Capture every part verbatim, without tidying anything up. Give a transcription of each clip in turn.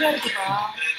இருக்குப்பா.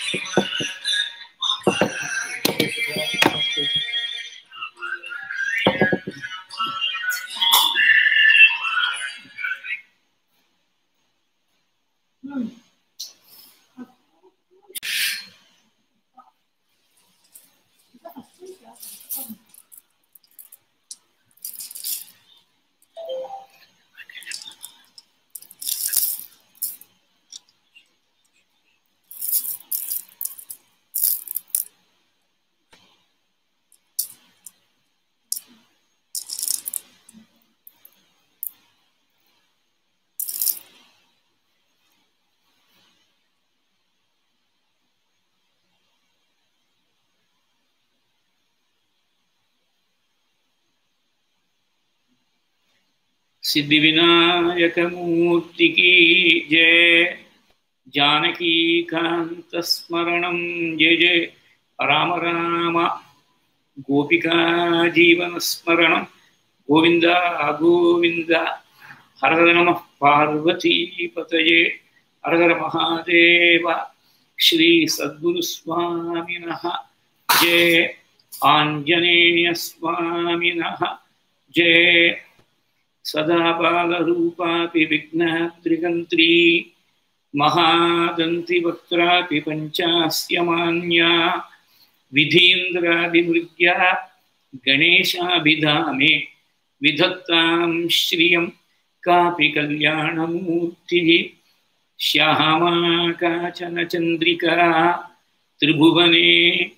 सिद्धिविनायक मूर्ति की जय। जानकी कांत स्मरणं जय जय राम राम। गोपिका जीवन स्मरणं गोविंद गोविंद। हर हर नमः पार्वती पतये हर हर महादेव। श्री सद्गुरु स्वामिनः जय। आंजनेय स्वामिनः जय। सदा बालरूपापि विघ्नत्रिगन्त्री महादन्ति वक्त्रापि पञ्चास्यमान्या विधीन्द्रादिमृग्या गणेशाभिधामे विधत्तां श्रियं कापि कल्याणमूर्तिः। श्यामा काचन चन्द्रिका त्रिभुवने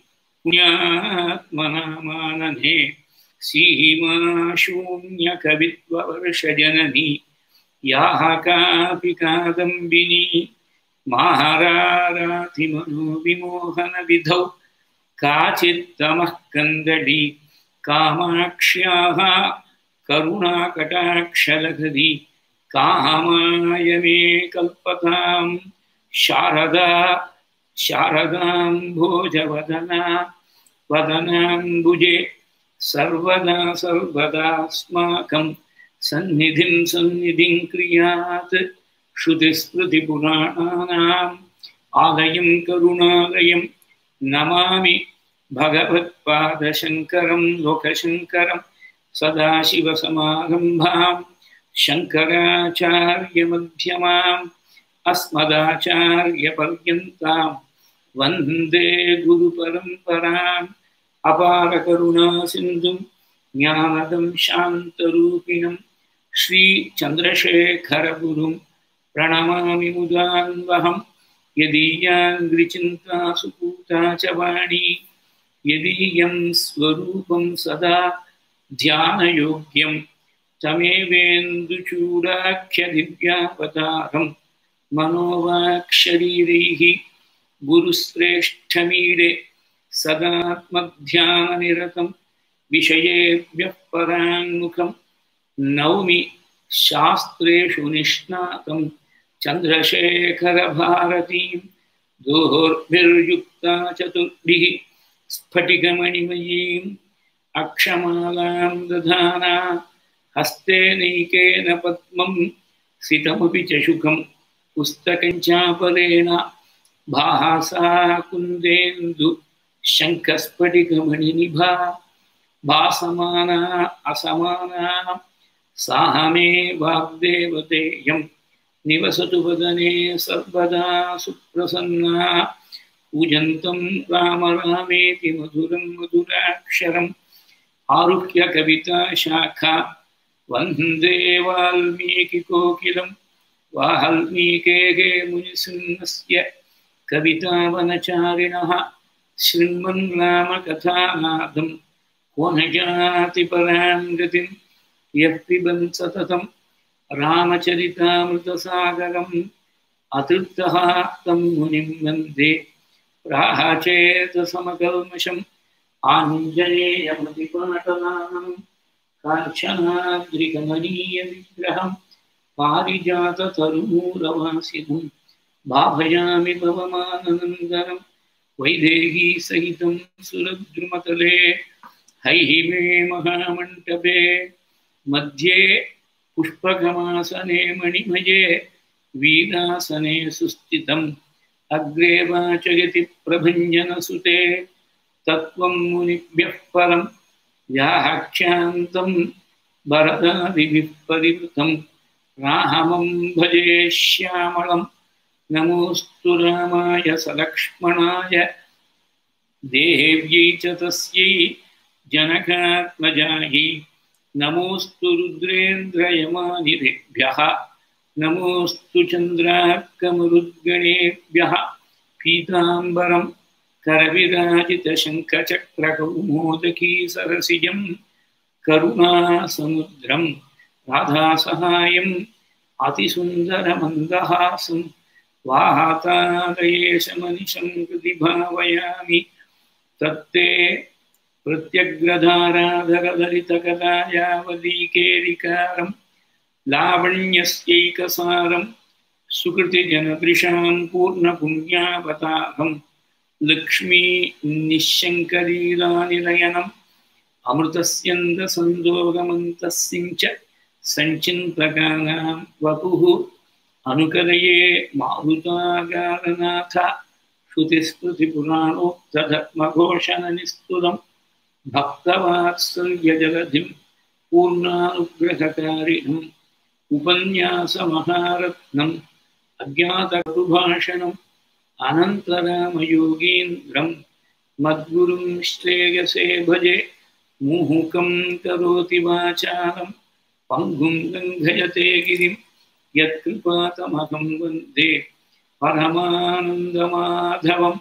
पुण्यात्मनामानने सीमा शून्य कवित्ववर्षजननी याः कापि कादम्बिनी महारारातिमनोविमोहनविधौ काचित्तमः कन्दली कामाक्ष्याः करुणाकटाक्षलहरी कामाय मे कल्पतां शारदा शारदां भोजवदना वदनाम्बुजे सर्वदा सर्वदास्माकं सन्निधिं सन्निधिं क्रियात्। श्रुतिस्मृतिपुराणानाम् आलयं करुणालयं नमामि भगवत्पादशङ्करं लोकशङ्करं। सदाशिवसमारम्भां शङ्कराचार्यमध्यमाम् अस्मदाचार्यपर्यन्तां वन्दे गुरुपरम्पराम्। अपार करुणा सिंधुं ज्ञानदं शान्तरूपिणं श्री चंद्रशेखर गुरुं प्रणमामि मुदान्वहं। यदीयाङ्घ्रिचिन्ता सुपूता च वाणी यदीयं स्वरूपं सदा ध्यानयोग्यं तमेवेन्दुचूडाख्यदिव्यावतारं मनोवाक्शरीरैः गुरुश्रेष्ठमीडे सदात्मध्याननिरतं विषयेभ्यः पराङ्मुखं नौमि शास्त्रेषु निष्णातं चन्द्रशेखरभारतीं। दोर्भिर्युक्ता चतुर्भिः स्फटिकमणिमयीम् अक्षमालां दधाना हस्ते नैकेन पद्मं सितमपि च शुकं पुस्तकं चापरेण भासा कुन्देन्दु शङ्खस्फटिकमणिनिभा भासमाना असमाना सा मे वाग्देवतेयं निवसतु वदने सर्वदा सुप्रसन्ना। पूजन्तं राम रामेति मधुरं मधुराक्षरम् आरुह्य कविता शाखा वन्दे वाल्मीकिकोकिलं। वाल्मीकेः मुनिसिंहस्य कवितावनचारिणः श्रीमन्रामकथानादं को न जाति परां गतिं। यः पिबन् सततं रामचरितामृतसागरम् अतृप्तः तं मुनिं वन्दे प्राचेतसमकल्मषम् आञ्जनेयमतिपाटलानं काञ्चनाद्रिकमनीयविग्रहं पारिजाततरुमूलवासिनं भावयामि भवमाननन्दनं। वैदेही सहितं सुरद्रुमतले हैहिमे महामण्टपे मध्ये पुष्पकमासने मणिमये वीरासने सुस्थितम् अग्रे वाचयति प्रभञ्जनसुते तत्त्वं मुनिभ्यः परं व्याख्यान्तं भरतादिभिः परिवृतं रामं भजे श्यामलं नमोऽस्तु रामाय सलक्ष्मणाय देव्यै च तस्यै जनकात्मजायै नमोऽस्तु रुद्रेन्द्रयमानिरेभ्यः नमोऽस्तु चन्द्रार्कमरुद्गणेभ्यः पीताम्बरं करविराजितशङ्खचक्रकौमोदकी सरसिजं करुणासमुद्रं राधासहायम् अतिसुन्दरमन्दहासं वातालयेशमनिशं कृति भावयामि तत्ते प्रत्यग्रधाराधरदलितकलायावलीकेलिकारं लावण्यस्यैकसारं सुकृतिजनदृशां पूर्णपुण्यावतारं लक्ष्मी निःशङ्कलीलानिलयनम् अमृतस्यन्दसन्दोगमन्तस्सिञ्च सञ्चिन्तकानां वपुः अनुकलये मारुतागारनाथ श्रुतिस्मृतिपुराणोक्तधर्मघोषणनिस्तुलं भक्तवात्सल्यजलधिं पूर्णानुग्रहकारिणम् उपन्यासमहारत्नम् अज्ञातकटुभाषणम् अनन्तरामयोगीन्द्रं मद्गुरुं श्रेयसे भजे मुहुकं करोति वाचालं पङ्गुं लङ्घयते गिरिं यत्कृपातमहं वन्दे परमानन्दमाधवं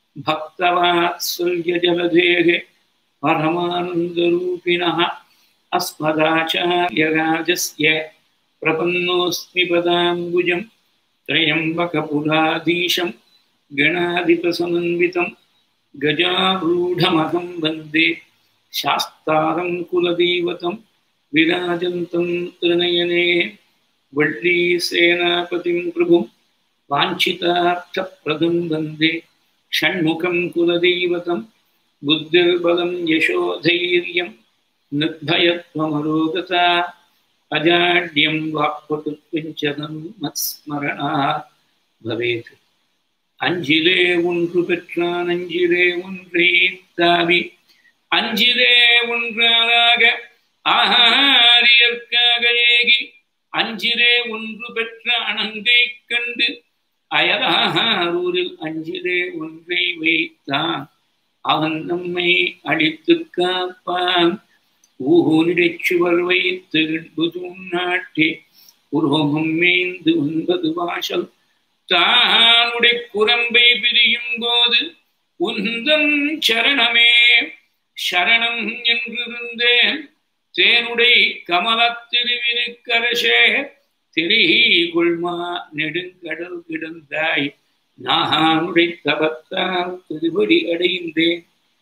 भक्तवात्सल्यजलधेः परमानन्दरूपिणः अस्मदाचार्यराजस्य प्रपन्नोऽस्मि पदाम्बुजं त्र्यम्बकपुराधीशं गणाधिपसमन्वितं गजारूढमहं वन्दे शास्तारं कुलदैवतं विराजन्तं त्रिनयने वल्लीसेनापतिं प्रभुं वाञ्छितार्थप्रदं वन्दे षण्मुखं कुलदैवतं बुद्धिर्बलं यशोधैर्यं निर्भयत्वमरोगता अजाड्यं वाक्पटुत्वञ्च मत्स्मरणात् भवेत् அஞ்சிலே ஒன்று பெற்றான் அஞ்சிலே ஒன்றை தாவி அஞ்சிலே ஒன்றாக ஆகாரியற்காக ஏகி அஞ்சிலே ஒன்று பெற்ற அணங்கை கண்டு அயலாரூரில் அஞ்சிலே ஒன்றை வைத்தான் அவன் நம்மை அடித்து காப்பான் ஊனிடைச்சுவர் வைத்து இன்புதும் நாட்டே உருவம் மேய்ந்து ஒன்பது வாசல் தானுடைய குரம்பை பிரியும் போது உந்தன் சரணமே சரணம் என்றிருந்தேன் தேனுடை கமலத்திருவினுக்கரசே திரிகி கொள்மா நெடுங்கடல் கிடந்தாய் நானுடைய தபத்தால் திருவடி அடைந்தேன்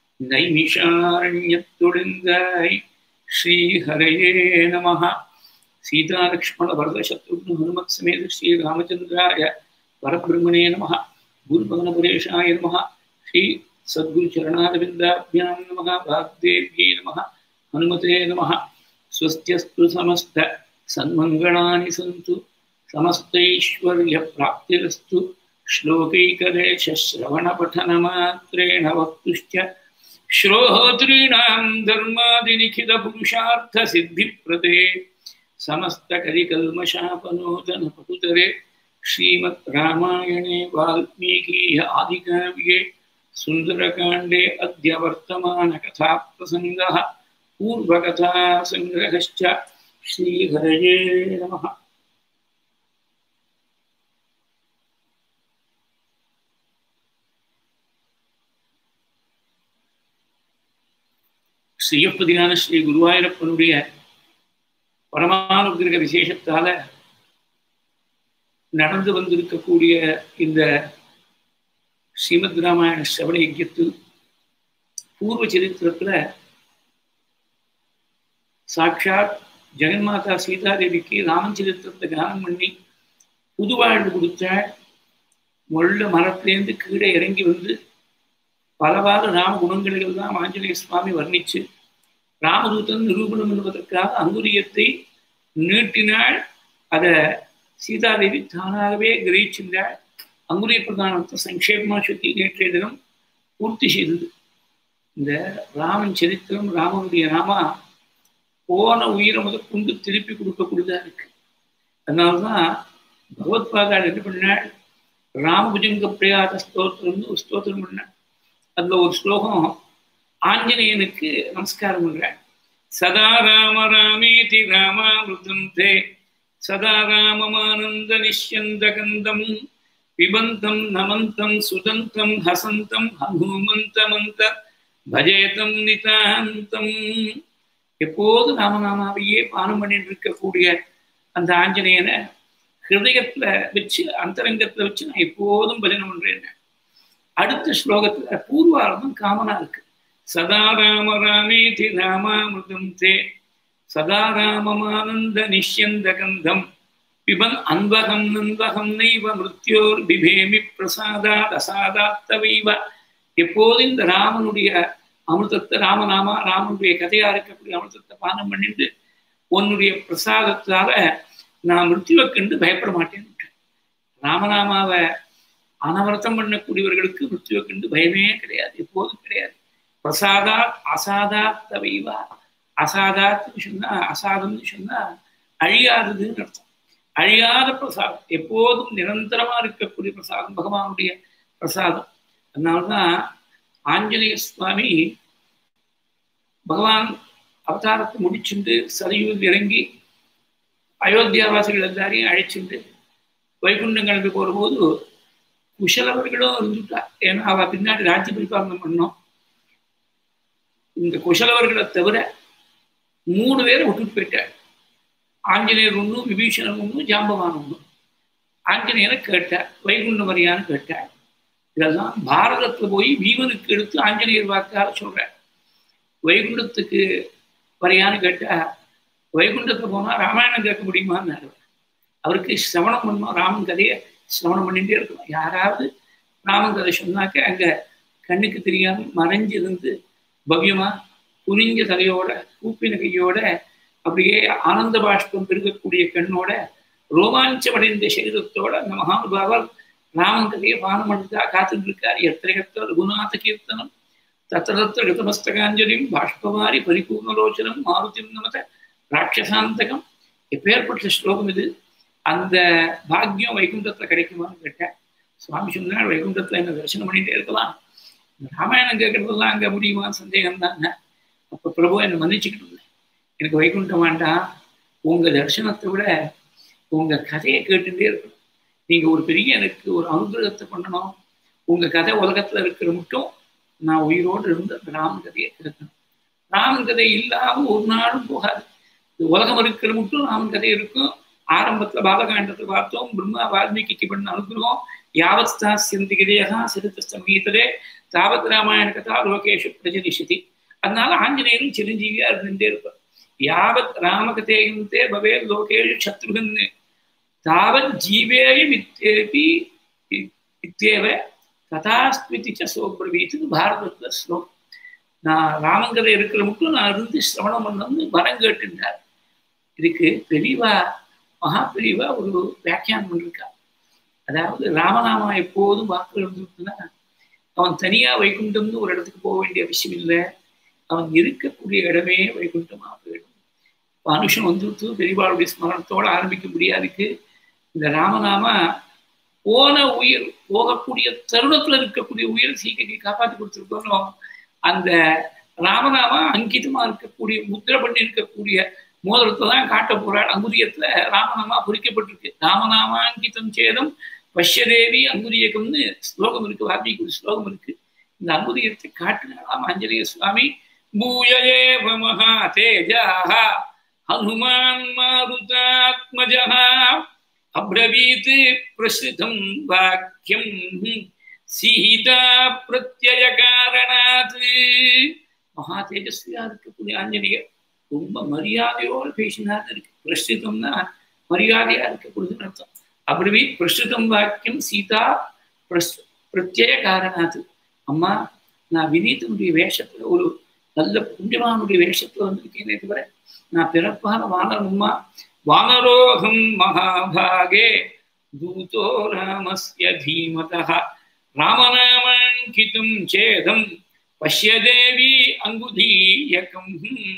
நைமிஷாரண்யத்தொழிந்தாய் ஸ்ரீஹரயே நமஹ. சீதா லக்ஷ்மண வரத சத்ருக்ன ஹனுமத் சமேத ஸ்ரீ ராமச்சந்திராய परब्रह्मणे नमः गुरुभगवनपुरेशाय नमः श्री सद्गुरु चरणारविन्दाभ्यां नमः वाग्देव्यै नमः हनुमते नमः. स्वस्त्यस्तु समस्त सन्मङ्गलानि सन्तु समस्तैश्वर्यप्राप्तिरस्तु श्लोकैकदेशश्रवणपठनमात्रेण वक्तुश्च श्रोतॄणां धर्मादिलिखितपुरुषार्थसिद्धिप्रदे समस्तकलिकल्मषापनोदनपटुतरे श्रीमद् रामायणे वाल्मीकि आदिकाव्ये सुन्दरकाण्डे अद्य वर्तमानकथाप्रसङ्गः पूर्वकथासङ्ग्रहश्च. श्रीहरये नमः. ஸ்ரீயப்பதியான ஸ்ரீ குருவாயூரப்பனுடைய பரமானுகிரக விசேஷத்தால நடந்து வந்திருக்கக்கூடிய இந்த ஸ்ரீமத் ராமாயண ஸ்ரவண யஜ்ஞத்தில் பூர்வ சரித்திரத்துல சாட்சாத் ஜெகன்மாதா சீதாதேவிக்கு ராமன் சரித்திரத்தை கானம் பண்ணி புது வாழ்வு கொடுத்த முள்ள மரத்திலேருந்து கீழே இறங்கி வந்து பலவாறு ராம குணங்களில் தான் ஆஞ்சநேய சுவாமி வர்ணிச்சு ராமதூதன் நிரூபணம் என்பதற்காக அங்குரியத்தை நீட்டினாள். அதை சீதாதேவி தானாகவே கிரகிச்சிருந்தாள். அங்குரிய பிரதானத்தை சங்கேபமா சுத்தி நேற்றைய தினம் பூர்த்தி செய்தது. இந்த ராமன் சரித்திரம், ராமனுடைய நாமா போன உயிரை முதல் கொண்டு திருப்பி கொடுக்கக்கூடியதா இருக்கு. அதனால்தான் பகவத்பாதாள் என்ன பண்ணாள், ராமபுஜங்க பிரியாத ஸ்தோத்திரம்னு ஒரு ஸ்தோத்திரம் பண்ணாள். அதுல ஒரு ஸ்லோகம் ஆஞ்சநேயனுக்கு நமஸ்காரம் பண்றாள். சதா ராம ராமேதி ராமாமிருதம் தே சதா ராமமானந்த நிஷ்யந்த கந்தம் பிபந்தம் நமந்தம் சுதந்தம் ஹசந்தம் ஹனுமந்தமந்த பஜேதம் நிதாந்தம். எப்போது ராமநாமாவையே பானம் பண்ணிட்டு இருக்கக்கூடிய அந்த ஆஞ்சநேயனை ஹிருதயத்துல வச்சு அந்தரங்கத்துல வச்சு நான் எப்போதும் பஜனை பண்றேன். அடுத்த ஸ்லோகத்துல பூர்வார்த்தம் காமனா இருக்கு. சதா ராம ராமேதி ராமாமிருதம் தே சதா ராமமானந்த நிஷ்யந்த கந்தம் பிபன் அன்பகம் நன்பகம் நைவ மிருத்யோர் பிபேமி பிரசாதாத் அசாதாத்தவைவ. எப்போது இந்த ராமனுடைய அமிர்தத்தை, ராமநாமா ராமனுடைய கதையா இருக்கக்கூடிய அமிர்தத்தை பானம் பண்ணிட்டு உன்னுடைய பிரசாதத்தால நான் மிருத்யுவை கண்டு பயப்பட மாட்டேன். ராமநாமாவை அனவரத்தம் பண்ணக்கூடியவர்களுக்கு மிருத்யுவை கண்டு பயமே கிடையாது, எப்போதும் கிடையாது. பிரசாதாத் அசாதாத்தவைவா. அசாதாத்னு சொன்னா, அசாதம்னு சொன்னா அழியாததுன்னு அர்த்தம். அழியாத பிரசாதம், எப்போதும் நிரந்தரமா இருக்கக்கூடிய பிரசாதம் பகவானுடைய பிரசாதம். அதனால்தான் ஆஞ்சநேய சுவாமி பகவான் அவதாரத்தை முடிச்சுட்டு சரையூர் இறங்கி அயோத்தியாவாசிகள் எல்லாரையும் அழைச்சிட்டு வைகுண்டம் கிளம்பி போற போது குஷலவர்களும் இருந்துட்டா. ஏன்னா அவ பின்னாடி ராஜ்ய பரிபாலனம் பண்ணோம். இந்த குஷலவர்களை தவிர மூணு பேரை விட்டுட்டு போயிட்டாள். ஆஞ்சநேயர் ஒன்றும், விபீஷணன் ஒன்றும், ஜாம்பவான் ஒன்றும். ஆஞ்சநேயரை கேட்டார், வைகுண்டம் வரையான்னு கேட்டார். இதெல்லாம் பாரதத்துல போய் வீமனுக்கு எடுத்து ஆஞ்சநேயர் வாக்காக சொல்றார். வைகுண்டத்துக்கு வரையான்னு கேட்டா, வைகுண்டத்துல போனா ராமாயணம் கேட்க முடியுமான்னு அவருக்கு சிரவணம் பண்ணணும். ராமன் கதையை சிரவணம் பண்ணிட்டே இருக்கணும். யாராவது ராமன் கதை சொன்னாக்க அங்க கண்ணுக்கு தெரியாம மறைஞ்சிருந்து பவ்யமா புரிஞ்ச தலையோட கூப்பின கையோட அப்படியே ஆனந்த பாஷ்பம் பெருகக்கூடிய கண்ணோட ரோமாஞ்சமடைந்த சரீரத்தோட அந்த மகானுபாவர் ராமன் கதையை பானம் பண்ணுறதா காத்துட்டு இருக்கார். எத்திர ரகுநாத கீர்த்தனம் தத்திர கதமஸ்தகாஞ்சலியும் பாஷ்பவாரி பரிபூர்ணலோச்சனம் மாருதிம் நமத ராட்சசாந்தகம். எப்பேற்பட்ட ஸ்லோகம் இது. அந்த பாக்கியம் வைகுண்டத்துல கிடைக்குமான்னு கேட்டேன். சுவாமி சொன்னார், வைகுண்டத்துல என்ன தரிசனம் பண்ணிட்டே இருக்கலாம், ராமாயணம் கேட்கறதெல்லாம் அங்க முடியுமான்னு சந்தேகம் தாங்க. அப்ப பிரபு என்னை மன்னிச்சுக்கிட்டு இருந்தேன், எனக்கு வைகுண்டம் வேண்டாம், உங்க தரிசனத்தை விட உங்க கதையை கேட்டுட்டே இருக்கணும். நீங்க ஒரு பெரிய எனக்கு ஒரு அனுகிரகத்தை பண்ணணும். உங்க கதை உலகத்துல இருக்கிற மட்டும் நான் உயிரோடு இருந்து அந்த ராமன் கதையை கேட்கணும். ராமன் கதை இல்லாம ஒரு நாளும் போகாது. இந்த உலகம் இருக்கிற மட்டும் ராமன் கதை இருக்கும். ஆரம்பத்துல பாலகாண்டத்தை பார்த்தோம், பிரம்மா வால்மீகிக்கு பண்ண அனுகிரகம் யாவத்ஸ்தா சிந்திகிதேகா சிறுத்த சங்கீதரே தாவத் ராமாயண கதா லோகேஷு பிரஜனிஷதி. அதனால ஆஞ்சநேயரும் சிரஞ்சீவியா இருந்துட்டே இருப்பார். யாவத் ராமகதேயந்தே பவே லோகேஷு சத்ருகன்னு தாவத் ஜீவேய வித்தேபி வித்தேவ கதாஸ்மிதிச்ச சோப்ரவீத்து பாரதத்துல ஸ்லோகம். நான் ராமங்கதை இருக்கிற மட்டும் நான் இருந்து சிரவணம் பண்ணணும்னு வரம் கேட்டுட்டார். இதுக்கு பெரியவா மகா பெரியவா ஒரு வியாக்கியானம் பண்ணிருக்கா. அதாவது ராமநாமா எப்போதும் வாக்கு இருந்துச்சுன்னா அவன் தனியா வைகுண்டம்னு ஒரு இடத்துக்கு போக வேண்டிய அவசியம் இல்லை. அவன் இருக்கக்கூடிய இடமே வைகுண்டமா போயிடும். மனுஷன் வந்துட்டு பெரியவாளுடைய ஸ்மரணத்தோடு ஆரம்பிக்க முடியாதுக்கு இந்த ராமநாமா போன உயிர் போகக்கூடிய தருணத்துல இருக்கக்கூடிய உயிர் சீக்கிரம் காப்பாற்றி கொடுத்துருக்கோம். அந்த ராமநாமா அங்கிதமா இருக்கக்கூடிய முத்திரை பண்ணி இருக்கக்கூடிய மோதிரத்தை தான் காட்ட போறாள். அங்குரியத்துல ராமநாமா பொறிக்கப்பட்டிருக்கு. ராமநாமா அங்கிதம் சேதம் பஷ்யதேவி அங்குரியகம்னு ஸ்லோகம் இருக்கு, வால்மீகி ஸ்லோகம் இருக்கு. இந்த அங்குரியத்தை காட்டினாலாம் ஆஞ்சநேய சுவாமி. பூயேவ மகா தேஜாஹ ஹனுமான் மாருதாத்மஜஹ அப்ரவீத் பிரசிதம் வாக்கியம் சீதா பிரத்யய காரணாத். மகா தேஜஸ்வியா இருக்கக்கூடிய ஆஞ்சநேயர் ரொம்ப மரியாதையோடு பேசினார் இருக்கு. பிரசிதம்னா மரியாதையா இருக்கக்கூடியதுன்னு அர்த்தம். அப்ரவீத் பிரசிதம் வாக்கியம் சீதா பிரஸ் பிரத்யய காரணாத். அம்மா, நான் வினீதனுடைய வேஷத்துல ஒரு நல்ல புண்ணியமானுடைய வேஷத்துல வந்திருக்கேனே தவிர நான் பிறப்பான வானரம்மா. வானரோகம் மகாபாகே தூதோ ராமஸ்ய தீமதः ராமநாமாங்கிதம் சேதம் பஷ்ய தேவி அங்குதீயகம்.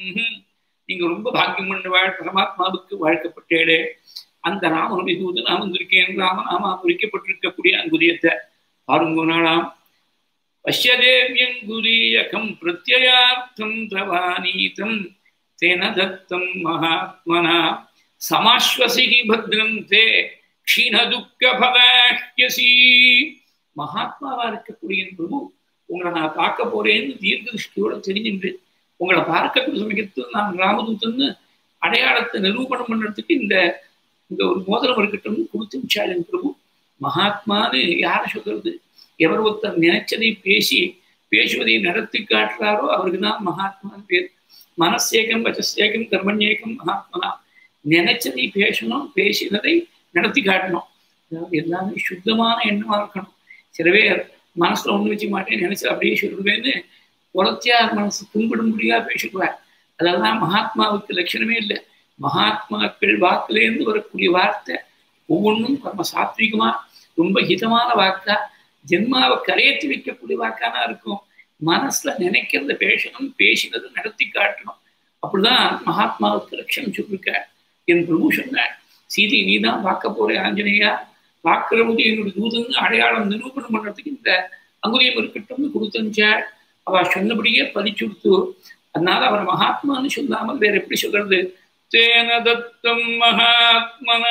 நீங்க ரொம்ப பாக்கியம் பண்ண வாழ் பரமாத்மாவுக்கு வாழ்க்கப்பட்டேடே. அந்த ராமனுடைய தூது நான் வந்திருக்கேன். ராமநாமா குறிக்கப்பட்டிருக்கக்கூடிய அங்குதியத்தை பாருங்க நாளாம். பஷ்ய தேவியங்குதீயகம் பிரத்யயார்த்தம் தவானீதம் தேன தத்தம் மகாத்மனா சமாஸ்வசிகி பத்ரந்தே க்ஷீண துக்க பதாஹ்யசி. மகாத்மாவா இருக்கக்கூடிய பிரபு உங்களை நான் பார்க்க போறேன்னு தீர்க்க திருஷ்டியோட தெரிஞ்சுட்டு உங்களை பார்க்கக்கூடிய சமயத்தில் நான் ராமதூதன்னு அடையாளத்தை நிரூபணம் பண்றதுக்கு இந்த இந்த ஒரு மோதிரம் இருக்கட்டும் கொடுத்து விச்சாரின் பிரபு. மகாத்மான்னு யாரை சொல்றது? எவர் ஒருத்தர் நினைச்சதை பேசி பேசுவதை நடத்தி காட்டுறாரோ அவருக்கு தான் மகாத்மான்னு பேர். மனசேகம் வச்சசேகம் கர்மண்யேகம் மகாத்மனா. நினைச்சதை பேசணும், பேசினதை நடத்தி காட்டணும். அதாவது எல்லாமே சுத்தமான எண்ணமா இருக்கணும். சில பேர் மனசுல ஒண்ணு வச்சுக்க மாட்டேன், நினைச்சு அப்படியே சொல்லுவேன்னு புறத்தியார் மனசு துன்படும்படியா பேசிக்குவார். அதெல்லாம் மகாத்மாவுக்கு லட்சணமே இல்லை. மகாத்மாக்கள் வாக்குலேருந்து வரக்கூடிய வார்த்தை ஒவ்வொன்றும் பரம சாத்விகமா ரொம்ப ஹிதமான வாக்கா ஜென்மாவை கரையேற்றி வைக்கக்கூடிய வாக்கானா இருக்கும். மனசுல நினைக்கிறத பேசணும், பேசினது நடத்தி காட்டணும். அப்படிதான் மகாத்மாவுக்கு லட்சணம் சொல்லிருக்க. என் பிரபு சொன்னார், சீதை நீ தான் பார்க்க போற ஆஞ்சநேயா, பார்க்கிற போது என்னுடைய தூதன் அடையாளம் நிரூபணம் பண்றதுக்கு இந்த அங்குரியம் இருக்கட்டும்னு கொடுத்தார். அவ சொன்னபடியே பதிச்சு கொடுத்து. அதனால அவர் மகாத்மான்னு சொல்லாமல் வேற எப்படி சொல்றது? தேன தத்தம் மகாத்மனா.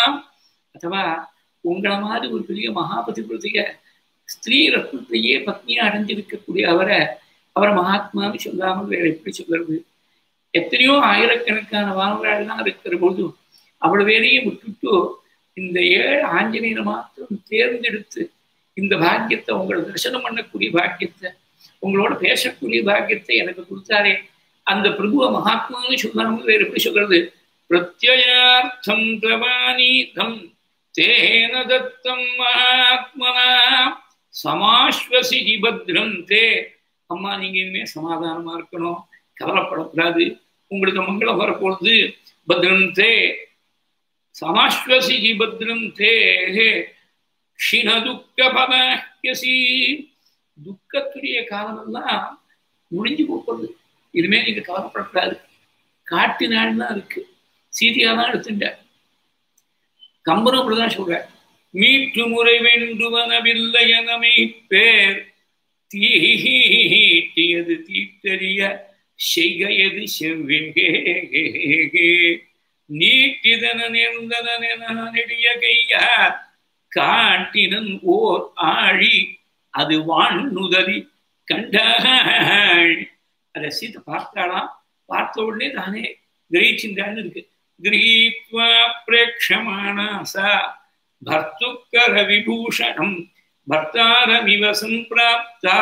அதுவா உங்களை மாதிரி ஒரு பெரிய மகாபதிபதிய ஸ்திரீ ரத்னத்தையே பத்னியா அடைஞ்சிருக்கக்கூடிய அவரை அவரை மகாத்மான்னு சொல்லாமல் வேற எப்படி சொல்றது? எத்தனையோ ஆயிரக்கணக்கான வானவர்கள்லாம் இருக்கிற போது அவ்வளவு வேலையை விட்டுட்டு இந்த ஏழு ஆஞ்சநேயரை மாத்திரம் தேர்ந்தெடுத்து இந்த பாக்கியத்தை உங்களை தரிசனம் பண்ணக்கூடிய பாக்கியத்தை உங்களோட பேசக்கூடிய பாக்கியத்தை எனக்கு கொடுத்தாரே, அந்த பிரபுவ மகாத்மான்னு சொல்லாமல் வேற எப்படி சொல்றது? பிரத்யயார்த்தம் தவானீதம் தேன தத்தம் மகாத்மனா சமாஸ்வசிகி பத்ரந்தே. அம்மா நீங்க இனிமே சமாதானமா இருக்கணும், கவலைப்படக்கூடாது, உங்களுக்கு மங்களம் வரப்போகுது. பத்ரந்தே சமாஸ்வசிகி பத்ரந்தே க்ஷீண துக்க பதாஹ்யசி. துக்கத்துடைய காலமெல்லாம் முடிஞ்சு போகிறது. இனிமே நீங்க கவலைப்படக்கூடாது. காட்டு நாள் தான் இருக்கு. சீதையா தான் எடுத்துட்ட. கம்பனும் அப்படிதான் சொல்ற. மீட்டு முறை வேண்டுவனவில்லை எனமை பேர் தீட்டியது தீட்டறிய செய்கையது செவ்வேகே நீட்டிதன நேர்ந்ததன நெடிய கையார் காட்டினன் ஓர் ஆழி அது வான்னுதலி கண்டாள். அதை சீத்தை பார்த்தாலாம். பார்த்த உடனே தானே கிரகிச்சின்றான்னு இருக்கு. கிரீத்வா பிரேக்ஷமானாசா பர்த்துக்கர விபூஷணம் பர்த்தாரமிவ சம்பிராப்தா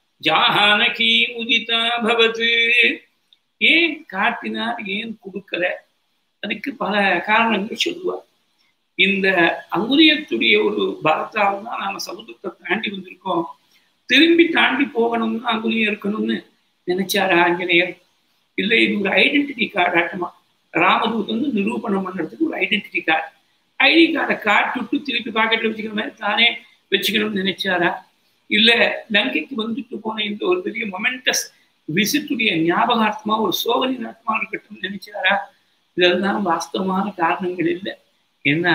ஜானகி உதிதா பவது. ஏன் காட்டினார், ஏன் கொடுக்கல? அதுக்கு பல காரணங்கள் சொல்லுவார். இந்த அங்குரியத்துடைய ஒரு பலத்தால் தான் நாம சமுதிரத்தை தாண்டி வந்திருக்கோம். திரும்பி தாண்டி போகணும்னு அங்குரியம் இருக்கணும்னு நினைச்சாரு ஆஞ்சநேயர். இல்லை, இது ஒரு ஐடென்டிட்டி கார்டு ஆட்டமா. ராமதூதன் வந்து நிரூபணம் பண்றதுக்கு ஒரு ஐடென்டிட்டி கார்டு. ஐடி கார்டை காட்டி விட்டு திருப்பி பாக்கெட்ல வச்சுக்கிற மாதிரி தானே வச்சுக்கணும்னு நினைச்சாரா? இல்ல லங்கைக்கு வந்துட்டு போன இந்த ஒரு பெரிய மொமெண்டஸ் விசிட்டுடைய ஞாபகார்த்தமா ஒரு சோகனி நாட்டமா இருக்கட்டும் நினைச்சாரா? இதெல்லாம் வாஸ்தவமான காரணங்கள் இல்லை. ஏன்னா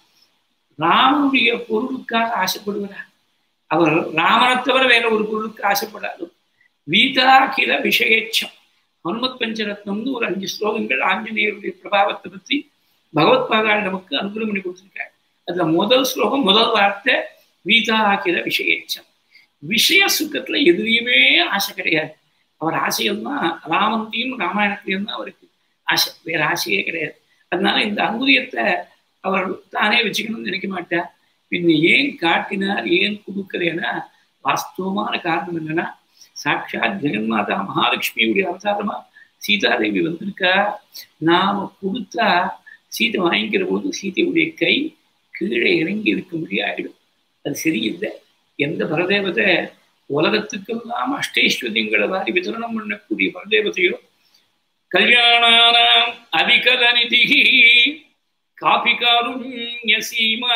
ராமனுடைய பொருளுக்காக ஆசைப்படுகிறார். அவர் ராமனை தவிர வேற ஒரு பொருளுக்கு ஆசைப்படாது. வீதாகில விஷயேச்சம். ஹனுமத் பஞ்சரத்னம்னு ஒரு அஞ்சு ஸ்லோகங்கள் ஆஞ்சநேயருடைய பிரபாவத்தை பற்றி பகவத் பாதாள் நமக்கு அனுகிரகம் பண்ணி கொடுத்துருக்காரு. அதுல முதல் ஸ்லோகம், முதல் வார்த்தை வீதாகில விஷயேச்சம். விஷய சுத்தத்துல எதுலையுமே ஆசை கிடையாது. அவர் ஆசையெல்லாம் ராமன்டையும் ராமாயணத்திலையும் தான் அவருக்கு ஆசை, வேற ஆசையே கிடையாது. அதனால இந்த அங்குரியத்தை அவர் தானே வச்சுக்கணும்னு நினைக்க மாட்டார். பின்ன ஏன் காட்டினார், ஏன் கொடுக்கலன்னா வாஸ்தவமான காரணம் என்னன்னா, சாட்சாத் ஜெகன்மாதா மகாலட்சுமியுடைய அவதாரமா சீதாதேவி வந்திருக்கா. நாம கொடுத்தா சீதை வாங்கிக்கிற போது சீதையுடைய கை கீழே இறங்கி இருக்கும்படி ஆயிடும். அது சரியில்லை. எந்த பரதேவதை உலகத்துக்கெல்லாம் அஷ்டைஸ்வரியங்களை வாரி விதரணம் பண்ணக்கூடிய பரதேவதையோ கல்யாணானாம் அபிகல நிதிகி காபி காருண்ய சீமா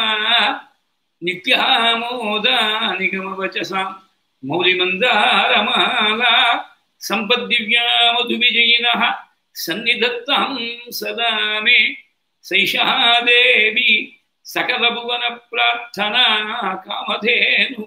நித்யாமோதா நிகம வச்சசாம் மௌலி மந்தாரமாலா சம்பத்திவ்யா மது விஜயினஹ சந்நிதத்தாம் சதா மே சைஷா தேவி சகல புவன பிரார்த்தனா காமதேனு.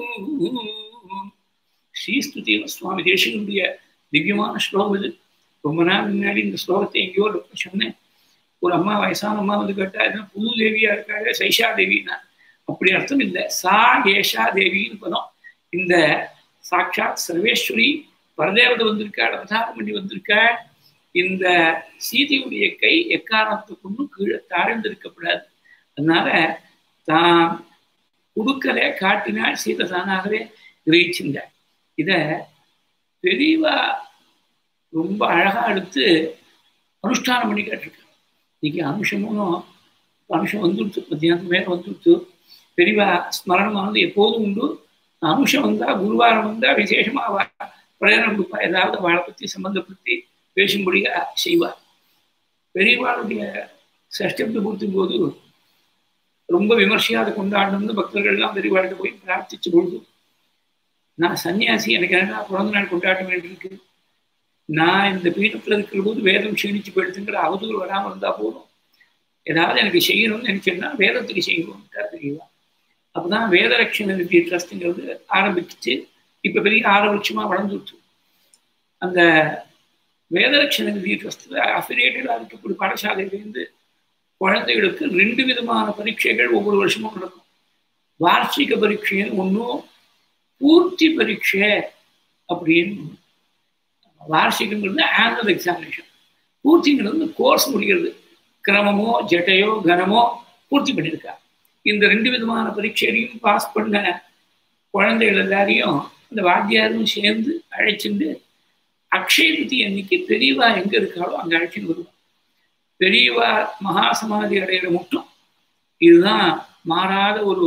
ஸ்ரீஸ்துதி சுவாமி தேசிகனுடைய திவ்யமான ஸ்லோகம் இது. ரொம்ப நாள் முன்னாடி இந்த ஸ்லோகத்தை எங்கேயோ சொன்னேன். ஒரு அம்மா, வயசான அம்மா வந்து கேட்டா, என்ன புது தேவியா இருக்காரு சைஷா தேவின்னா. அப்படி அர்த்தம் இல்லை, சா ஏஷா தேவின்னு பதம். இந்த சாட்சாத் சர்வேஸ்வரி பரதேவதை வந்திருக்காள், அவதாரம் பண்ணி வந்திருக்காள். இந்த சீதையுடைய கை எக்காரணத்துக்கு கீழே தாழ்ந்திருக்கப்படாது. அதனால தான் கொடுக்கல காட்டினால் சீதை தானாகவே கிரகிச்சிருந்தாள். இத பெரியவா ரொம்ப அழகா எடுத்து அனுஷ்டானம் பண்ணி கேட்டிருக்காங்க. இன்னைக்கு அனுஷமும் அனுஷம் வந்துடுத்து, மத்தியானம் மேல வந்துடுத்து. பெரியவா ஸ்மரணமானது எப்போதும் உண்டு. அனுஷம் வந்தா, குருவாரம் வந்தா விசேஷமா பிரேரணை கொடுப்பா, ஏதாவது வாழை பத்தி சம்பந்தப்படுத்தி பேசும்படியா செய்வார். பெரியவாளுடைய சஷ்டப்த பூர்த்தி போது ரொம்ப விமர்சையாக கொண்டாடணும்னு பக்தர்கள்லாம் பெரியவாழ்கிட்ட போய் பிரார்த்திச்ச பொழுது, நான் சன்னியாசி, எனக்கு என்ன பிறந்த நாள் கொண்டாட வேண்டியிருக்கு, நான் இந்த பீடத்தில் இருக்கிற போது வேதம் க்ஷீணிச்சு போயிடுதுங்கிற அவதூறு வராமல் இருந்தா போதும், ஏதாவது எனக்கு செய்யணும்னு நினைச்சேன்னா வேதத்துக்கு செய்யணும்ட்டா தெரியவா. அப்போதான் வேதரட்சண நிதி ட்ரஸ்ட்ங்கிறது ஆரம்பிச்சு இப்போ பெரிய ஆறு வருஷமா வளர்ந்துட்டு, அந்த வேதரட்சண நிதி ட்ரஸ்ட்ல அஃபிலியேட்டடாக இருக்கக்கூடிய பாடசாலையிலேருந்து குழந்தைகளுக்கு ரெண்டு விதமான பரீட்சைகள் ஒவ்வொரு வருஷமும் நடக்கும். வார்ஷிக பரீட்சைன்னு ஒன்றும், பூர்த்தி பரீட்சை அப்படின்னு. வார்ஷிகங்கிறது ஆனுவல் எக்ஸாமினேஷன், பூர்த்திங்கிறது கோர்ஸ் முடிகிறது, கிரமமோ ஜட்டையோ கனமோ பூர்த்தி பண்ணியிருக்கா. இந்த ரெண்டு விதமான பரீட்சைகளையும் பாஸ் பண்ண குழந்தைகள் எல்லாரையும் அந்த வாத்தியாரும் சேர்ந்து அழைச்சிட்டு அக்ஷய திதி அன்னைக்கு பெரியவா எங்க இருக்காளோ அங்கே அழைச்சின்னு வருவோம். பெரியவா மகா சமாதி அடையிற மட்டும் இதுதான் மாறாத ஒரு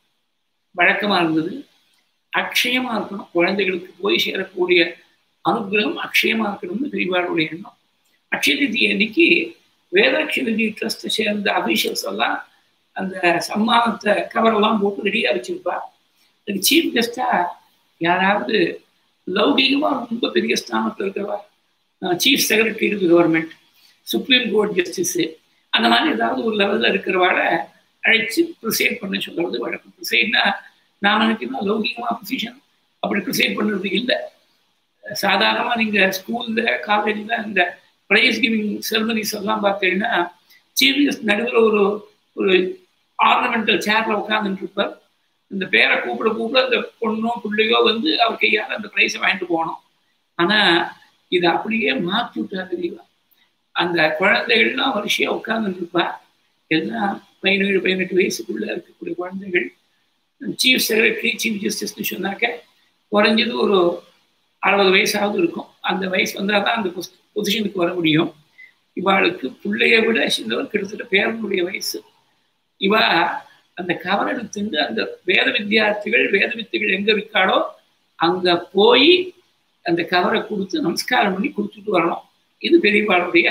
வழக்கமா இருந்தது. அக்ஷயமா இருக்கணும், குழந்தைகளுக்கு போய் சேரக்கூடிய அனுகிரகம் அக்ஷயமா இருக்கணும்னு பெரியவாளுடைய எண்ணம். அக்ஷய திதி அன்னைக்கு வேதாட்சி நிதி ட்ரஸ்ட் சேர்ந்த அபிஷேக்ஸ் எல்லாம் அந்த சம்மானத்தை கவரெல்லாம் போட்டு ரெடியா வச்சிருப்பா. அதுக்கு சீஃப் கெஸ்டா யாராவது லௌகிகமா ரொம்ப பெரிய ஸ்தானத்தில் இருக்கிறவா, சீஃப் செக்ரட்டரி இருக்கு கவர்மெண்ட், சுப்ரீம் கோர்ட் ஜஸ்டிஸு, அந்த மாதிரி ஏதாவது ஒரு லெவலில் இருக்கிறவாளை அழைச்சி ப்ரிசைட் பண்ண சொல்றது வழக்கம். ப்ரிசைட்னா நான் நினைக்கிறேன் லௌகிகமாக பொசிஷன் அப்படி ப்ரிசைட் பண்ணுறது இல்லை. சாதாரணமாக நீங்கள் ஸ்கூலில் காலேஜில் இந்த ப்ரைஸ் கிவிங் செரமனிஸ் எல்லாம் பார்த்தீங்கன்னா சீஃப் கெஸ்ட் நடுவில் ஒரு ஒரு ஆர்னமெண்டல் சேரில் உட்காந்துட்டு இருப்பார். இந்த பேரை கூப்பிட கூப்பிட அந்த பொண்ணோ பிள்ளையோ வந்து அவர் கையால் அந்த ப்ரைஸை வாங்கிட்டு போகணும். ஆனால் இதை அப்படியே மாற்றி விட்டா தெரியவா. அந்த குழந்தைகள்லாம் வரிசையாக உட்காந்துட்டு இருப்பா. எல்லாம் பதினேழு பதினெட்டு வயசுக்குள்ளே இருக்கக்கூடிய குழந்தைகள். சீஃப் செக்ரட்டரி சீஃப் ஜஸ்டிஸ்னு சொன்னாக்க குறைஞ்சது ஒரு அறுபது வயசாவது இருக்கும். அந்த வயசு வந்தால் தான் அந்த பொசிஷனுக்கு வர முடியும். இவாளுக்கு பிள்ளைய விட சின்னவர் கிட்டத்தட்ட பேரனுடைய வயசு. இவா அந்த கவர் எடுத்துட்டு அந்த வேத வித்தியார்த்திகள் வேத வித்தைகள் எங்க இருக்காளோ அங்க போய் அந்த கவரை கொடுத்து நமஸ்காரம் பண்ணி கொடுத்துட்டு வரணும். இது பெரியவாளுடைய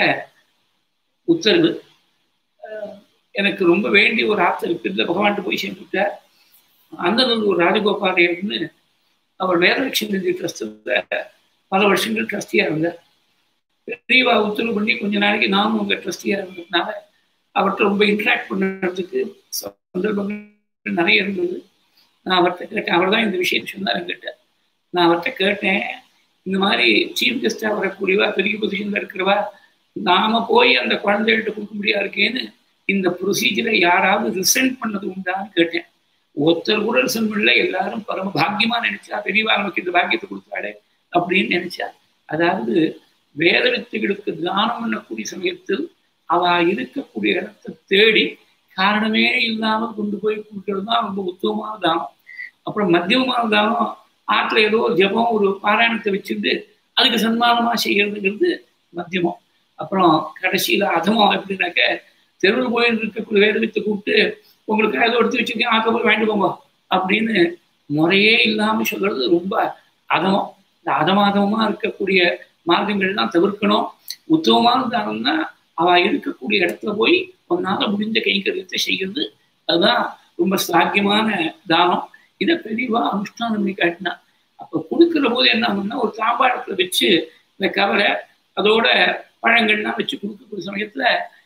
உத்தரவு. எனக்கு ரொம்ப வேண்டிய ஒரு ஆப்தர் இருக்கிறது, பகவான்கிட்ட போய் சேர்ந்துட்டார். அந்த ஒரு ராஜகோபாலையர்னு அவர் வேதலட்சுமி நிதி ட்ரஸ்ட்ல பல வருஷங்கள் ட்ரஸ்டியா இருந்தார். பெரியவா உத்தரவு பண்ணி கொஞ்ச நாளைக்கு நானும் உங்க ட்ரஸ்டியா இருந்ததுனால அவர்கிட்ட ரொம்ப இன்ட்ராக்ட் பண்ணுறதுக்கு சந்தர்ப்பங்கள் நிறைய இருந்தது. நான் அவர்கிட்ட கேட்டேன், அவர் தான் இந்த விஷயம் சொன்னார் என்கிட்ட. நான் அவர்கிட்ட கேட்டேன், இந்த மாதிரி சீஃப் கெஸ்டாக வரக்கூடியவா பெரிய பொசிஷனில் இருக்கிறவா நாம போய் அந்த குழந்தைகள்கிட்ட கொடுக்க முடியாது இருக்கேன்னு இந்த ப்ரொசீஜரை யாராவது ரிசென்ட் பண்ணது உண்டான்னு கேட்டேன். ஒருத்தர் கூட ரிசென்ட் பண்ணல. எல்லாரும் பரம பாக்கியமா நினைச்சா, பெரியவா நமக்கு இந்த பாக்கியத்தை கொடுத்தாடே அப்படின்னு நினைச்சா. அதாவது வேத வித்தைகளுக்கு தானம் பண்ணக்கூடிய சமயத்தில் அவ இருக்கக்கூடிய இடத்தை தேடி காரணமே இல்லாமல் கொண்டு போய் கொடுக்கறது தான் ரொம்ப உத்தமமான தானம். அப்புறம் மத்தியமான தானம் ஆற்றுல ஏதோ ஜபம் ஒரு பாராயணத்தை வச்சுட்டு அதுக்கு சன்மானமா செய்யறதுங்கிறது மத்தியமம். அப்புறம் கடைசியில அதமம் எப்படின்னாக்க தெருவில் போய் இருக்கக்கூடிய வேத வித்தை கூப்பிட்டு உங்களுக்கு ஏதோ எடுத்து வச்சிருக்கேன் ஆக்க போய் வாங்கிட்டு போங்க அப்படின்னு முறையே இல்லாம சொல்றது ரொம்ப அதமம். இந்த அதமாதமா இருக்கக்கூடிய மார்க்கங்கள்லாம் தவிர்க்கணும். உத்தமமான தானம்னா அவ இருக்கக்கூடிய இடத்துல போய் அவனால முடிந்த கைங்கரியத்தை செய்கிறது. அதுதான் ரொம்ப சாக்கியமான தானம். இதை பெரியவா அனுஷ்டானம் பண்ணி காட்டினா. அப்போ கொடுக்குற போது என்ன ஆகும்னா, ஒரு தாம்பாளத்துல வச்சு இந்த கவரை அதோட பழங்கள்லாம் வச்சு கொடுக்கக்கூடிய சமயத்துல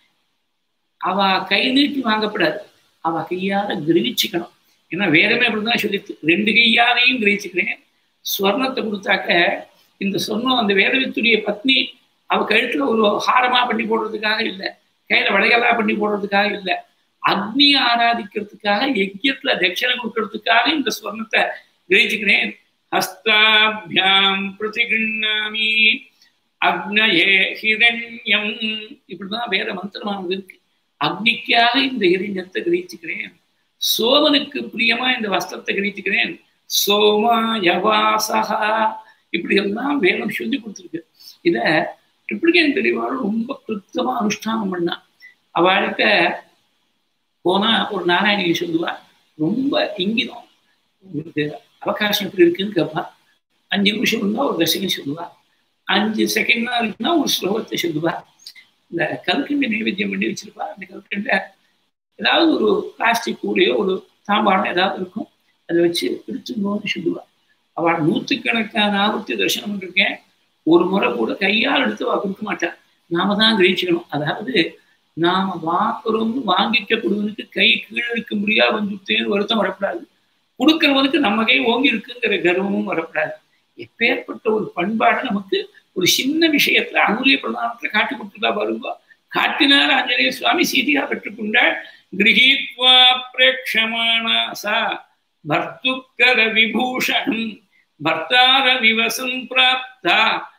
அவ கை நீட்டி வாங்கப்படாது, அவ கையால கிரகிச்சுக்கணும். ஏன்னா வேதமே அப்படிதான் சொல்லிட்டு, ரெண்டு கையாலையும் கிரகிச்சுக்கிறேன். ஸ்வர்ணத்தை கொடுத்தாக்க இந்த சொர்ணம் அந்த வேதவித்துடைய பத்னி அவ கழுத்துல ஒரு ஹாரமா பண்ணி போடுறதுக்காக இல்லை, கையில வளையலா பண்ணி போடுறதுக்காக இல்லை, அக்னியை ஆராதிக்கிறதுக்காக யஜ்யத்துல தட்சணை கொடுக்கறதுக்காக இந்த ஸ்வர்ணத்தை கிரகிச்சுக்கிறேன். ஹஸ்தாபியாம் பிரதிகிருண்ணாமி அக்னயே ஹிரண்யம், இப்படிதான் வேத மந்திரமானது இருக்கு. அக்னிக்காக இந்த ஹிரண்யத்தை கிரகிச்சுக்கிறேன். சோமனுக்கு பிரியமா இந்த வஸ்திரத்தை கிரகிச்சுக்கிறேன். சோமா யவாசகா, இப்படி எல்லாம் வேதம் சொல்லி கொடுத்துருக்கு. இத ட்ரிப்ளிகேன் பெரியவாளும் ரொம்ப கிருத்தமா அனுஷ்டானம் பண்ணா. அவள்கிட்ட போனா ஒரு நாராயணியை சொல்லுவா, ரொம்ப இங்கிதம், உங்களுக்கு அவகாசம் எப்படி இருக்குன்னு கேட்பா. அஞ்சு நிமிஷம் இருந்தா ஒரு தசகம் சொல்லுவா, அஞ்சு செகண்ட் தான் இருக்குன்னா ஒரு ஸ்லோகத்தை சொல்லுவா. இந்த கல்கண்டை நைவேத்தியம் பண்ணி வச்சிருப்பா. அந்த கல்கண்டை ஏதாவது ஒரு பிளாஸ்டிக் கூடையோ ஒரு தாம்பாளம் ஏதாவது இருக்கும், அதை வச்சு எடுத்துக்கணும்னு சொல்லுவா. அவள் நூற்றுக்கணக்கான ஆபத்து தரிசனம் பண்ணிருக்கேன். ஒரு முறை கூட கையால் எடுத்து அவள் கொடுக்க மாட்டாள், நாம தான் கிரகிச்சுக்கணும். அதாவது நாம வாங்குறோம்னு வாங்கிக்கப்படுவனுக்கு கை கீழே இருக்க முடியா வந்துட்டேன்னு வருத்தம் வரக்கூடாது, கொடுக்கிறவனுக்கு நம்ம கை ஓங்கி இருக்குங்கிற கர்வமும் வரக்கூடாது. எப்பேற்பட்ட ஒரு பண்பாடு நமக்கு ஒரு சின்ன விஷயத்துல அனுரிய பிரதானத்துல காட்டி கொடுத்துட்டா பாருங்க. காட்டினார் ஆஞ்சநேய சுவாமி, சீதையா பெற்றுக்கொண்டாள். கிரகீத்வா பிரேக்ஷமானா சா பர்த்துக்கர விபூஷணம் பர்த்தாரமிவ சம்பிராப்தா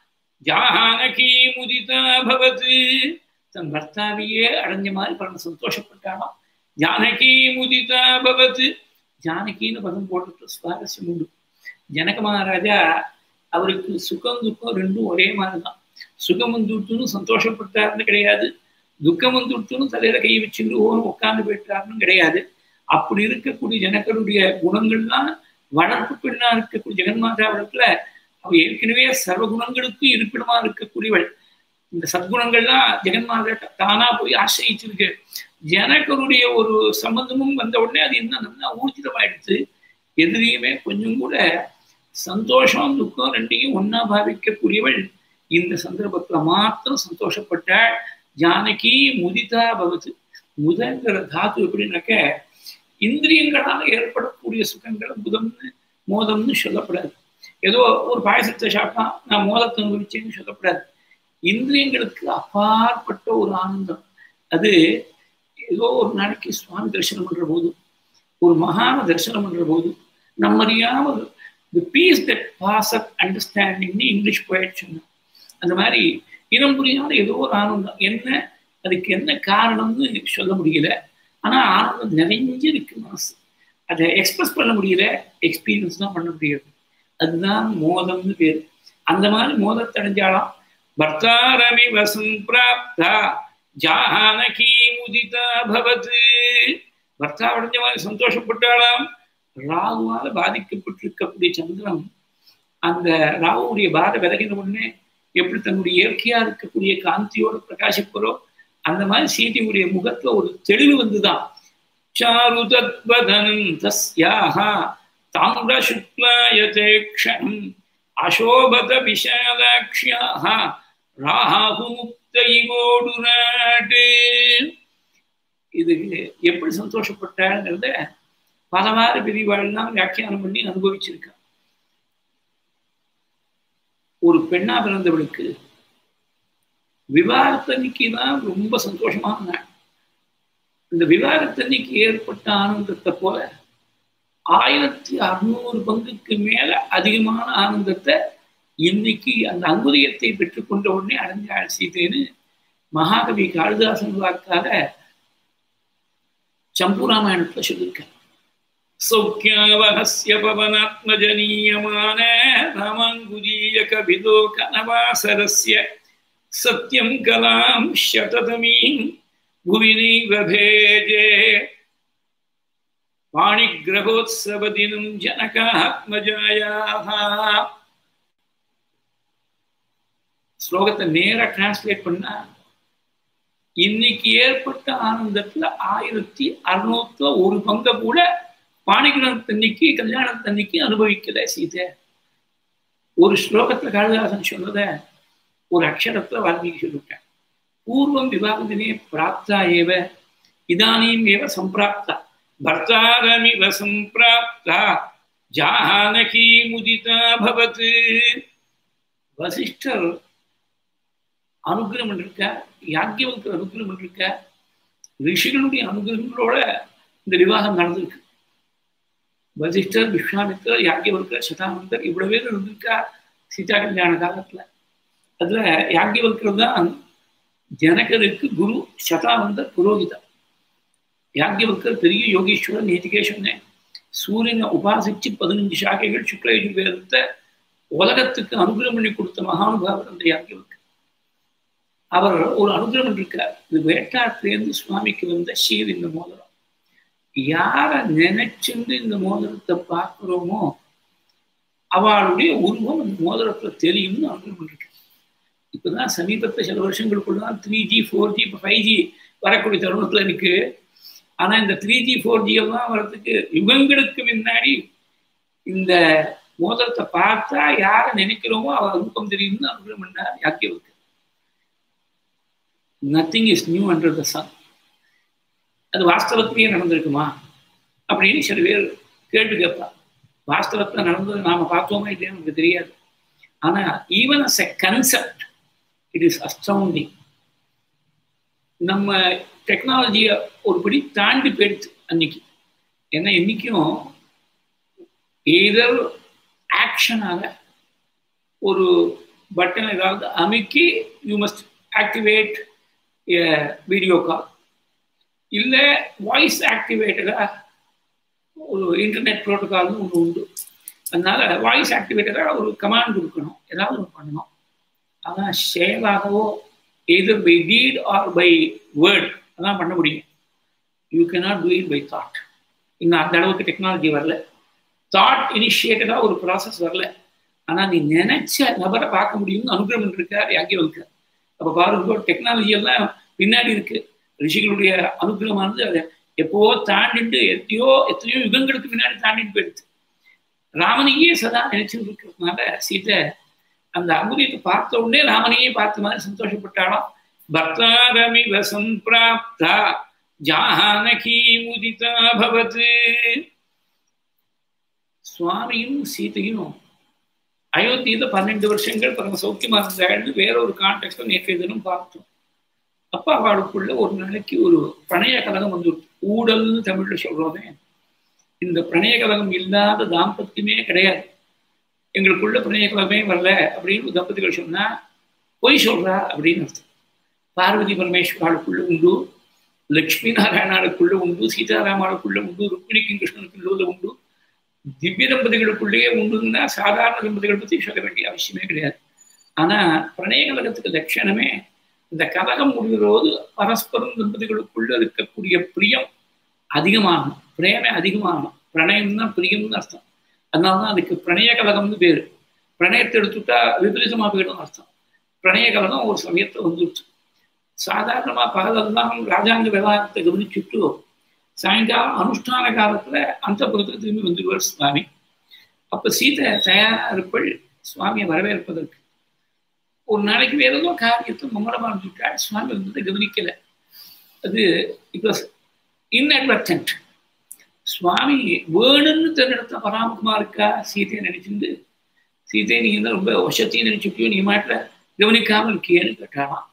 ஜானகி முதிதா பவதி. தன் பர்த்தாவையே அடைஞ்ச மாதிரி பரம சந்தோஷப்பட்டாலும் ஜானகி முதிதா பவதி. ஜானகின்னு பதம் போடுறது சுவாரஸ்யம் உண்டு. ஜனக மகாராஜா அவருக்கு சுகம் துக்கம் ரெண்டும் ஒரே மாதிரிதான். சுகம் வந்துட்டுன்னு சந்தோஷப்பட்டாருன்னு கிடையாது, துக்கம் வந்துட்டுன்னு தலையில கை வச்சுட்டு ஓரம் உட்கார்ந்து போயிட்டாருன்னு கிடையாது. அப்படி இருக்கக்கூடிய ஜனகருடைய குணங்கள்லாம் வளர்ப்பு பெண்ணா இருக்கக்கூடிய ஜெகன்மாதாவிடத்துல அவ ஏற்கனவே சர்வ குணங்களுக்கும் இருப்பிடமா இருக்கக்கூடியவள். இந்த சத்குணங்கள்லாம் ஜெகன்மாதா தானா போய் ஆசிரியிச்சிருக்கு. ஜனகருடைய ஒரு சம்பந்தமும் வந்த உடனே அது இன்னும் நல்லா ஊர்ஜிதமாயிடுச்சு. எதிரையுமே கொஞ்சம் கூட சந்தோஷம் துக்கம் ரெண்டையும் ஒன்னா பாவிக்கக்கூடியவள். இந்த சந்தர்ப்பத்துல மாத்திரம் சந்தோஷப்பட்டாள். ஜானகி முதிதா பவத்து. முதங்கிற தாத்து எப்படின்னாக்க இந்திரியங்களால ஏற்படக்கூடிய சுகங்களை முதம்னு மோதம்னு சொல்லப்படாது. ஏதோ ஒரு பாயசத்தை சாப்பிட்டா நான் மோதத்தை அனுபவிச்சேன்னு சொல்லப்படாது. இந்திரியங்களுக்கு அப்பாற்பட்ட ஒரு ஆனந்தம். அது ஏதோ ஒரு நாளைக்கு சுவாமி தரிசனம் பண்ற போது, ஒரு மகான தரிசனம் பண்ற போது நம்ம அறியாமல் the peace that passes understanding ன்னு இங்கிலீஷ் போயிட்டு சொன்னோம். அந்த மாதிரி இனம் புரியாத ஏதோ ஒரு ஆனந்தம். என்ன அதுக்கு என்ன காரணம்னு சொல்ல முடியல, ஆனா ஆனந்தம் நிறைஞ்சு இருக்கு மனசு. அதை எக்ஸ்பிரஸ் பண்ண முடியல, எக்ஸ்பீரியன்ஸ் தான் பண்ண முடியாது. அதுதான் மோதம்னு பேரு. அந்த மாதிரி மோதத்தை அடைஞ்சாலாம். பர்த்தாரமி வசம் பிராப்தா ஜானகி முதிதா பவத்து. பர்த்தா அடைஞ்ச மாதிரி சந்தோஷப்பட்டாலாம். ராகுவால பாதிக்கப்பட்டிருக்கக்கூடிய சந்திரன் அந்த ராகுடைய பாத விலகின உடனே எப்படி தன்னுடைய இயற்கையா இருக்கக்கூடிய காந்தியோடு பிரகாசிப்போ அந்த மாதிரி சீதையுடைய முகத்துல ஒரு தெளிவு வந்துதான். சாரு தத்வதனம் தஸ்யாக தாம்ர சுக்லாயதே க்ஷணம் அசோபத விஷாலாக்ஷ்யாக ராகு முக்த இவோடுநாடு. இது எப்படி சந்தோஷப்பட்டாங்கிறத பலவாறு பிரிவாள்லாம் வியாக்கியானம் பண்ணி அனுபவிச்சிருக்க. ஒரு பெண்ணா பிறந்தவளுக்கு விவாகத்தன்னைக்கு தான் ரொம்ப சந்தோஷமான நாள். இந்த விவாகத்தன்னைக்கு ஏற்பட்ட ஆனந்தத்தை போல ஆயிரத்தி அறுநூறு பங்குக்கு மேல அதிகமான ஆனந்தத்தை இன்னைக்கு அந்த அங்குரியத்தை பெற்றுக்கொண்ட உடனே அடைஞ்சாள் சீதைன்னு மகாகவி காளிதாசன் வாக்கால சம்பூராமாயணத்துல சொல்லியிருக்காங்க. சௌக்கியாவஹஸ்ய பவனாத்மஜனீயமான ராமாங்குஜீய கவிதோ கனவாசரஸ்ய சத்யம் கலாம் சததமீம் புவிநைவ பேஜே வாணிக்ரகோத்சவதினம் ஜனகாத்மஜாயாஹ. ஸ்லோகத்தை நேரா டிரான்ஸ்லேட் பண்ணா இன்னைக்கு ஏற்பட்ட ஆனந்தத்துல ஆயிரத்தி அறுநூத்துல ஒரு பங்கை கூட பாணிகிரகத்தன்னைக்கு கல்யாணத்தன்னைக்கு அனுபவிக்கல சீதை. ஒரு ஸ்லோகத்துல காளிதாசன் சொன்னத ஒரு அக்ஷரத்துல வால்மீகி சொல்லிவிட்டேன். பூர்வம் விவாகத்தினே பிராப்தா ஏவ இதானீம் ஏவ சம்பிராப்தா பர்த்தாரமிவ சம்பிராப்தா ஜானகி முதிதா பவத். வசிஷ்டர் அனுகிரகம் பண்ணிருக்க, யாக்கியவல்கர் அனுகிரகம் பண்ணிருக்க, ரிஷிகளுடைய அனுகிரகங்களோட இந்த விவாகம் நடந்திருக்கு. வசிஷ்டர், விஸ்வாமித்தர், யாக்கியவல்கர், சதானந்தர் இவ்வளவு பேர் இருந்திருக்கா சீதா கல்யாண காலத்துல. அதுல யாக்கியவல்கர் தான் ஜனகருக்கு குரு, சதானந்தர் புரோகிதர். யாக்கியவல்கர் பெரிய யோகீஸ்வரர். நேத்திகே சொன்னேன், சூரியனை உபாசிச்சு பதினஞ்சு சாக்கைகள் சுக்லயஜுர்வேதத்தை உலகத்துக்கு அனுகிரகம் பண்ணி கொடுத்த மகானுபாவர் அந்த யாக்கியவல்கர். அவர் ஒரு அனுகிரகம் இருக்கார். இது வேட்டாத்திலேருந்து சுவாமிக்கு வந்த ஷீர் இந்த மோதிரம். யார நினைச்சுண்டு இந்த மோதிரத்தை பார்க்கிறோமோ அவளுடைய உருவம் அந்த மோதிரத்துல தெரியும்னு அனுகிரகம் இருக்கு. இப்பதான் சமீபத்தில் சில வருஷங்களுக்குள்ளதான் த்ரீ ஜி ஃபோர் ஜி இப்போ ஃபைவ் ஜி வரக்கூடிய தருணத்துல இருக்கு. ஆனா இந்த த்ரீ ஜி ஃபோர் ஜி எல்லாம் வர்றதுக்கு யுகங்களுக்கு முன்னாடி இந்த மோதிரத்தை பார்த்தா யார நினைக்கிறோமோ அவர் ரூபம் தெரியும்னு அனுகிரகம் பண்ணார் யாக்கியவல்கர். Nothing is new under the sun. அது வாஸ்தவத்திலேயே நடந்திருக்குமா அப்படின்னு சில பேர் கேட்டு கேட்பா. வாஸ்தவத்தில் நடந்தது நாம பார்த்தோமா இல்லையா நமக்கு தெரியாது. ஆனா even as a concept it is astounding. நம்ம டெக்னாலஜியை ஒருபடி தாண்டி போயிடுச்சு அன்னைக்கு. ஏன்னா இன்னைக்கும் ஏதோ ஆக்ஷனாக ஒரு பட்டன் ஏதாவது அமைக்கி you must activate video call, இல்லை வாய்ஸ் ஆக்டிவேட்டடாக ஒரு இன்டர்நெட் ப்ரோட்டோகால்னு ஒன்று உண்டு. அதனால வாய்ஸ் ஆக்டிவேட்டடாக ஒரு கமாண்ட் கொடுக்கணும், ஏதாவது ஒன்று பண்ணணும். ஆனால் செயலாகவோ either by deed or by word அதான் பண்ண முடியும். You cannot do it by thought. இன்னும் அந்த அளவுக்கு டெக்னாலஜி வரல. தாட் இனிஷியேட்டடாக ஒரு ப்ராசஸ் வரல. ஆனால் நீ நினைச்ச நபரை பார்க்க முடியும்னு அனுகிரகம் இருக்கார் யாக்கியவல்கர். அப்போ பாருங்க, டெக்னாலஜி எல்லாம் பின்னாடி இருக்கு. ரிஷிகளுடைய அனுகிரகமானது அதை எப்போ தாண்டிட்டு எத்தையோ எத்தனையோ யுகங்களுக்கு பின்னாடி தாண்டிட்டு போயிடுது. ராமனையே சதா நினைச்சுட்டு இருக்கிறதுனால சீதை அந்த அமுதத்தை பார்த்த உடனே ராமனையே பார்த்த மாதிரி சந்தோஷப்பட்டாலும். பர்த்தாரமிவ சம்பிராப்தா ஜானகி முதிதா பவத். சுவாமியும் சீதையும் அயோத்தியில பன்னெண்டு வருஷங்கள் பரம சௌக்கியமா இருந்தாள்னு வேற ஒரு கான்டெக்ட்ல நேற்றைய தினம் பார்த்தோம். அப்ப அவளுக்குள்ள ஒரு நாளைக்கு ஒரு பிரணய கலகம் வந்து ஊடல்னு தமிழ்ல சொல்றோமே, இந்த பிரணய கலகம் இல்லாத தாம்பத்தியமே கிடையாது. எங்களுக்குள்ள பிரணய கலகமே வரல அப்படின்னு தம்பதிகள் சொன்னா பொய் சொல்றா அப்படின்னு அர்த்தம். பார்வதி பரமேஸ்வராளுக்குள்ள உண்டு, லட்சுமி நாராயணாளுக்குள்ள உண்டு, சீதாராமாளுக்குள்ள உண்டு, ருக்மிணிக்கும் கிருஷ்ணனுக்குள்ள உண்டு. திவ்ய தம்பதிகளுக்குள்ளேயே உண்டுன்னா சாதாரண தம்பதிகளை பற்றி சொல்ல வேண்டிய அவசியமே கிடையாது. ஆனா பிரணய கலகத்துக்கு லட்சணமே இந்த கலகம் முடிகிறபோது பரஸ்பரம் தம்பதிகளுக்குள்ள இருக்கக்கூடிய பிரியம் அதிகமாகணும், பிரேமை அதிகமாகணும். பிரணயம் தான் பிரியம்னு அர்த்தம். அதனாலதான் அதுக்கு பிரணய கலகம்னு பேரு. பிரணயத்தை எடுத்துட்டா விபரீதமா போயிடும் அர்த்தம். பிரணய கலகம் ஒரு சமயத்தை வந்துடுச்சு. சாதாரணமா பகலெல்லாம் ராஜாங்க விவகாரத்தை கவனிச்சுட்டு சாயங்காலம் அனுஷ்டான காலத்துல அந்த புறத்துக்கு திரும்பி வந்துடுவார் சுவாமி. அப்ப சீதை தயாரா இருப்பள் சுவாமியை வரவேற்பதற்கு. ஒரு நாளைக்கு வேற ஏதோ காரியத்தை மும்மரமா இருந்துட்டாள். சுவாமி வந்து கவனிக்கல. அது இட் வாஸ் இன்அட்வர்டன்ட். சுவாமி வேணும்னு தன்னிடத்த பராமுகமா இருக்கா சீதையை நினைச்சிருந்து, சீதையை நீ இருந்தால் ரொம்ப வசத்தையும் நினைச்சுட்டியோ, நீ மாட்டில் கவனிக்காம இருக்கியேன்னு கேட்டாலாம்.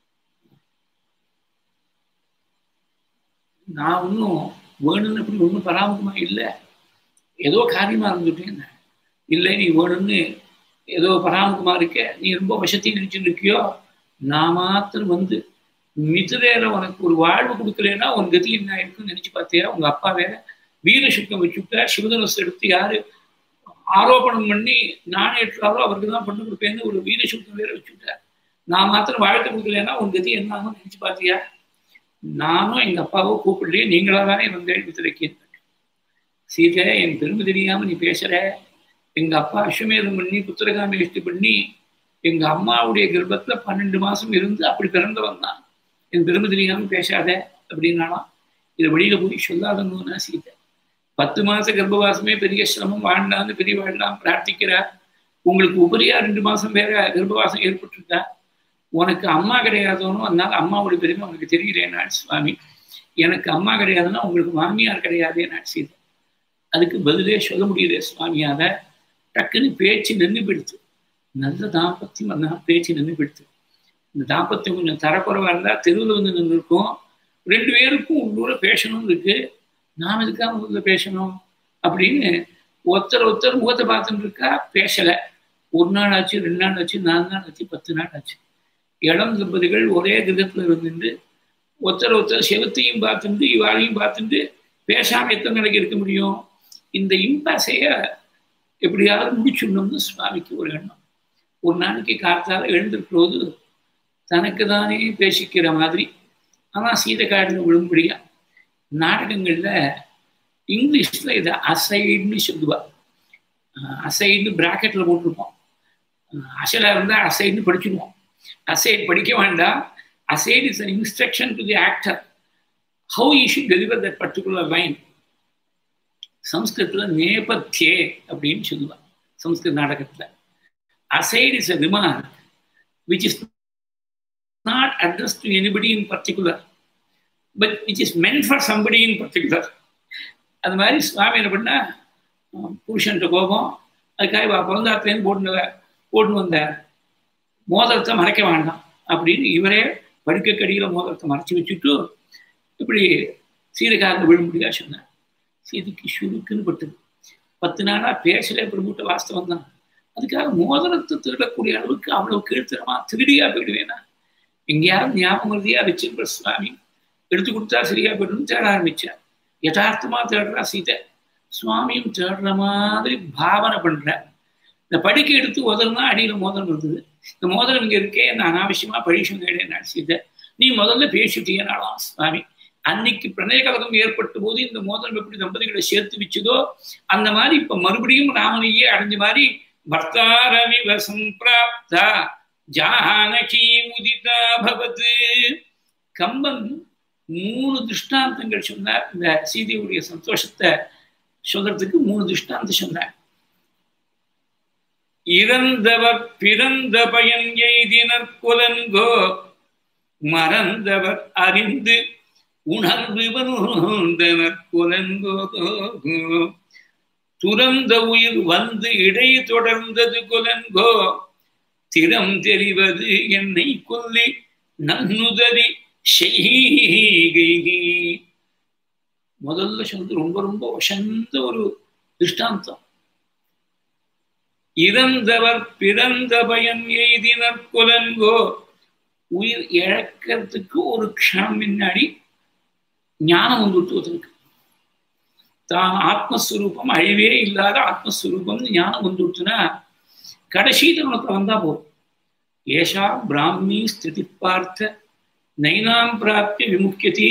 நான் ஒன்றும் வேணும்னு அப்படி ஒன்றும் பராமுகமா இல்லை, ஏதோ காரியமா இருந்துட்டேன். இல்லை நீ வேணும்னு ஏதோ பராமுகமா இருக்க, நீ ரொம்ப வசத்தையும் நினைச்சுட்டு இருக்கியோ, நான் மாத்திரம் வந்து மிதிரேற உனக்கு ஒரு வாழ்வு கொடுக்கலன்னா உன் கதி என்ன இருக்குன்னு நினைச்சு பார்த்தியா? உங்க அப்பா வேற வீர சுத்தம் வச்சுட்டா, சிவதனுசு எடுத்து யாரு ஆரோபணம் பண்ணி நாணயற்றாரோ அவருக்கு தான் பண்ணு கொடுப்பேன்னு ஒரு வீர சுத்தம் வேற வச்சுட்டார். நான் மாத்திரம் வாழ்க்கை கொடுக்கலன்னா உன் கதி என்ன ஆகும் நினைச்சு பார்த்தியா? நானும் எங்க அப்பாவோ கூப்பிடலையே, நீங்களா தானே வந்தேன் மிதிரைக்கேன். சீதை, என் பெருமை தெரியாம நீ பேசுற. எங்க அப்பா அஸ்வமேதம் பண்ணி புத்திரகாமேஷ்டி பண்ணி எங்க அம்மாவுடைய கர்ப்பத்துல பன்னெண்டு மாசம் இருந்து அப்படி பிறந்தவன் தான். என் பெருமை தெரியாமல் பேசாத அப்படின்னாலாம். இதை வெளியில போய் சொல்லாதன்னு சீதை. பத்து மாச கர்ப்பவாசமே பெரிய சிரமம், வாழ்ந்தான்னு பெரிய வாழலாம் பிரார்த்திக்கிறார். உங்களுக்கு உபரியா ரெண்டு மாசம் வேற கர்ப்பவாசம் ஏற்பட்டுருக்கா, உனக்கு அம்மா கிடையாதோன்னு, அதனால அம்மாவோட பெருமை உனக்கு தெரியலேன்னா சுவாமி. எனக்கு அம்மா கிடையாதுன்னா உங்களுக்கு மாமியார் கிடையாதுன்னா சீதை. அதுக்கு பதிலே சொல்ல முடியுது சுவாமியால. டக்குன்னு பேச்சு நின்று போயிடுத்து. நல்ல தாம்பத்தியம் அதனால பேச்சு நின்று போயிடுத்து. இந்த தாம்பத்தியம் கொஞ்சம் தரக்குறைவா இருந்தா தெருவில் வந்து நின்று இருக்கும். ரெண்டு பேருக்கும் உள்ளூர பேசணும்னு இருக்கு, நாம் எதுக்காக ஊர்ல பேசணும் அப்படின்னு ஒருத்தர் ஒருத்தர் முகத்தை பார்த்துட்டு இருக்கா. பேசலை. ஒரு நாள் ஆச்சு, ரெண்டு நாள் ஆச்சு, நாலு நாள் ஆச்சு, பத்து நாள் ஆச்சு. இளம் தம்பதிகள் ஒரே கிரகத்துல இருந்துட்டு ஒருத்தர் ஒருத்தர் செவத்தையும் பார்த்துட்டு இவாளையும் பார்த்துட்டு பேசாம எத்தனை நாளைக்கு இருக்க முடியும்? இந்த இம்பாசைய எப்படியாவது முடிச்சுடணும்னு சுவாமிக்கு ஒரு எண்ணம். ஒரு நாளைக்கு காத்தால எழுந்திருக்கிறது தனக்கு தானே பேசிக்கிற மாதிரி, ஆனால் சீதைக்காடில் விழும்படியா நாடகங்கள்ல இங்கிலீஷ்ல இதை அசைடுன்னு சொல்லுவா. அசைடுன்னு பிராக்கெட்ல போட்டிருப்போம். அசலா இருந்தா அசைடுன்னு படிச்சுடுவோம். அசைடு படிக்க வேண்டாம். Aside is an instruction to the actor how he should deliver that particular line. சம்ஸ்கிருதத்துல நேபத்தியே அப்படின்னு சொல்லுவா. சம்ஸ்கிருத நாடகத்துல aside is a remark which is not addressed to anybody in particular but which is meant for somebody in particular. அது மாதிரி சுவாமி என்ன பண்ணா, புருஷன்ட்ட கோபம், அதுக்காக பிறந்தாத்துலேருந்து போட்டு போட்டு வந்த மோதிரத்தை மறைக்க வேண்டாம் அப்படின்னு இவரே படுக்கைக்கடியில் மோதிரத்தை மறைச்சி வச்சுட்டு இப்படி சீதைக்காரங்க விழும்படியா சொன்னார். சீதைக்கு சுருக்குன்னு பட்டது. பத்து நாளாக பேசலே பிரபுட்ட வாஸ்தவம் தான். அதுக்காக மோதிரத்தை திருடக்கூடிய அளவுக்கு அவ்வளவு கீழ்த்தரமா திருடியா போயிடுவேனா? எங்கேயாவது ஞாபகம் உறுதியா வச்சிருக்கிற சுவாமி எடுத்து கொடுத்தா சரியா போயிடும் தேட ஆரம்பிச்சார். யதார்த்தமா தேடுறா சீதை. சுவாமியும் தேடுற மாதிரி பாவனை பண்ற. இந்த படிக்கை எடுத்து உதறனா அடியில மோதிரம் இருந்தது. இந்த மோதிரம் இங்க இருக்கே, நான் அனாவசியமா பழிஷம் கேட்டேன் சீதை. நீ முதல்ல பேசிட்டீங்கனாலாம் சுவாமி. அன்னைக்கு பிரணய கலகம் ஏற்பட்ட போது இந்த மோதிரம் எப்படி தம்பதிகளை சேர்த்து வச்சதோ அந்த மாதிரி இப்ப மறுபடியும் ராமனையே அடைஞ்ச மாதிரி பர்த்தாரவிவ சம்பிராப்தா ஜானகி முதிதா பவது. கம்பன் மூணு திருஷ்டாந்தங்கள் சொன்னார். இந்த சீதையுடைய சந்தோஷத்தை சொல்றதுக்கு மூணு திருஷ்டாந்தம் சொன்னார். இறந்தவர் பிறந்த பயன் எய்தினர் குலன்கோ, மறந்தவர் அறிந்து உணர்வு வந்தனர் குலன்கோ, துறந்த உயிர் வந்து இடை தொடர்ந்தது குலன்கோ, திறம் தெரிவது என்னை கொல்லி நன்னுதறி செய்கை. முதல்ல சொல்றது ரொம்ப ரொம்ப வசந்த ஒரு திருஷ்டாந்தம். இறந்தவர் பிறந்த பயன் எய்தினர் குலன்கோ, உயிர் இழக்கிறதுக்கு ஒரு க்ஷணம் முன்னாடி ஞானம் வந்துட்டு தான் ஆத்மஸ்வரூபம், அழிவே இல்லாத ஆத்மஸ்வரூபம் ஞானம் வந்துட்டுனா கடைசி தருணத்தை வந்தா போதும். ஏஷா பிராமி ஸ்திதி பார்த்த நைனாம் பிராப்திய விமுக்கியதி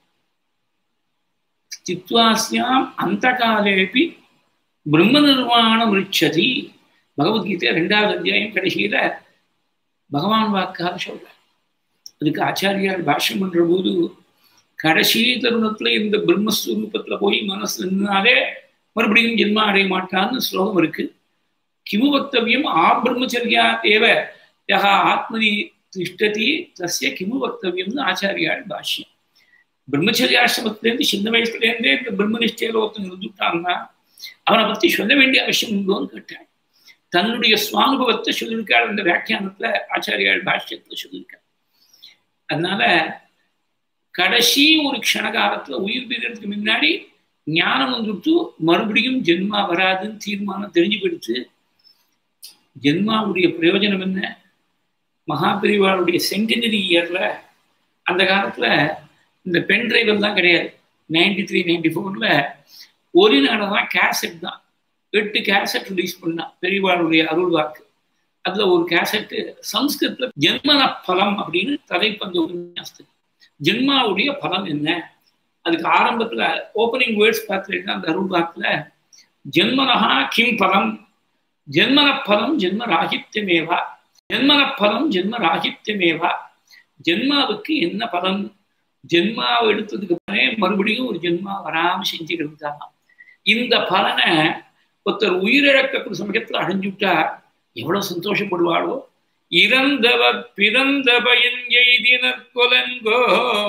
ஸ்தித்வாஸ்யாம் அந்த காலேபி பிரம்ம நிர்வாணம் ரிச்சதி. பகவத்கீதை ரெண்டாவது அத்தியாயம் கடைசியில பகவான் வாக்காக சொல்ற. அதுக்கு ஆச்சாரியார் பாஷ்யம் பண்ற போது கடைசி தருணத்துல இந்த பிரம்மஸ்வரூபத்துல போய் மனசு நின்னாலே மறுபடியும் ஜென்மா அடைய மாட்டான்னு ஸ்லோகம் இருக்கு. கிமு வக்தவியம் ஆ பிரம்மச்சரியா தேவ யஹா ஆத்மனி திஷ்டதி தஸ்ய கிமு வக்தவியம்னு ஆச்சாரியார் பாஷ்யம். பிரம்மச்சரியாசிரமத்திலேருந்து சின்ன வயசுலேருந்தே இந்த பிரம்ம நிஷ்டையில ஒருத்தன் இருந்துட்டாங்கன்னா அவனை பத்தி சொல்ல வேண்டிய அவசியம் உண்டோன்னு கேட்டான். தன்னுடைய சுவானுபவத்தை சொல்லியிருக்காள் இந்த வியாக்கியானத்துல, ஆச்சாரியார் பாஷ்யத்துல சொல்லியிருக்காள். அதனால கடைசி ஒரு க்ஷணகாலத்துல உயிர் பிரிகிறதுக்கு முன்னாடி ஞானம் வந்துட்டு மறுபடியும் ஜென்மா வராதுன்னு தீர்மானம் தெரிஞ்சு போயிடுச்சு. ஜென்மாவுடைய பிரயோஜனம் என்ன? மகாபிரிவாளுடைய சென்டினரி இயர்ல அந்த காலத்துல இந்த பென் டிரைவர் தான் கிடையாது. நைன்டி த்ரீ நைன்டி ஃபோர்ல ஒரு நாடகம் கேசட் தான். எட்டு கேசட் ரிலீஸ் பண்ணா பெரியவாளுடைய அருள் வாக்கு. அதுல ஒரு கேசட்டு சம்ஸ்கிருத்ல ஜென்மன பலம் அப்படின்னு தலைப்பந்த உபன்யாசத்து. ஜென்மாவுடைய பலம் என்ன? அதுக்கு ஆரம்பத்துல ஓப்பனிங் வேர்ட்ஸ் பார்த்துட்டு அந்த அருள் வாக்குல ஜென்மனஹா கிம் பலம், ஜென்மன பலம் ஜென்ம ராகித்யமேவா, ஜென்மன பலம் ஜென்ம ராகித்யமேவா, ஜென்மாவுக்கு என்ன பலன்? ஜென்மாவை எடுத்ததுக்கு அப்புறமே மறுபடியும் ஒரு ஜென்மா வராம செஞ்சுக்கிறது தான். இந்த பலனை ஒருத்தர் உயிரிழக்கக்கூடிய சமயத்தில் அடைஞ்சுட்டா எவ்வளவு சந்தோஷப்படுவாளோ. இறந்தவர் பிறந்த பயன் எய்தினர் கொலன்கோ.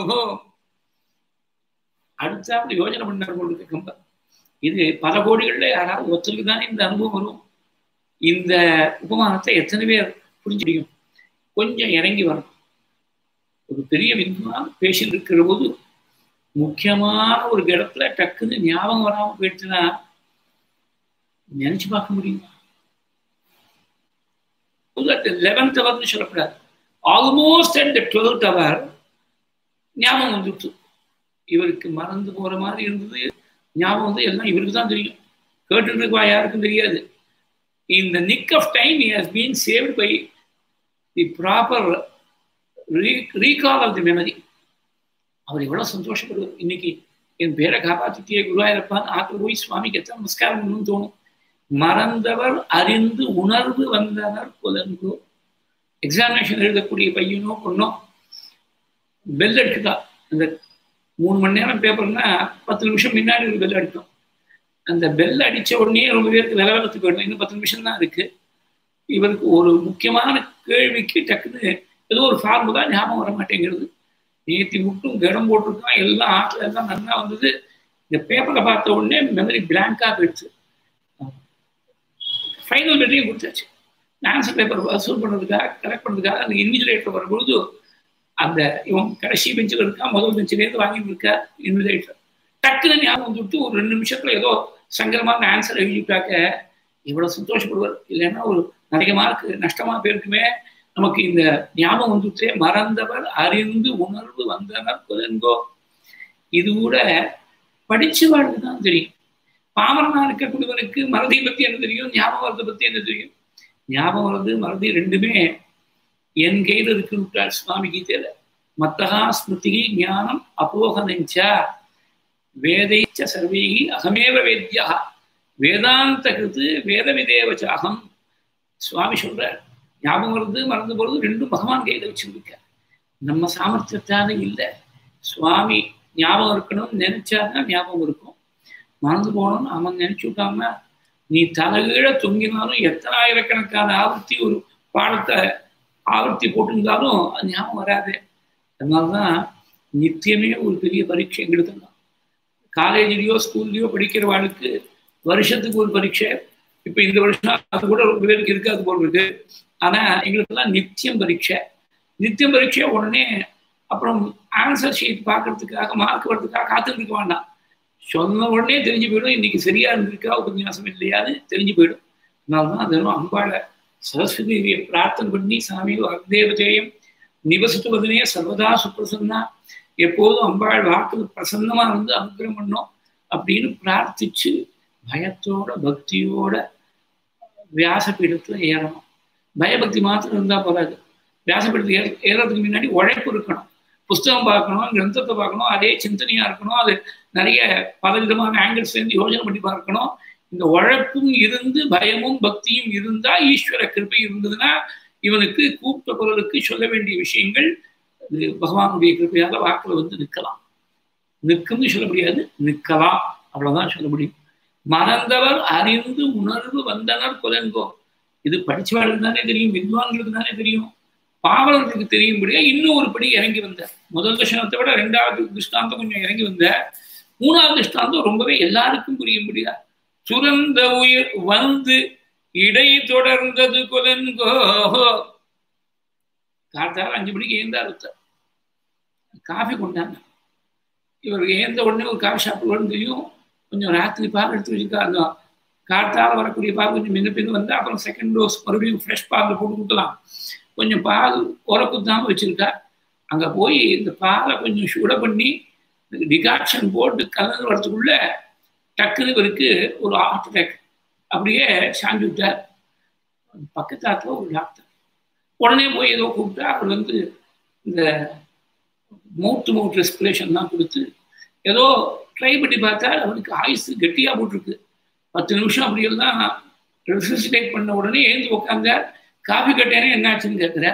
அடுத்தாப்புல யோஜனை பண்ணார் போல கம்பர். இது பல கோடிகள்ல யாராவது ஒருத்தருக்கு தானே இந்த அனுபவம் வரும். இந்த உபமானத்தை எத்தனை பேர் புரிஞ்சிடும்? கொஞ்சம் இறங்கி வரணும். ஒரு பெரிய வித்வான் பேசிட்டு இருக்கிற போது முக்கியமான ஒரு இடத்துல டக்குன்னு ஞாபகம் வராம போயிடுச்சுன்னா நினைச்சு பார்க்க முடியுமா? லெவன்த் ஹவர்னு சொல்லக்கூடாது, almost at the twelfth hour ஞாபகம் வந்துட்டு இவருக்கு மறந்து போற மாதிரி இருந்தது. ஞாபகம் வந்து எல்லாம் இவருக்கு தான் தெரியும், கேட்டு இருக்கா யாருக்கும் தெரியாது. இந்த nick of time he has been saved by the proper recall of the memory. அவர் எவ்வளவு சந்தோஷப்படுவார். இன்னைக்கு என் பேரை காப்பாற்றிய குருவாயிருப்பான் ஆத்துல போய் சுவாமிக்கு எத்தனை நமஸ்காரம் பண்ணணும்னு தோணும். மறந்தவர் அறிந்து உணர்வு வந்தனர் புலன்கோ. எக்ஸாமினேஷன் எழுதக்கூடிய பையனோ பொண்ணோ பெல் அடிச்சுட்டா, அந்த மூணு மணி நேரம் பேப்பர்னா பத்து நிமிஷம் முன்னாடி ஒரு பெல் அடிக்கும். அந்த பெல் அடித்த உடனே ரொம்ப பேருக்கு விலவலத்துக்கு போயிடும். இன்னும் பத்து நிமிஷம் தான் இருக்கு. இவருக்கு ஒரு முக்கியமான கேள்விக்கு டக்குன்னு ஏதோ ஒரு ஃபார்முலா ஞாபகம் வர மாட்டேங்கிறது. நேற்று மட்டும் கடம் போட்டிருக்கோம், எல்லாம் ஆட்டில் எல்லாம் நல்லா வந்தது. இந்த பேப்பரை பார்த்த உடனே மெமரி பிளாங்காக போயிடுச்சு. ஃபைனல் பெல்லையும் கொடுத்தாச்சு. ஆன்சர் பேப்பர் வசூல் பண்ணுறதுக்காக கலெக்ட் பண்ணுறதுக்காக அந்த இன்விஜிலேட்டர் வரும்பொழுது அந்த இவன் கடைசி பெஞ்சில் இருக்கான், முதல் பெஞ்சிலேருந்து வாங்கிட்டு இருக்கா இன்விஜிலேட்டர். டக்குன்னு ஞாபகம் வந்துவிட்டு ஒரு ரெண்டு நிமிஷத்துல ஏதோ சங்கரமான ஆன்சர் எழுதிட்டாக்க இவ்வளவு சந்தோஷப்படுவார். இல்லைன்னா ஒரு நிறைய மார்க் நஷ்டமா போயிருக்குமே. நமக்கு இந்த ஞாபகம் வந்துட்டே மறந்தவர் அறிந்து உணர்வு வந்தனர் கொலன்கோ. இது கூட படிச்சவாளுக்கு தான் தெரியும். பாமரனா இருக்கக்கூடியவனுக்கு மறதியை பத்தி என்ன தெரியும், ஞாபகம் வரதை பத்தி என்ன தெரியும்? ஞாபகம் வருது மறதி ரெண்டுமே என் கையில் இருக்குன்னு சுவாமி கீதையில. மத்தகா ஸ்மிருதி ஞானம் அபோகனஞ்சா வேதைச்ச சர்வீகி அகமேவ வேத்யா வேதாந்த கிருத்து வேத விதேவச்ச அகம். சுவாமி சொல்றார், ஞாபகம் வருது மறந்து போறது ரெண்டும் பகவான் கையில வச்சிருக்க. நம்ம சாமர்த்தியத்தால இல்லை. சுவாமி ஞாபகம் இருக்கணும்னு நினைச்சாதான் ஞாபகம் இருக்கும். மறந்து போகணும்னு அவன் நினைச்சு விட்டாம நீ தலைகீழ தொங்கினாலும் எத்தனை ஆயிரக்கணக்கான ஆவர்த்தி ஒரு பாடத்தை ஆவர்த்தி போட்டிருந்தாலும் அது ஞாபகம் வராது. அதனால்தான் நித்தியமே ஒரு பெரிய பரீட்சை எங்களுக்கு தான். காலேஜ்லயோ ஸ்கூல்லையோ படிக்கிறவாளுக்கு வருஷத்துக்கு ஒரு பரீட்சை. இப்ப இந்த வருஷம் அது கூட ரொம்ப பேருக்கு இருக்காது போல் இருக்கு. ஆனா எங்களுக்கெல்லாம் நித்தியம் பரீட்சை. நித்தியம் பரீட்சை உடனே அப்புறம் ஆன்சர் ஷீட் பார்க்கறதுக்காக மார்க் வர்றதுக்காக காத்துட்டு இருக்க வேண்டாம். சொன்ன உடனே தெரிஞ்சு போயிடும், இன்னைக்கு சரியா இருந்திருக்கா உபன்யாசம் இல்லையான்னு தெரிஞ்சு போயிடும். அதனால்தான் அதெல்லாம் அம்பாளை சரஸ்வதி தேவியை பிரார்த்தனை பண்ணி சாமி வாக்தேவதேயம் நிவசித்து வதனே சர்வதா சுப்பிரசன்னா, எப்போதும் அம்பாள் வாக்கு பிரசன்னமா இருந்து அனுகிரகம் பண்ணோம் அப்படின்னு பிரார்த்திச்சு பயத்தோட பக்தியோட வியாசபீடத்துல ஏறணும். பயபக்தி மாத்திரம் இருந்தா போதாது. வியாசபீடத்துல ஏற ஏறதுக்கு முன்னாடி உழைப்பு இருக்கணும். புஸ்தகம் பார்க்கணும், கிரந்தத்தை பார்க்கணும், அதே சிந்தனையா இருக்கணும். அது நிறைய பலவிதமான ஆங்கிள்ஸ்ல இருந்து யோஜனை பண்ணி பார்க்கணும். இந்த உழைப்பும் இருந்து பயமும் பக்தியும் இருந்தா, ஈஸ்வர கிருபை இருந்ததுன்னா இவனுக்கு கூப்பிட்ட குரலுக்கு சொல்ல வேண்டிய விஷயங்கள் பகவானுடைய கிருப்பையால வாக்குல வந்து நிற்கலாம். நிற்கும்னு சொல்ல முடியாது, நிற்கலாம், அவ்வளவுதான் சொல்ல முடியும். மறந்தவர் அறிந்து உணர்வு வந்தனர் கொலன்கோ. இது படிச்சவாளுக்கு தானே தெரியும், வித்வான்களுக்கு தானே தெரியும், பாவலர்களுக்கு தெரியும்படியா இன்னும் ஒரு படி இறங்கி வந்த. முதல் தர்ஷனத்தை விட ரெண்டாவது திருஷ்டாந்தம் கொஞ்சம் இறங்கி வந்த. மூணாவது திருஷ்டாந்தம் ரொம்பவே எல்லாருக்கும் புரியும்படியா. சுரந்த உயிர் வந்து இடை தொடர்ந்தது கொலன்கோ. காத்தால அஞ்சு மணிக்கு ஏந்தார் ஒருத்தர், காஃபி கொண்டாங்க. இவர் ஏந்த உடனே ஒரு காஃபி சாப்பிடுவான்னு தெரியும். கொஞ்சம் ராத்திரி பால் எடுத்து வச்சுருக்காங்க. காத்தால வரக்கூடிய பால் கொஞ்சம் மின்ன பின்னு வந்து அப்புறம் செகண்ட் டோஸ் மறுபடியும் ஃப்ரெஷ் பாலில் போட்டு கொடுக்கலாம். கொஞ்சம் பால் உரக்குத்தாம வச்சிருக்கா. அங்கே போய் இந்த பாலை கொஞ்சம் சூட பண்ணி டிகாக்ஷன் போட்டு கலந்து வரதுக்குள்ள டக்குன்னு இவருக்கு ஒரு ஹார்ட் அட்டாக். அப்படியே சாஞ்சு விட்டார். பக்கத்தாத்துல ஒரு டாக்டர் உடனே போய் ஏதோ கூப்பிட்டா அவர் வந்து இந்த மவுத் டு மவுத் ரெஸ்பிரேஷன் தான் கொடுத்து ஏதோ ட்ரை பண்ணி பார்த்தா அவருக்கு ஆயுசு கெட்டியாக போட்டிருக்கு. பத்து நிமிஷம் அப்படியெல்லாம் ரெசிஸ்டேட் பண்ண உடனே எழுந்து உட்காந்தார். காஃபி கட்டேனே என்னாச்சுன்னு கேட்குறார்.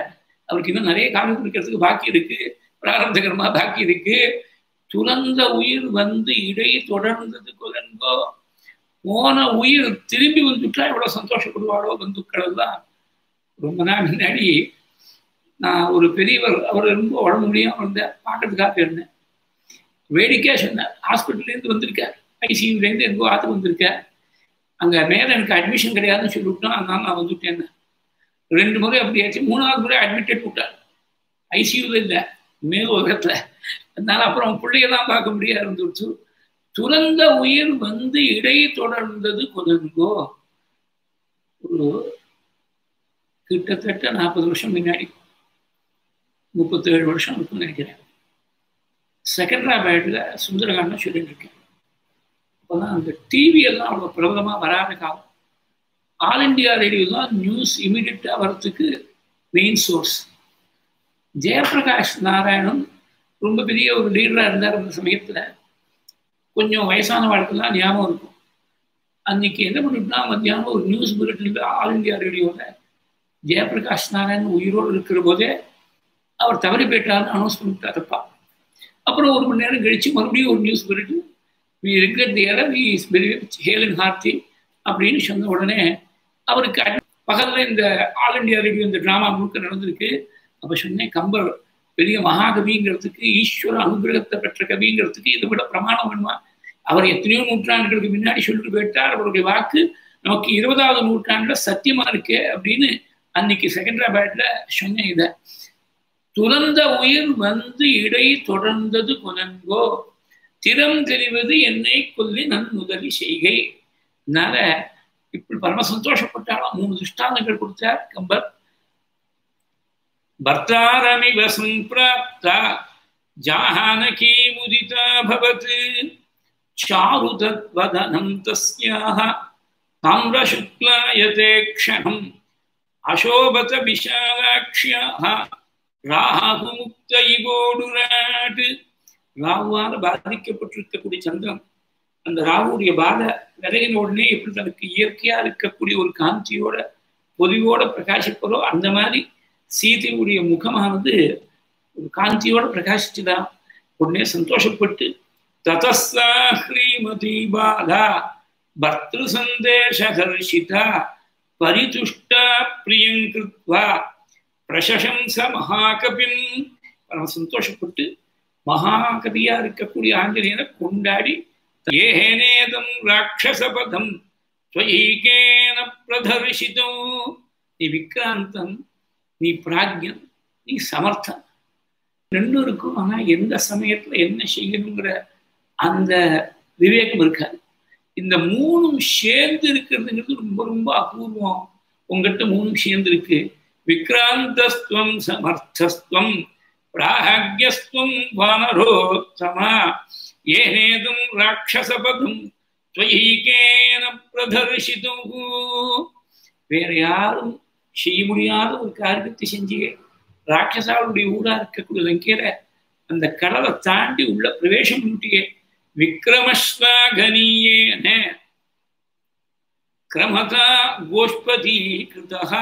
அவருக்கு இன்னும் நிறைய காலம் இருக்கிறதுக்கு பாக்கி இருக்கு, பிராரப்தகரமா பாக்கி இருக்கு. துறந்த உயிர் வந்து இடை தொடர்ந்தது கொலன்கோ, போன உயிர் திரும்பி வந்துட்டா எவ்வளவு சந்தோஷப்படுவாளோ பந்துக்கள் எல்லாம். ரொம்ப நாள் முன்னாடி நான் ஒரு பெரியவர், அவர் ரொம்ப உடம்பு முடியாம இருந்த பார்க்கறதுக்காக இருந்தேன். வேடிக்கையா சொன்னார், ஹாஸ்பிட்டல்லேருந்து வந்திருக்கார், ஐசியூலேருந்து எங்கோ ஆத்து வந்திருக்கார், அங்கே மேலே எனக்கு அட்மிஷன் கிடையாதுன்னு சொல்லிவிட்டோம், அதனால நான் வந்துட்டேன். ரெண்டு முறை அப்படி ஆச்சு, மூணாவது முறை அட்மிட்டட் விட்டார், ஐசியூவில் இல்லை மேல் உலகத்தில். அதனால அப்புறம் பிள்ளையெல்லாம் பார்க்க முடியாது இருந்துச்சு. துறந்த உயிர் வந்து இடை தொடர்ந்தது கொலன்கோ. ஒரு கிட்டத்தட்ட நாற்பது வருஷம் முன்னாடி, முப்பத்தேழு வருஷம் இருக்குன்னு நினைக்கிறேன், செகண்டராபாத்ல சுந்தரகாண்டம் சொல்லிட்டு இருக்கேன். அப்போதான் அந்த டிவி எல்லாம் அவ்வளோ பிரபலமாக வராத காலம். ஆல் இண்டியா ரேடியோ தான் நியூஸ் இமீடியட்டாக வர்றதுக்கு மெயின் சோர்ஸ். ஜெயபிரகாஷ் நாராயணன் ரொம்ப பெரிய ஒரு லீடராக இருந்தார் அந்த சமயத்தில். கொஞ்சம் வயசான வாழ்க்கைலாம் ஞாபகம் இருக்கும். அன்னைக்கு என்ன பண்ணிட்டுனா, மத்தியானம் ஒரு நியூஸ் புல்லட்டினில் ஆல் இண்டியா ரேடியோவில் ஜெயபிரகாஷ் நாராயணன் உயிரோடு இருக்கிற போதே அவர் தவறி போயிட்டார்னு அனௌன்ஸ் பண்ணிட்டாருப்பா. அப்புறம் ஒரு மணி நேரம் கழிச்சு மறுபடியும் ஒரு news bulletin, we regret the error, we is very hale and hearty அப்படின்னு சொன்ன உடனே அவருக்கு பகலில் இந்த ஆல் இண்டியா ரேடியோ இந்த ட்ராமா முழுக்க நடந்திருக்கு. அப்போ சொன்னேன், கம்பர் பெரிய மகாகவிங்கிறதுக்கு, ஈஸ்வர அனுகிரகத்தை பெற்ற கவிங்கிறதுக்கு இதை விட பிரமாணம் வேணுமா? அவர் எத்தனையோ நூற்றாண்டுகளுக்கு முன்னாடி சொல்லிட்டு போயிட்டார், அவருடைய வாக்கு நமக்கு இருபதாவது நூற்றாண்டுல சத்தியமா இருக்கு அப்படின்னு அன்னைக்கு செகண்டராபாத்ல சொன்னேன். இதை துறந்த உயிர் வந்து இடை தொடர்ந்தது கொலன்கோ, திறம் தெரிவது என்னை கொல்லி நன் முதலி செய்கை. அதனால இப்படி பரம சந்தோஷப்பட்டாலும் மூணு திருஷ்டாந்தங்கள் கொடுத்தார் கம்பர். பர்த்தாரமிவ சம்பிராப்தா ஜானகி முதிதா பவத் சாரு தத்வதனம் தஸ்யாஹ தாம்ர சுக்லாயதே க்ஷணம் அசோபத விஷாலாக்ஷ்யாஹ ராகு முக்த இவோடுராட். ராகுவால பாதிக்கப்பட்டிருக்கக்கூடிய சந்திரன், அந்த ராகுடைய பாதை விலகின உடனே எப்படி தனக்கு இயற்கையா இருக்கக்கூடிய ஒரு காந்தியோட பொலிவோட பிரகாசிப்பதோ அந்த மாதிரி சீதையுடைய முகமானது ஒரு காந்தியோட பிரகாசிச்சுதான். உடனே சந்தோஷப்பட்டு ததஸ்ஸா ஸ்ரீமதி பாலா பர்த்ரு சந்தேஷஹர்ஷிதா பரிதுஷ்டா பிரியங்கிருத்வா பிரசம்ச மகாகபின். பரம சந்தோஷப்பட்டு மகாகவியா இருக்கக்கூடிய ஆஞ்சநேயனை கொண்டாடி, ஏனேதம் ராட்சசபதம் ஸ்வயீகேன பிரதர்ஷிதோ, நீ விக்ராந்தன், நீ பிராக்யன், நீ சமர்த்தன், ரெண்டும் இருக்கும். ஆனா எந்த சமயத்துல என்ன செய்யணுங்கிற அந்த விவேகம் இருக்காது. இந்த மூணும் சேர்ந்து இருக்கிறதுங்கிறது ரொம்ப ரொம்ப அபூர்வம். உங்ககிட்ட மூணும் சேர்ந்து இருக்கு. விக்ராந்தஸ்துவம் சமர்த்தஸ்துவம் பிராக்யஸ்துவம் வானரோத்தமா ஏனேதும் ராட்சசபதம் ஸ்வயீகேன பிரதர்ஷிதோ. வேற யாரும் செய்ய முடியாத ஒரு காரியத்தை செஞ்சு ராட்சசாவுடைய ஊரா இருக்கக்கூடிய லங்கையில அந்த கடலை தாண்டி உள்ள பிரவேசம் பண்ணிட்டியே. விக்ரமஸ்வாகனீயேன கிரமதா கோஷ்பதி கிருதா,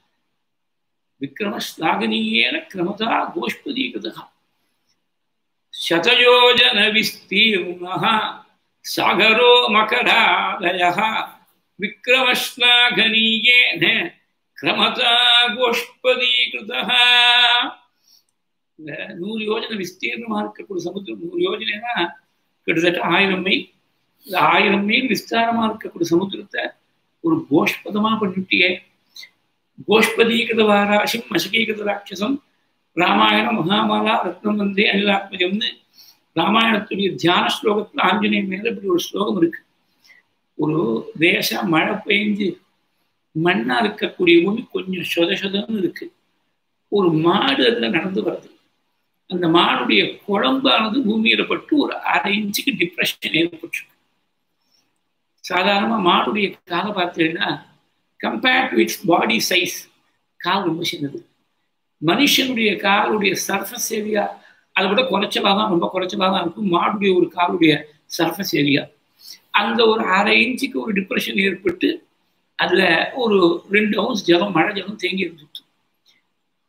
விக்ரமஸ்வாகனீயேன கிரமதா கோஷ்பதி கிருதா சதயோஜன விஸ்தீர்ணः சாகரோ மகராலயः விக்ரமஸ்வாகனீயேன கிரமதா கோஷ்பதி கிருதா. இந்த நூறு யோஜனை விஸ்தீர்ணமா இருக்கக்கூடிய சமுத்திரம், நூறு யோஜனைனா கிட்டத்தட்ட ஆயிரம் மைல். இந்த ஆயிரம் மைல் விஸ்தாரமா இருக்கக்கூடிய சமுத்திரத்தை ஒரு கோஷ்பதமா பண்ணிட்டியே. கோஷ்பதீகிருத வாராசிம் மசகீகிருத ராட்சசம் ராமாயணம் மகாமாலா ரத்னம் வந்தே அனிலாத்மஜம்னு ராமாயணத்துடைய தியான ஸ்லோகத்துல ஆஞ்சநேயன் மேல இப்படி ஒரு ஸ்லோகம் இருக்கு. ஒரு தேசம் மழை பெய்ஞ்சு மண்ணா இருக்கக்கூடிய பூமி கொஞ்சம் சொத சொதன்னு இருக்கு. ஒரு மாடு அதுல நடந்து வருது. அந்த மாடுடைய குழம்பானது பூமியில பட்டு ஒரு அரை இன்ச்சுக்கு டிப்ரெஷன் ஏற்பட்டு. சாதாரணமா மாடுடைய காலை பார்த்தீங்கன்னா compared to its body size கால் ரொம்ப சின்னது. மனுஷனுடைய காலுடைய சர்ஃபஸ் ஏரியா அதை விட குறைச்சலாக தான், ரொம்ப குறைச்சலாக தான் இருக்கும் மாடுடைய ஒரு காலுடைய சர்ஃபஸ் ஏரியா. அந்த ஒரு அரை இன்ச்சுக்கு ஒரு டிப்ரெஷன் ஏற்பட்டு அதுல ஒரு ரெண்டு ஹவுஸ் ஜலம் மழை ஜலம் தேங்கி இருந்துட்டு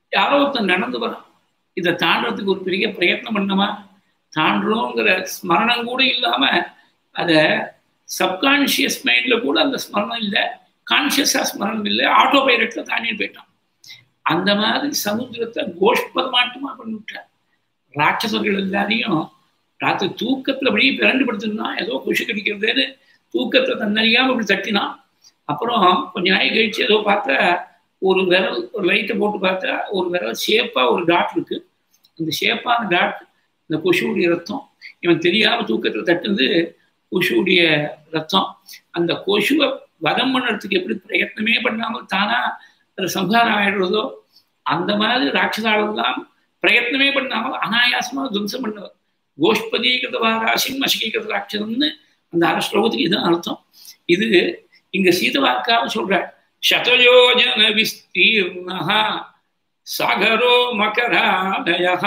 யாரோ ஒருத்தன் நடந்து வரான், இதை தாண்டறதுக்கு ஒரு பெரிய பிரயத்னம் பண்ணமா, தாண்டுறோங்கிற ஸ்மரணம் கூட இல்லாம அத சப்கான்ஷியஸ் மைண்ட்ல கூட அந்த ஸ்மரணம் இல்லை, கான்சியஸா ஸ்மரணம் இல்லை, ஆட்டோ பைலட்ல தாண்டி போயிட்டான். அந்த மாதிரி சமுத்திரத்தை கோஷ்பதமாட்டமா பண்ணிவிட்டார். ராட்சசர்கள் எல்லாரையும் ராத்திரி தூக்கத்துல அப்படியே பிறண்டு படுத்துனா ஏதோ கொசு கடிக்கிறதுன்னு தூக்கத்தை தன்னறியாம இப்படி தட்டினான். அப்புறம் கொஞ்ச நாள் கழிச்சு ஏதோ பார்த்தா ஒரு விரல், ஒரு லைட்டை போட்டு பார்த்தா ஒரு விரல் ஷேப்பா ஒரு டாட் இருக்கு. அந்த ஷேப்பான டாட் இந்த கொசுவுடைய ரத்தம். இவன் தெரியாம தூக்கத்துல தட்டுனது கொசுவுடைய ரத்தம். அந்த கொசுவை வதம் பண்ணுறதுக்கு எப்படி பிரயத்னமே பண்ணாமல் தானா அது சம்ஹாரம் ஆயிடுறதோ அந்த மாதிரி ராட்சசாலெல்லாம் பிரயத்னமே பண்ணாமல் அனாயாசமா துவம்சம் பண்ணவர். கோஷ்பதீகிருத வாராசிம் அசகீகிருத ராட்சசம்னு அந்த அரை ஸ்லோகத்துக்கு இதுதான் அர்த்தம். இது இங்க சீதவாக்காக சொல்ற. சதயோஜன விஸ்தீர்ணஹா சாகரோ மகராதயஹ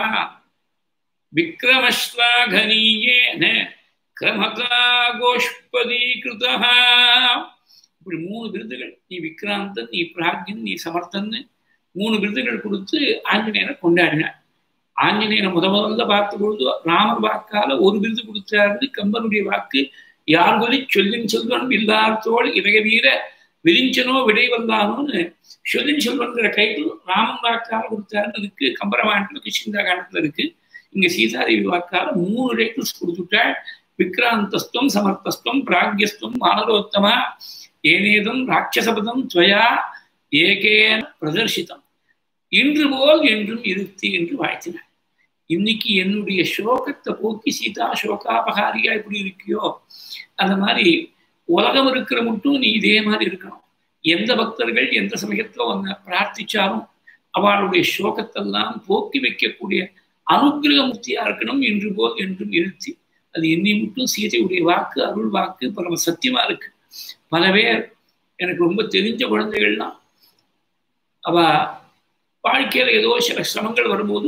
விக்ரமஸ்வாகனீயேன கிரமதா கோஷ்பதீகிருதஹ. இப்படி மூணு விருதுகள், நீ விக்ராந்தன், நீ பிராக்யன், நீ சமர்த்தன்னு மூணு விருதுகள் கொடுத்து ஆஞ்சநேயரை கொண்டாடினார். ஆஞ்சநேயரை முத முதல்ல பார்த்த பொழுது ராமர் வாக்கால ஒரு விருது கொடுத்தாரு. கம்பனுடைய வாக்கு யார் சொல்லி சொல்லின் செல்வன் இல்லாதோள் இறைய வீர விரிஞ்சனோ விடை வந்தானோன்னு சொல்லின் செல்வன்கிற டைட்டில் ராமன் வாக்கால கொடுத்தாருன்னு இருக்கு. கம்பராமாயணத்துல கிருஷ்ணா காண்டத்துல இருக்கு. இங்க சீதாதேவி வாக்கால மூணு டைட்டில்ஸ் கொடுத்துட்டாள். விக்ராந்தஸ்துவம் சமர்த்தஸ்துவம் பிராக்யஸ்துவம் மானரோத்தமா ஏனேதம் ராட்சசபதம் துவயா ஏகேன பிரதர்சிதம் இன்று போல் என்றும் இருத்தி என்று வாழ்த்தினார். இன்னைக்கு என்னுடைய சோகத்தை போக்கி சீதா சோகாபகாரியா எப்படி இருக்கியோ அந்த மாதிரி உலகம் இருக்கிற மட்டும் நீ இதே மாதிரி இருக்கணும். எந்த பக்தர்கள் எந்த சமயத்துல உன்னை பிரார்த்திச்சாலும் அவளுடைய சோகத்தெல்லாம் போக்கி வைக்கக்கூடிய அனுகிரக முக்தியா இருக்கணும். இன்று போல் என்றும் இருத்தி. அது இன்னி மட்டும் சீதையுடைய வாக்கு அருள் வாக்கு பரம சத்தியமா இருக்கு. பல பேர் எனக்கு ரொம்ப தெரிஞ்ச குழந்தைகள்லாம் அவ வாழ்க்கையில ஏதோ சில சிரமங்கள் வரும்போது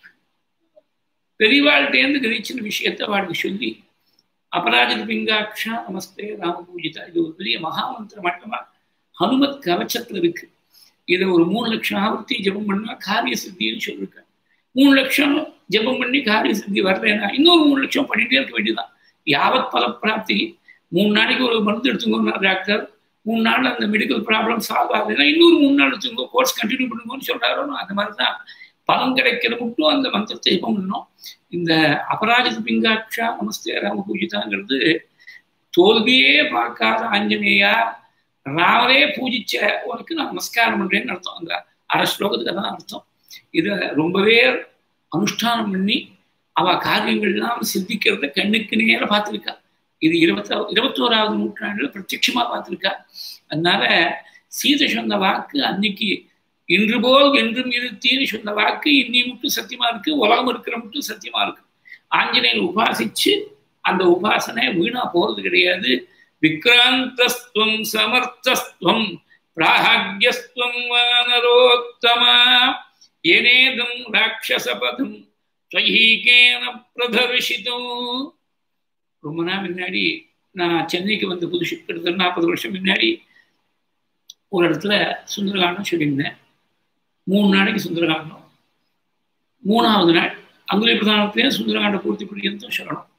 பெரியவாழ்கிட்டேருந்து கிரகிச்சின விஷயத்தை அவளுக்கு சொல்லி அபராஜித பிங்காட்சா நமஸ்தே ராம பூஜிதா, இது ஒரு பெரிய மகாமந்திர மட்டமா ஹனுமத் கவச்சத்துல இருக்கு. இதை ஒரு மூணு லட்சம் ஆவர்த்தி ஜபம் பண்ணா காரிய சித்தின்னு சொல்லியிருக்காங்க. மூணு லட்சம் ஜபம் பண்ணி காரிய சித்தி வரலன்னா இன்னொரு மூணு லட்சம் பண்ணிட்டே இருக்க வேண்டியதுதான். யாவத் பல பிராப்தி. மூணு நாளைக்கு ஒரு மருந்து எடுத்துக்கோங்க டாக்டர், மூணு நாள் அந்த மெடிக்கல் ப்ராப்ளம் சால்வ் ஆகுதுன்னா இன்னொரு மூணு நாள் எடுத்துக்கோ, கோர்ஸ் கண்டினியூ பண்ணுங்கன்னு சொல்றாரோ. அந்த மாதிரிதான் பலன் கிடைக்கிற மட்டும் அந்த மந்திரத்தை ஜபம் பண்ணணும். இந்த அபராஜித பிங்காட்சா நமஸ்தே ராம பூஜிதாங்கிறது தோல்வியே பார்க்காத ஆஞ்சநேயா ராமரே பூஜிச்ச உனக்கு நான் நமஸ்காரம் பண்றேன்னு அர்த்தம். அந்த அரை ஸ்லோகத்துக்கு தான் அர்த்தம். இதை ரொம்பவே அனுஷ்டானம் பண்ணி அவ காரியங்கள்லாம் சித்திக்கிறத கண்ணுக்கு நேர பார்த்துருக்கா. இது இருபத்தா இருபத்தோராவது நூற்றாண்டுல பிரத்யட்சமா பார்த்துருக்கா. அதனால சீதை சொன்ன வாக்கு அன்னைக்கு இன்று போல் என்றும் இருத்தின்னு சொன்ன வாக்கு இன்னி மட்டும் சத்தியமா இருக்கு. உலகம் இருக்கிற மட்டும் சத்தியமா இருக்கு. ஆஞ்சநேயன் உபாசிச்சு அந்த உபாசனை வீணா போறது கிடையாது. விக்ராந்தஸ்துவம் சமர்த்தஸ்துவம் பிராக்யஸ்துவம் வானரோத்தமா ஏனேதம் ராட்சசபதம் ஸ்வஹீகேன பிரதர்ஷிதம். ரொம்ப நாள் முன்னாடி நான் சென்னைக்கு வந்த புதுசு கிட்டத்தட்ட நாற்பது வருஷம் முன்னாடி ஒரு இடத்துல சுந்தரகாண்டம் சொல்லியிருந்தேன். மூணு நாளைக்கு சுந்தரகாண்டம். மூணாவது நாள் அங்குலி பிரதானத்திலேயே சுந்தரகாண்ட பூர்த்தி பிடிக்கிறதும் சொல்லணும்.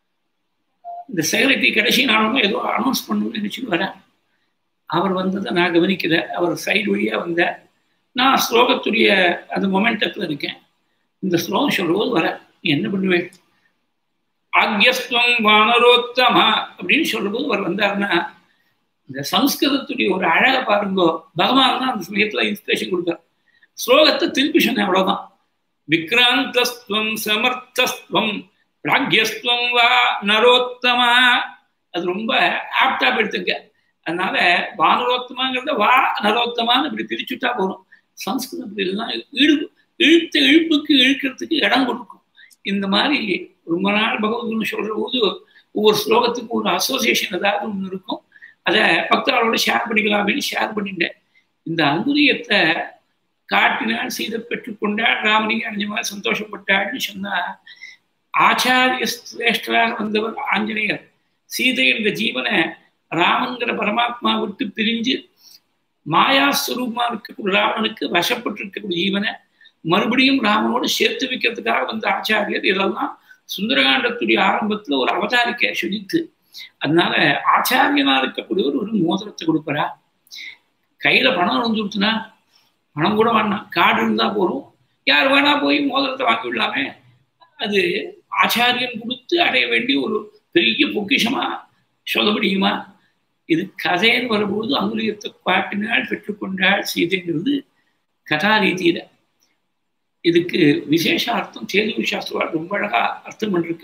இந்த செக்ரட்டரி கடைசி நாளும் ஏதோ அனௌன்ஸ் பண்ணணும்னு நினைச்சுட்டு வரேன். அவர் வந்ததை நான் கவனிக்கல. அவர் சைடு வழியா வந்த நான் ஸ்லோகத்துடைய அந்த மொமெண்டத்தில் இருக்கேன். இந்த ஸ்லோகம் சொல்லும்போது வர நீ என்ன பண்ணுவேன், ஆக்யஸ்துவம் வானரோத்தமா அப்படின்னு சொல்லும்போது அவர் வந்தாருன்னா இந்த சம்ஸ்கிருதத்துடைய ஒரு அழகை பாருங்கோ. பகவான் தான் அந்த சமயத்துல இன்ஸ்பிரேஷன் கொடுத்தார். ஸ்லோகத்தை திருப்பி சொன்னேன், அவ்வளவுதான். விக்ராந்தஸ்துவம் சமர்த்தஸ்துவம் பிராக்யஸ்துவம் வா நரோத்தமா. அது ரொம்ப ஆப்டா எடுத்துங்க. அதனால வானரோத்தமாங்கிறத வா நரோத்தமான்னு இப்படி பிரிச்சுட்டா போதும். சம்ஸ்கிருதம் எல்லாம் இழு இழுத்த இழுப்புக்கு இழுக்கிறதுக்கு இடம் கொடுக்கும். இந்த மாதிரி ரொம்ப நாள் பகவத்கீதை சொல்ற போது ஒவ்வொரு ஸ்லோகத்துக்கும் ஒரு அசோசியேஷன் ஏதாவது ஒன்று இருக்கும். அதை பக்தர்களோட ஷேர் பண்ணிக்கலாம் அப்படின்னு ஷேர் பண்ணிட்டேன். இந்த அங்குரியத்தை காட்டினால் சீதை பெற்றுக்கொண்டாள், ராமனையும் அடைஞ்ச மாதிரி சந்தோஷப்பட்டாள்னு சொன்னா ஆச்சாரிய சிரேஷ்டராக வந்தவர் ஆஞ்சநேயர். சீதை என்ற ஜீவனை ராமன்கிற பரமாத்மா விட்டு பிரிஞ்சு மாயாஸ்வரூபமா இருக்கக்கூடிய ராவனுக்கு வசப்பட்டு இருக்கக்கூடிய ஜீவனை மறுபடியும் ராமனோடு சேர்த்து வைக்கிறதுக்காக வந்த ஆச்சாரியர். இதெல்லாம் சுந்தரகாண்டத்துடைய ஆரம்பத்துல ஒரு அவதாரிக்க சுஜித்து. அதனால ஆச்சாரியனா இருக்கக்கூடியவர் ஒரு மோதிரத்தை கொடுப்பறா. கையில பணம் வந்துடுச்சுன்னா பணம் கூட வேணாம், கார்டு இருந்தா போறோம், யார் வேணா போய் மோதிரத்தை வாங்கி விடலாமே. அது ஆச்சாரியன் கொடுத்து அடைய வேண்டிய ஒரு பெரிய பொக்கிஷமா சொல்ல முடியுமா? இது கதைன்னு வரும்போது அங்குலியத்தை காட்டினால் பெற்றுக்கொண்டாள் சீதைங்கிறது கதா ரீதியில. இதுக்கு விசேஷ அர்த்தம் சேது சாஸ்திரவாள் ரொம்ப அழகா அர்த்தம் பண்ணிருக்க.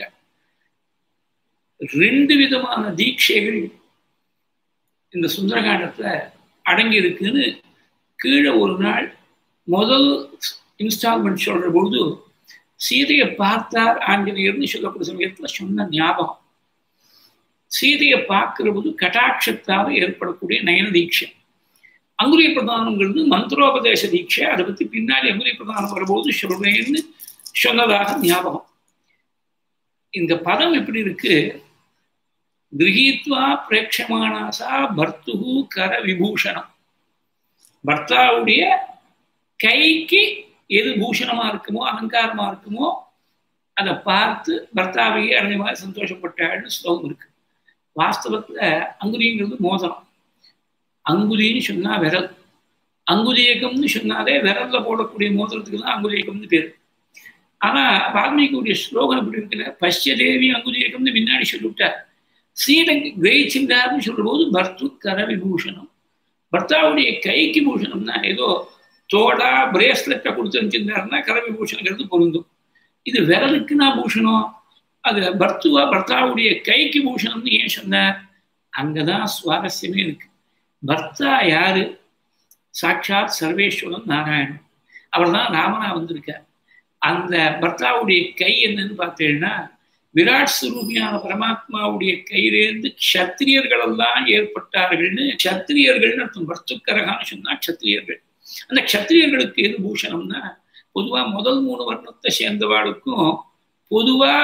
ரெண்டு விதமான தீட்சைகள் இந்த சுந்தரகாண்டத்துல அடங்கி இருக்குன்னு கீழே ஒரு நாள் முதல் இன்ஸ்டால்மெண்ட் சொல்ற பொழுது சீதையை பார்த்தார் ஆஞ்சநேயர்னு சொல்லக்கூடிய சமயத்துல சொன்ன ஞாபகம். சீதையை பார்க்கிற போது கட்டாட்சத்தால் ஏற்படக்கூடிய நயன தீட்சை. அங்குலிய பிரதானங்கிறது மந்திரோபதேச தீட்சை. அதை பத்தி பின்னாடி அங்குலிய பிரதானம் வரும்போது சொல்றேன்னு சொன்னதாக ஞாபகம். இந்த பதம் எப்படி இருக்கு? கிரகீத்வா பிரேட்சமானாசா பர்த்துகு கர விபூஷணம். பர்த்தாவுடைய கைக்கு எது பூஷணமா இருக்குமோ அலங்காரமா இருக்குமோ அதை பார்த்து பர்த்தாவையே அடைஞ்ச மாதிரி சந்தோஷப்பட்டாள்னு ஸ்லோகம் இருக்கு. வாஸ்தவத்துல அங்குலிங்கிறது மோதிரம். அங்குலின்னு சொன்னா விரல். அங்குலியகம்னு சொன்னாலே விரல்ல போடக்கூடிய மோதிரத்துக்கு தான் அங்குலியகம்னு பேரு. ஆனா வால்மீகியுடைய ஸ்லோகம் எப்படி இருக்குல்ல, பஷ்ய தேவி அங்குலியகம்னு பின்னாடி சொல்லிவிட்டார். சீதை கிரகிச்சிருந்தாருன்னு சொல்ற போது பர்த்து கர விபூஷணம். பர்த்தாவுடைய கைக்கு பூஷணம்னா ஏதோ தோடா பிரேஸ்லெட்டை கொடுத்து அனுப்பிச்சிருந்தாருன்னா கர விபூஷணங்கிறது பொருந்தும். இது விரலுக்குன்னா பூஷணம், அது பர்த்துவா பர்த்தாவுடைய கைக்கு பூஷணம்னு ஏன் சொன்னார்? அங்கதான் சுவாரஸ்யமே இருக்கு. பர்த்தா யாரு? சாட்சாத் சர்வேஸ்வரன் நாராயணன். அவர் தான் ராமனா வந்திருக்கார். அந்த பர்த்தாவுடைய கை என்னன்னு பார்த்தீங்கன்னா விராட் ஸ்வரூபியான பரமாத்மாவுடைய கையிலேருந்து க்ஷத்திரியர்கள் எல்லாம் ஏற்பட்டார்கள்னு க்ஷத்திரியர்கள்னு அர்த்தம். பர்த்துக்கரகான்னு சொன்னா க்ஷத்திரியர்கள். அந்த க்ஷத்திரியர்களுக்கு எது பூஷணம்னா பொதுவா முதல் மூணு வர்ணத்தை சேர்ந்தவாளுக்கும் பொதுவா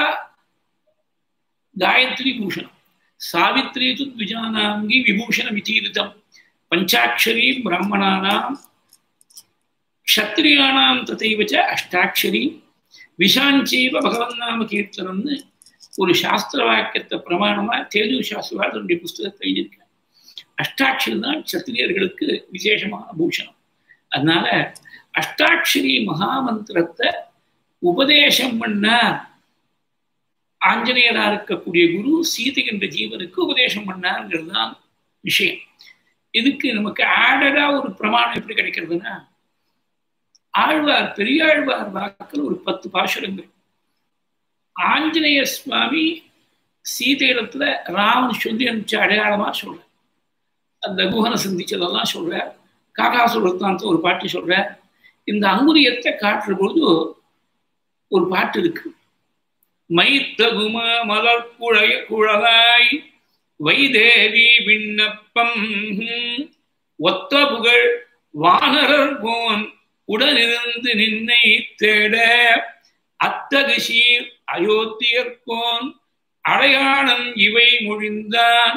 காயத்ரி பூஷணம். சாவித்ரி து த்விஜானாங்கி விபூஷணம் விதீரிதம் பஞ்சாட்சரி பிராமணானாம் க்ஷத்ரியானாம் ததைவச்ச அஷ்டாட்சரி விஷாஞ்சீவ பகவன்னாம கீர்த்தனம்னு ஒரு சாஸ்திர வாக்கியத்தை பிரமாணமா தேஜு சாஸ்திரவா தன்னுடைய புஸ்தகத்தை எழுதியிருக்காங்க. அஷ்டாட்சரி தான் க்ஷத்திரியர்களுக்கு விசேஷமான பூஷணம். அதனால அஷ்டாட்சரி மகாமந்திரத்தை உபதேசம் பண்ண ஆஞ்சநேயரா இருக்கக்கூடிய குரு சீதை என்ற ஜீவனுக்கு உபதேசம் பண்ணாருங்கிறது தான் விஷயம். இதுக்கு நமக்கு ஆடடா ஒரு பிரமாணம் எப்படி கிடைக்கிறதுனா ஆழ்வார் பெரியாழ்வார் வாக்கில் ஒரு பத்து பாசுரங்கள். ஆஞ்சநேய சுவாமி சீதையிடத்துல ராமன் சொல்லி அனுப்பிச்ச அடையாளமா சொல்ற, அந்த குஹனை சந்திச்சதெல்லாம் சொல்ற, காகாசுரத்தாந்த ஒரு பாட்டு சொல்ற. இந்த அங்குரியத்தை காட்டுற பொழுது ஒரு பாட்டு இருக்கு. மைத்தகும மலர் குழைய குழலாய் வைதேவி விண்ணப்பம் ஒத்த புகழ் வானரர் போன் உடனிருந்து நின்னை தேட அத்தகு சீர் அயோத்தியர்கோன் அடையாளம் இவை மொழிந்தான்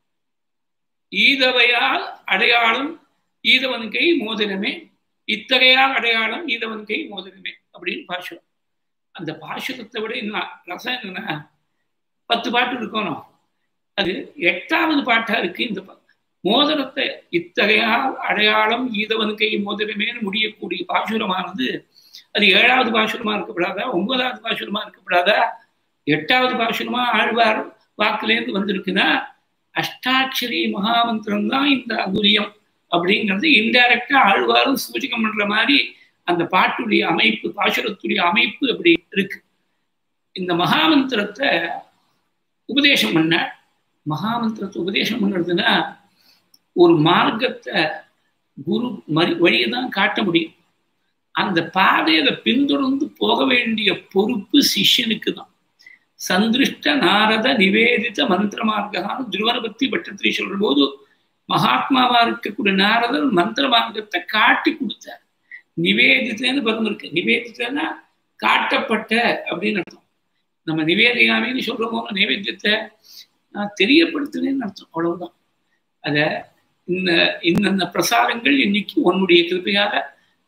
ஈதவையால் அடையாளம் ஈதவன் கை மோதிரமே இத்தகையால் அடையாளம் ஈதவன் கை மோதிரமே அப்படின்னு பாசுரம். அந்த பாசுரத்தை விட இன்னும் ரசம் என்னன்னா பத்து பாட்டு இருக்கணும். அது எட்டாவது பாட்டா இருக்கு. இந்த மோதிரத்தை இத்தகையால் அடையாளம் ஈதவன் கை மோதிரமேன்னு முடியக்கூடிய பாசுரமானது அது ஏழாவது பாசுரமா இருக்கப்படாதா, ஒன்பதாவது பாசுரமா இருக்கப்படாதா, எட்டாவது பாசுரமா ஆழ்வார் வாக்குலேருந்து வந்திருக்குன்னா அஷ்டாட்சரி மகாமந்திரம் தான் இந்த அங்குரியம் அப்படிங்கிறது இன்டைரக்டா ஆழ்வாரும் சூச்சகம் பண்ற மாதிரி அந்த பாட்டுடைய அமைப்பு, பாசுரத்துடைய அமைப்பு அப்படி இருக்கு. இந்த மகாமந்திரத்தை உபதேசம் பண்ண, மகாமந்திரத்தை உபதேசம் பண்ணுறதுன்னா ஒரு மார்க்கத்தை குரு மறி வழியை தான் காட்ட முடியும். அந்த பாதையில பின்தொடர்ந்து போக வேண்டிய பொறுப்பு சிஷ்யனுக்கு தான். சந்திருஷ்ட நாரத நிவேதித்த மந்திர மார்க்கான துருவனை பத்தி பட்டத்திரி சொல்ற போது மகாத்மாவா இருக்கக்கூடிய நாரதர் மந்திர மார்க்கத்தை காட்டி கொடுத்தார். நிவேதித்தேன்னு பதம் இருக்கு. நிவேதித்தனா காட்டப்பட்ட அப்படின்னு அர்த்தம். நம்ம நிவேதிகாமின்னு சொல்ற போது நைவேத்தியத்தை நான் தெரியப்படுத்துனேன்னு அர்த்தம், அவ்வளவுதான். அத இந்த இந்த பிரசாரங்கள் இன்னைக்கு உன்னுடைய கிருப்பையால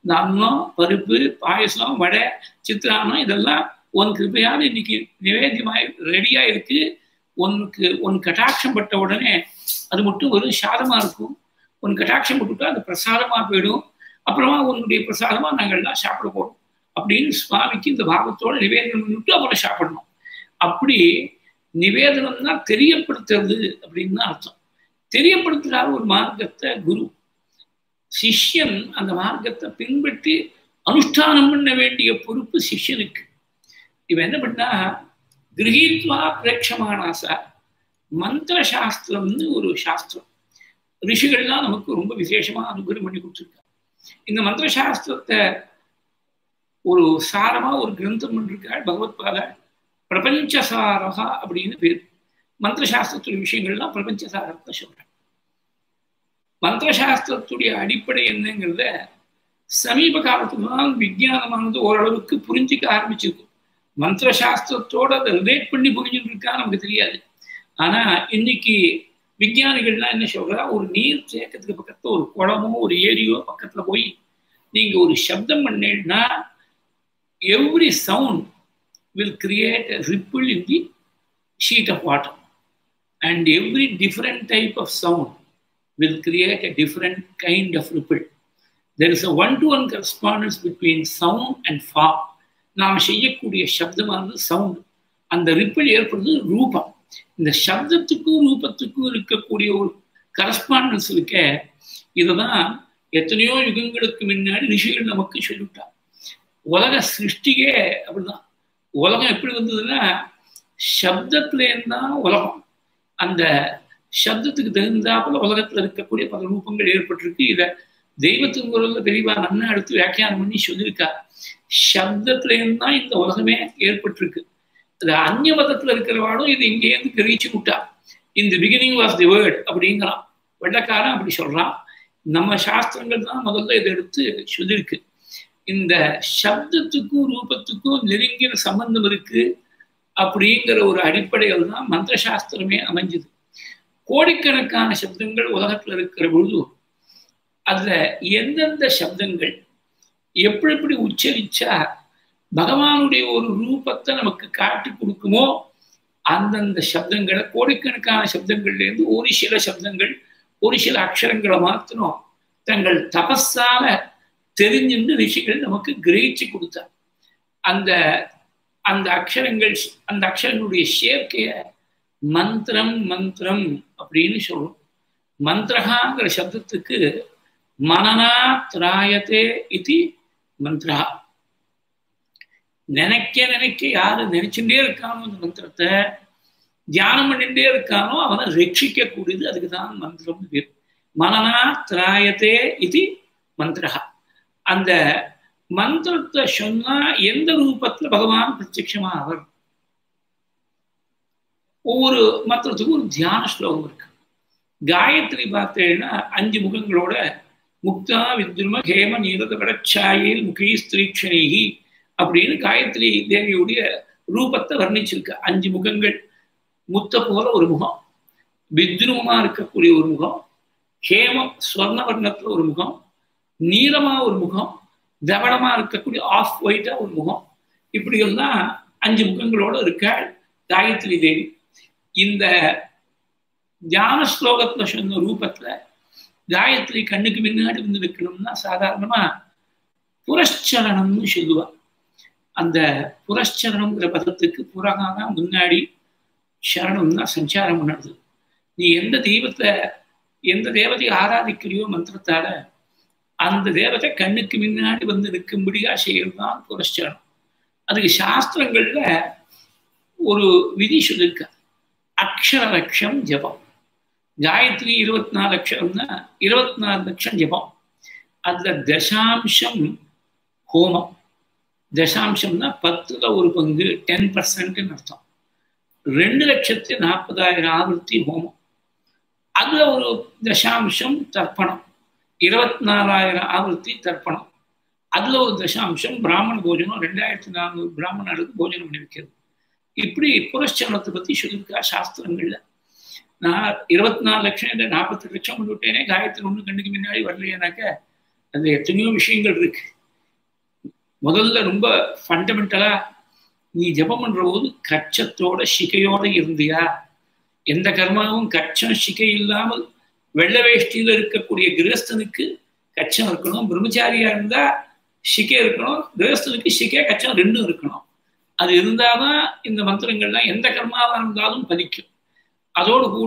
இந்த அன்னம் பருப்பு பாயசம் வடை சித்திரான்னம் இதெல்லாம் உன் கிருபையால் இன்னைக்கு நிவேத்தியமாய் ரெடியா இருக்கு. உனக்கு உன் கட்டாட்சம் பட்ட உடனே அது மட்டும் வெறும் சாதமா இருக்கும். உன் கட்டாட்சம் போட்டுட்டா அது பிரசாதமா போயிடும். அப்புறமா உன்னுடைய பிரசாதமா நாங்கள்லாம் சாப்பிட போறோம் அப்படின்னு சுவாமிக்கு இந்த பாவத்தோட நிவேதனம் பண்ணிட்டு அப்புறம் சாப்பிடணும். அப்படி நிவேதனம் தான் தெரியப்படுத்துறது அப்படின்னு தான் அர்த்தம். தெரியப்படுத்துறாரு ஒரு மார்க்கத்தை குரு. சிஷ்யன் அந்த மார்க்கத்தை பின்பற்றி அனுஷ்டானம் பண்ண வேண்டிய பொறுப்பு சிஷ்யனுக்கு. இவன் என்ன பண்ணா, கிரகீத்வா பிரேட்சமானாசா மந்திர சாஸ்திரம்னு ஒரு சாஸ்திரம் ரிஷிகள்லாம் நமக்கு ரொம்ப விசேஷமா அனுகிரகம் பண்ணி கொடுத்துருக்காங்க. இந்த மந்திர சாஸ்திரத்தை ஒரு சாரமா ஒரு கிரந்தம் பண்ணிருக்காள் பகவத்பாத. பிரபஞ்சசாரகா அப்படின்னு பேர். மந்திர சாஸ்திரத்துடைய விஷயங்கள்லாம் பிரபஞ்சசாரத்தை சொல்றேன். மந்திர சாஸ்திரத்துடைய அடிப்படை என்னங்கிறத சமீப காலத்துக்கு தான் விஞ்ஞானமானது ஓரளவுக்கு புரிஞ்சிக்க ஆரம்பிச்சிருக்கு. மந்திர சாஸ்திரத்தோட அதை ரிலேட் பண்ணி புரிஞ்சுட்டு இருக்கா நமக்கு தெரியாது. ஆனா இன்னைக்கு விஞ்ஞானிகள்லாம் என்ன சொல்றா, ஒரு நீர் தேக்கத்துக்கு பக்கத்துல ஒரு குளமோ ஒரு ஏரியோ பக்கத்துல போய் நீங்க ஒரு சப்தம் பண்ணீங்கன்னா every sound will create a ripple in the sheet of water and every different type of sound will create a different kind of ripple. There is a one-to-one correspondence between sound and form. நாம் செய்யக்கூடிய சப்தமானது sound, அந்த ripple ஏற்படுறது ரூபம். இந்த சப்தத்துக்கும் ரூபத்துக்கும் இருக்கக்கூடிய ஒரு correspondence இருக்க, இதுதான் எத்தனையோ யுகங்களுக்கு முன்னாடி ரிஷிகள் நமக்கு சொல்லிவிட்டார். உலக சிருஷ்டியே அப்படிதான். உலகம் எப்படி வந்ததுன்னா சப்தத்திலேருந்து தான் உலகம். அந்த சப்தத்துக்கு தகுந்தாப்புல உலகத்துல இருக்கக்கூடிய பல ரூபங்கள் ஏற்பட்டிருக்கு. இதை தெய்வத்தின் குரல்ல பெரியவா நன்னா எடுத்து வியாக்கியானம் பண்ணி சொல்லியிருக்கா. சப்தத்திலேருந்து தான் இந்த உலகமே ஏற்பட்டிருக்கு. அது அந்நிய மதத்துல இருக்கிறவாடும் இது இங்கேருந்து கிரகிச்சு விட்டா. இந்த பிகினிங் வாஸ் தி வேர்ட் அப்படிங்கிறான் வெள்ளக்காரன், அப்படி சொல்றான். நம்ம சாஸ்திரங்கள் தான் முதல்ல இதை எடுத்து சொல்லியிருக்கு. இந்த சப்தத்துக்கும் ரூபத்துக்கும் நெருங்கின சம்பந்தம் இருக்கு அப்படிங்கிற ஒரு அடிப்படையில் தான் மந்திர சாஸ்திரமே அமைஞ்சுது. கோடிக்கணக்கான சப்தங்கள் உலகத்துல இருக்கிற பொழுது அதுல எந்தெந்த சப்தங்கள் எப்படி எப்படி உச்சரிச்சா பகவானுடைய ஒரு ரூபத்தை நமக்கு காட்டி கொடுக்குமோ அந்தந்த சப்தங்களை, கோடிக்கணக்கான சப்தங்கள்ல இருந்து ஒரு சில சப்தங்கள் ஒரு சில அக்ஷரங்களை மாத்திரம் தங்கள் தபஸால தெரிஞ்சுட்டு ரிஷிகள் நமக்கு கிரகிச்சு கொடுத்தார். அந்த அந்த அக்ஷரங்கள் அந்த அக்ஷரங்களுடைய சேர்க்கைய மந்திரம் மந்திரம் அப்படின்னு சொல்றோம். மந்திரகாங்கிற சப்தத்துக்கு மனனா திராயத்தே இது மந்திரா. நினைக்க நினைக்க யாரு நினைச்சுட்டே இருக்கானோ அந்த மந்திரத்தை தியானம் பண்ணிட்டே இருக்கானோ அவனை ரட்சிக்க கூடியது. அதுக்குதான் மந்திரம் பேர். மனனா திராயத்தே இது மந்திரா. அந்த மந்திரத்தை சொன்னா எந்த ரூபத்துல பகவான் பிரத்யட்சமா அவர். ஒவ்வொரு மந்திரத்துக்கும் ஒரு தியான ஸ்லோகம் இருக்கு. காயத்ரி பார்த்தேன்னா அஞ்சு முகங்களோட முக்தா வித்ரும ஹேம நீரத கடச்சாயில் முகி ஸ்திரீக்ஷணி அப்படின்னு காயத்ரி தேவியுடைய ரூபத்தை வர்ணிச்சிருக்க. அஞ்சு முகங்கள், முத்த போல ஒரு முகம், வித்ருமமா இருக்கக்கூடிய ஒரு முகம், ஹேமம் ஸ்வர்ண வர்ணத்துல ஒரு முகம், நீளமா ஒரு முகம், தவளமா இருக்கக்கூடிய ஆஃப் ஒயிட்டா ஒரு முகம். இப்படி எல்லாம் அஞ்சு முகங்களோட இருக்காள் காயத்ரி தேவி. இந்த தியான ஸ்லோகத்துல சொன்ன ரூபத்துல காயத்ரி கண்ணுக்கு முன்னாடி வந்து இருக்கணும்னா சாதாரணமா புரஸ்சரணம்னு சொல்லுவா. அந்த புரஸ்சரணம்ங்கிற பதத்துக்கு புறகான முன்னாடி, சரணம்னா சஞ்சாரம் பண்ணுறது. நீ எந்த தெய்வத்தை எந்த தேவதையை ஆராதிக்கிறியோ மந்திரத்தால அந்த தேவதை கண்ணுக்கு முன்னாடி வந்து நிற்கும்படியா செய்யறது தான் புரஸ்சரணம். அதுக்கு சாஸ்திரங்கள்ல ஒரு விதி சொல்லியிருக்க. அக்ஷர லட்சம் ஜபம். காயத்ரி இருபத்தி நாலு அக்ஷரம்னா இருபத்தி நாலு லட்சம் ஜபம். அதுல தசாம்சம் ஹோமம். தசாம்சம்னா பத்துல ஒரு பங்கு, டென் பர்சன்ட்னு அர்த்தம். ரெண்டு லட்சத்தி நாற்பதாயிரம் ஆவர்த்தி ஹோமம். அதுல ஒரு தசாம்சம் தர்ப்பணம், இருபத்தி நாலாயிரம் ஆவர்த்தி தர்ப்பணம். அதுல ஒரு தசாம்சம் பிராமண போஜனம், ரெண்டாயிரத்தி நானூறு பிராமணர்களுக்கு போஜனம் பண்ணி வைக்கிறது. இப்படி புரஸ்சரணத்தை பத்தி சொல்லியிருக்கா சாஸ்திரங்கள்ல. நான் இருபத்தி நாலு லட்சம் இல்லை நாற்பத்தி லட்சம் கொண்டு விட்டேனே, காயத்ரி ஒண்ணு கண்ணுக்கு முன்னாடி வரலையானாக்க அது எத்தனையோ விஷயங்கள் இருக்கு. முதல்ல ரொம்ப ஃபண்டமெண்டலா நீ ஜபம் பண்ற போது கச்சத்தோட சிகையோட இருந்தியா? எந்த கர்மாவும் கச்சம் சிகை இல்லாமல் வெள்ள வேஷ்டியில இருக்கக்கூடிய கிரகஸ்தனுக்கு கச்சம் இருக்கணும். பிரம்மச்சாரியா இருந்தா சிகை இருக்கணும். கிரகஸ்தனுக்கு சிகை கச்சம் ரெண்டும் இருக்கணும். அது இருந்தாதான் இந்த மந்திரங்கள்லாம் எந்த கர்மாவா இருந்தாலும் பலிக்கும். அதோடு கூட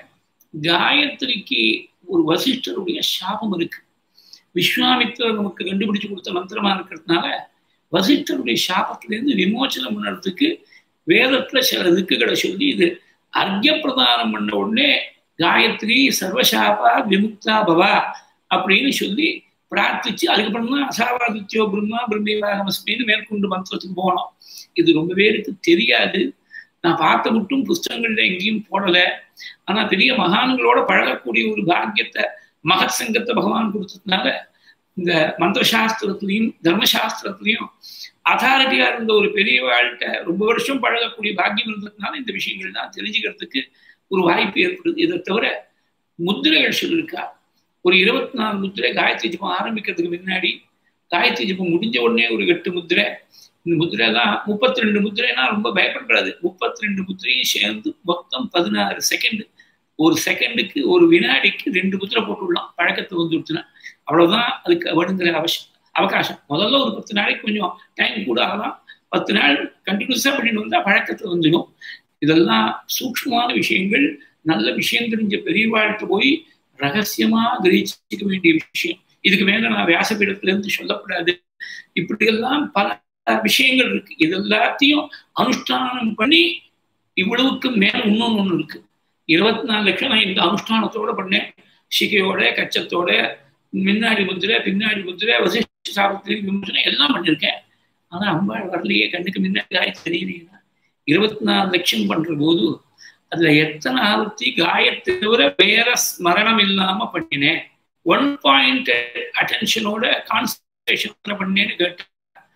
காயத்ரிக்கு ஒரு வசிஷ்டருடைய சாபம் இருக்கு. விஸ்வாமித்திரர் நமக்கு கண்டுபிடிச்சு கொடுத்த மந்திரமா இருக்கிறதுனால வசிஷ்டருடைய சாபத்திலிருந்து விமோச்சனம் பண்ணுறதுக்கு வேதத்துல சில திக்குகளை சொல்லி இது அர்க்ய பிரதானம் பண்ண உடனே காயத்ரி சர்வசாபா விமுக்தா பவா அப்படின்னு சொல்லி பிரார்த்திச்சு அதுக்கப்புறம் தான் அசாவாதித்யோ பிரம்மா பிரம்மேவாகமஸ்மின்னு மேற்கொண்டு மந்திரத்துக்கு போனோம். இது ரொம்ப பேருக்கு தெரியாது. நான் பார்த்த மட்டும் புஸ்தகங்கள்ல எங்கேயும் போடல. ஆனா பெரிய மகான்களோட பழகக்கூடிய ஒரு பாக்கியத்தை மகத் சங்கத்தை பகவான் கொடுத்ததுனால இந்த மந்திர சாஸ்திரத்திலையும் தர்மசாஸ்திரத்திலையும் அதாரிட்டியா இருந்த ஒரு பெரிய வாழ்க்கை ரொம்ப வருஷம் பழகக்கூடிய பாக்கியம் இருந்ததுனால இந்த விஷயங்கள் தான் தெரிஞ்சுக்கிறதுக்கு ஒரு வாய்ப்பு ஏற்படுது. இதை தவிர முத்திரைகள் சொல்லியிருக்கா. ஒரு இருபத்தி நாலு முத்திரை காயத்ரி ஜபம் ஆரம்பிக்கிறதுக்கு முன்னாடி, காயத்ரி ஜபம் முடிஞ்ச உடனே ஒரு எட்டு முத்திரை. இந்த முத்திரை தான் முப்பத்தி ரெண்டு முத்திரைனா ரொம்ப பயப்படக்கூடாது. முப்பத்தி ரெண்டு முத்திரையும் சேர்ந்து மொத்தம் பதினாறு செகண்ட். ஒரு செகண்டுக்கு ஒரு வினாடிக்கு ரெண்டு முத்திரை போட்டுடலாம் பழக்கத்தை வந்து விட்டுனா. அவ்வளவுதான் அதுக்கு வேணுங்கிற அவசியம் அவகாசம். முதல்ல ஒரு பத்து நாளைக்கு கொஞ்சம் டைம் கூட ஆகலாம். பத்து நாள் கண்டினியூஸா பண்ணிட்டு வந்தா பழக்கத்தை வந்துடும். இதெல்லாம் சூக்ஷ்மமான விஷயங்கள். நல்ல விஷயம் தெரிஞ்ச பெரியவாழ்கிட்ட போய் ரகசியமா கிரகிச்சிக்க வேண்டிய விஷயம். இதுக்கு மேல நான் வியாசபீடத்துல இருந்து சொல்லக்கூடாது. இப்படியெல்லாம் பல விஷயங்கள் இருக்கு. இது எல்லாத்தையும் அனுஷ்டானம் பண்ணி இவ்வளவுக்கு மேல இன்னொன்னு ஒண்ணு இருக்கு. இருபத்தி நாலு லட்சம் நான் இந்த அனுஷ்டானத்தோட பண்ணேன். சிகையோட கச்சத்தோட முன்னாடி முத்திரை பின்னாடி முத்திரை வசிஷ்ட சாபத்திரி முத்திரை எல்லாம் பண்ணியிருக்கேன். ஆனா அம்பாள் வரலையே, கண்ணுக்கு முன்னாடி காயத்ரி தெரியலையா? இருபத்தி நாலு லட்சம் பண்ற போது அதுல எத்தனை ஆவர்த்தி காயத்தை தவிர வேற ஸ்மரணம் இல்லாம பண்ணினேன். ஒன் பாயிண்ட் அட்டென்ஷனோட கான்சன்ட்ரேஷன் பண்ணேன்னு கேட்டேன்.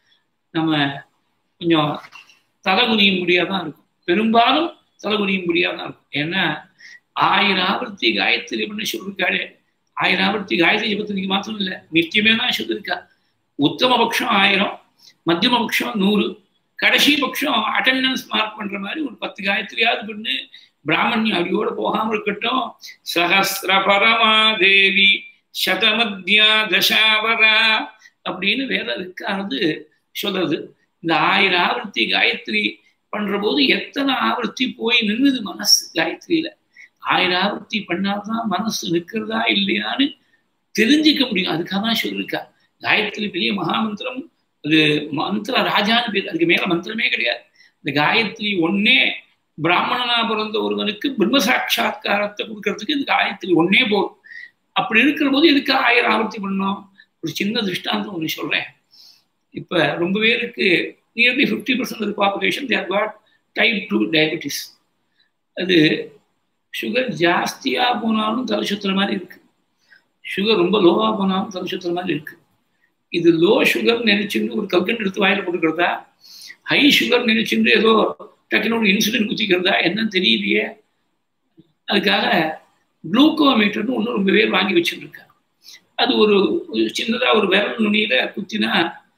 நம்ம கொஞ்சம் தலைகுனிய முடியாதான் இருக்கும். பெரும்பாலும் தலைகுனிய முடியாதான் இருக்கும். ஏன்னா ஆயிரம் ஆவர்த்தி காயத்ரி பண்ண சொல்லிருக்காரு. ஆயிரம் ஆவர்த்தி காயத்ரி ஜபத்திற்கு மாத்திரம் இல்லை, நித்தியமே தான் சொல்லியிருக்கா. உத்தம பட்சம் ஆயிரம், மத்தியம பட்சம் நூறு, கடைசி பட்சம் அட்டெண்டன்ஸ் மார்க் பண்ற மாதிரி ஒரு பத்து காயத்ரியாவது பண்ணு. பிராமணியம் அடியோட போகாம இருக்கட்டும். சஹஸ்ர பரமா தேவி சதமத்யா தசாவரா அப்படின்னு வேற இருக்கானது சொல்றது. இந்த ஆயிரம் ஆவர்த்தி காயத்ரி பண்ற போது எத்தனை ஆவர்த்தி போய் நின்றுது மனசு காயத்ரியில. ஆயிரம் ஆவர்த்தி பண்ணாதான் மனசு நிற்கிறதா இல்லையான்னு தெரிஞ்சுக்க முடியும். அதுக்காக தான் சொல்லியிருக்கா. காயத்ரி பெரிய மகாமந்திரம். அது மந்திர ராஜான்னு பேர். அதுக்கு மேல மந்திரமே கிடையாது. இந்த காயத்ரி ஒன்னே பிராமணனா பிறந்த ஒருவனுக்கு பிரம்ம சாட்சா்காரத்தை கொடுக்கறதுக்கு இந்த காயத்ரி ஒன்னே போதும். அப்படி இருக்கிற போது எதுக்கு ஆயிரம் ஆவர்த்தி பண்ணோம்? ஒரு சின்ன திருஷ்டாந்தம் ஒன்று சொல்றேன். இப்ப ரொம்ப பேருக்கு nearly fifty percent of population there got type two diabetes. அது சுகர் ஜாஸ்தியா போனாலும் தலை சுத்துற மாதிரி இருக்கு, சுகர் ரொம்ப லோவா போனாலும் தலை சுத்துற மாதிரி இருக்கு. இது லோ சுகர் நினைச்சுட்டு ஒரு கல்கண்டு எடுத்து வாயில போட்டுக்கிறதா, ஹை சுகர் நினைச்சுட்டு ஏதோ டக்குனு ஒரு இன்சுலின் குத்திக்கிறதா என்னன்னு தெரியலையே. அதுக்காக குளுக்கோமீட்டர்னு ஒன்று ரொம்ப பேர் வாங்கி வச்சுட்டு இருக்காங்க. அது ஒரு சின்னதா ஒரு விரல் நுனியில குத்தினா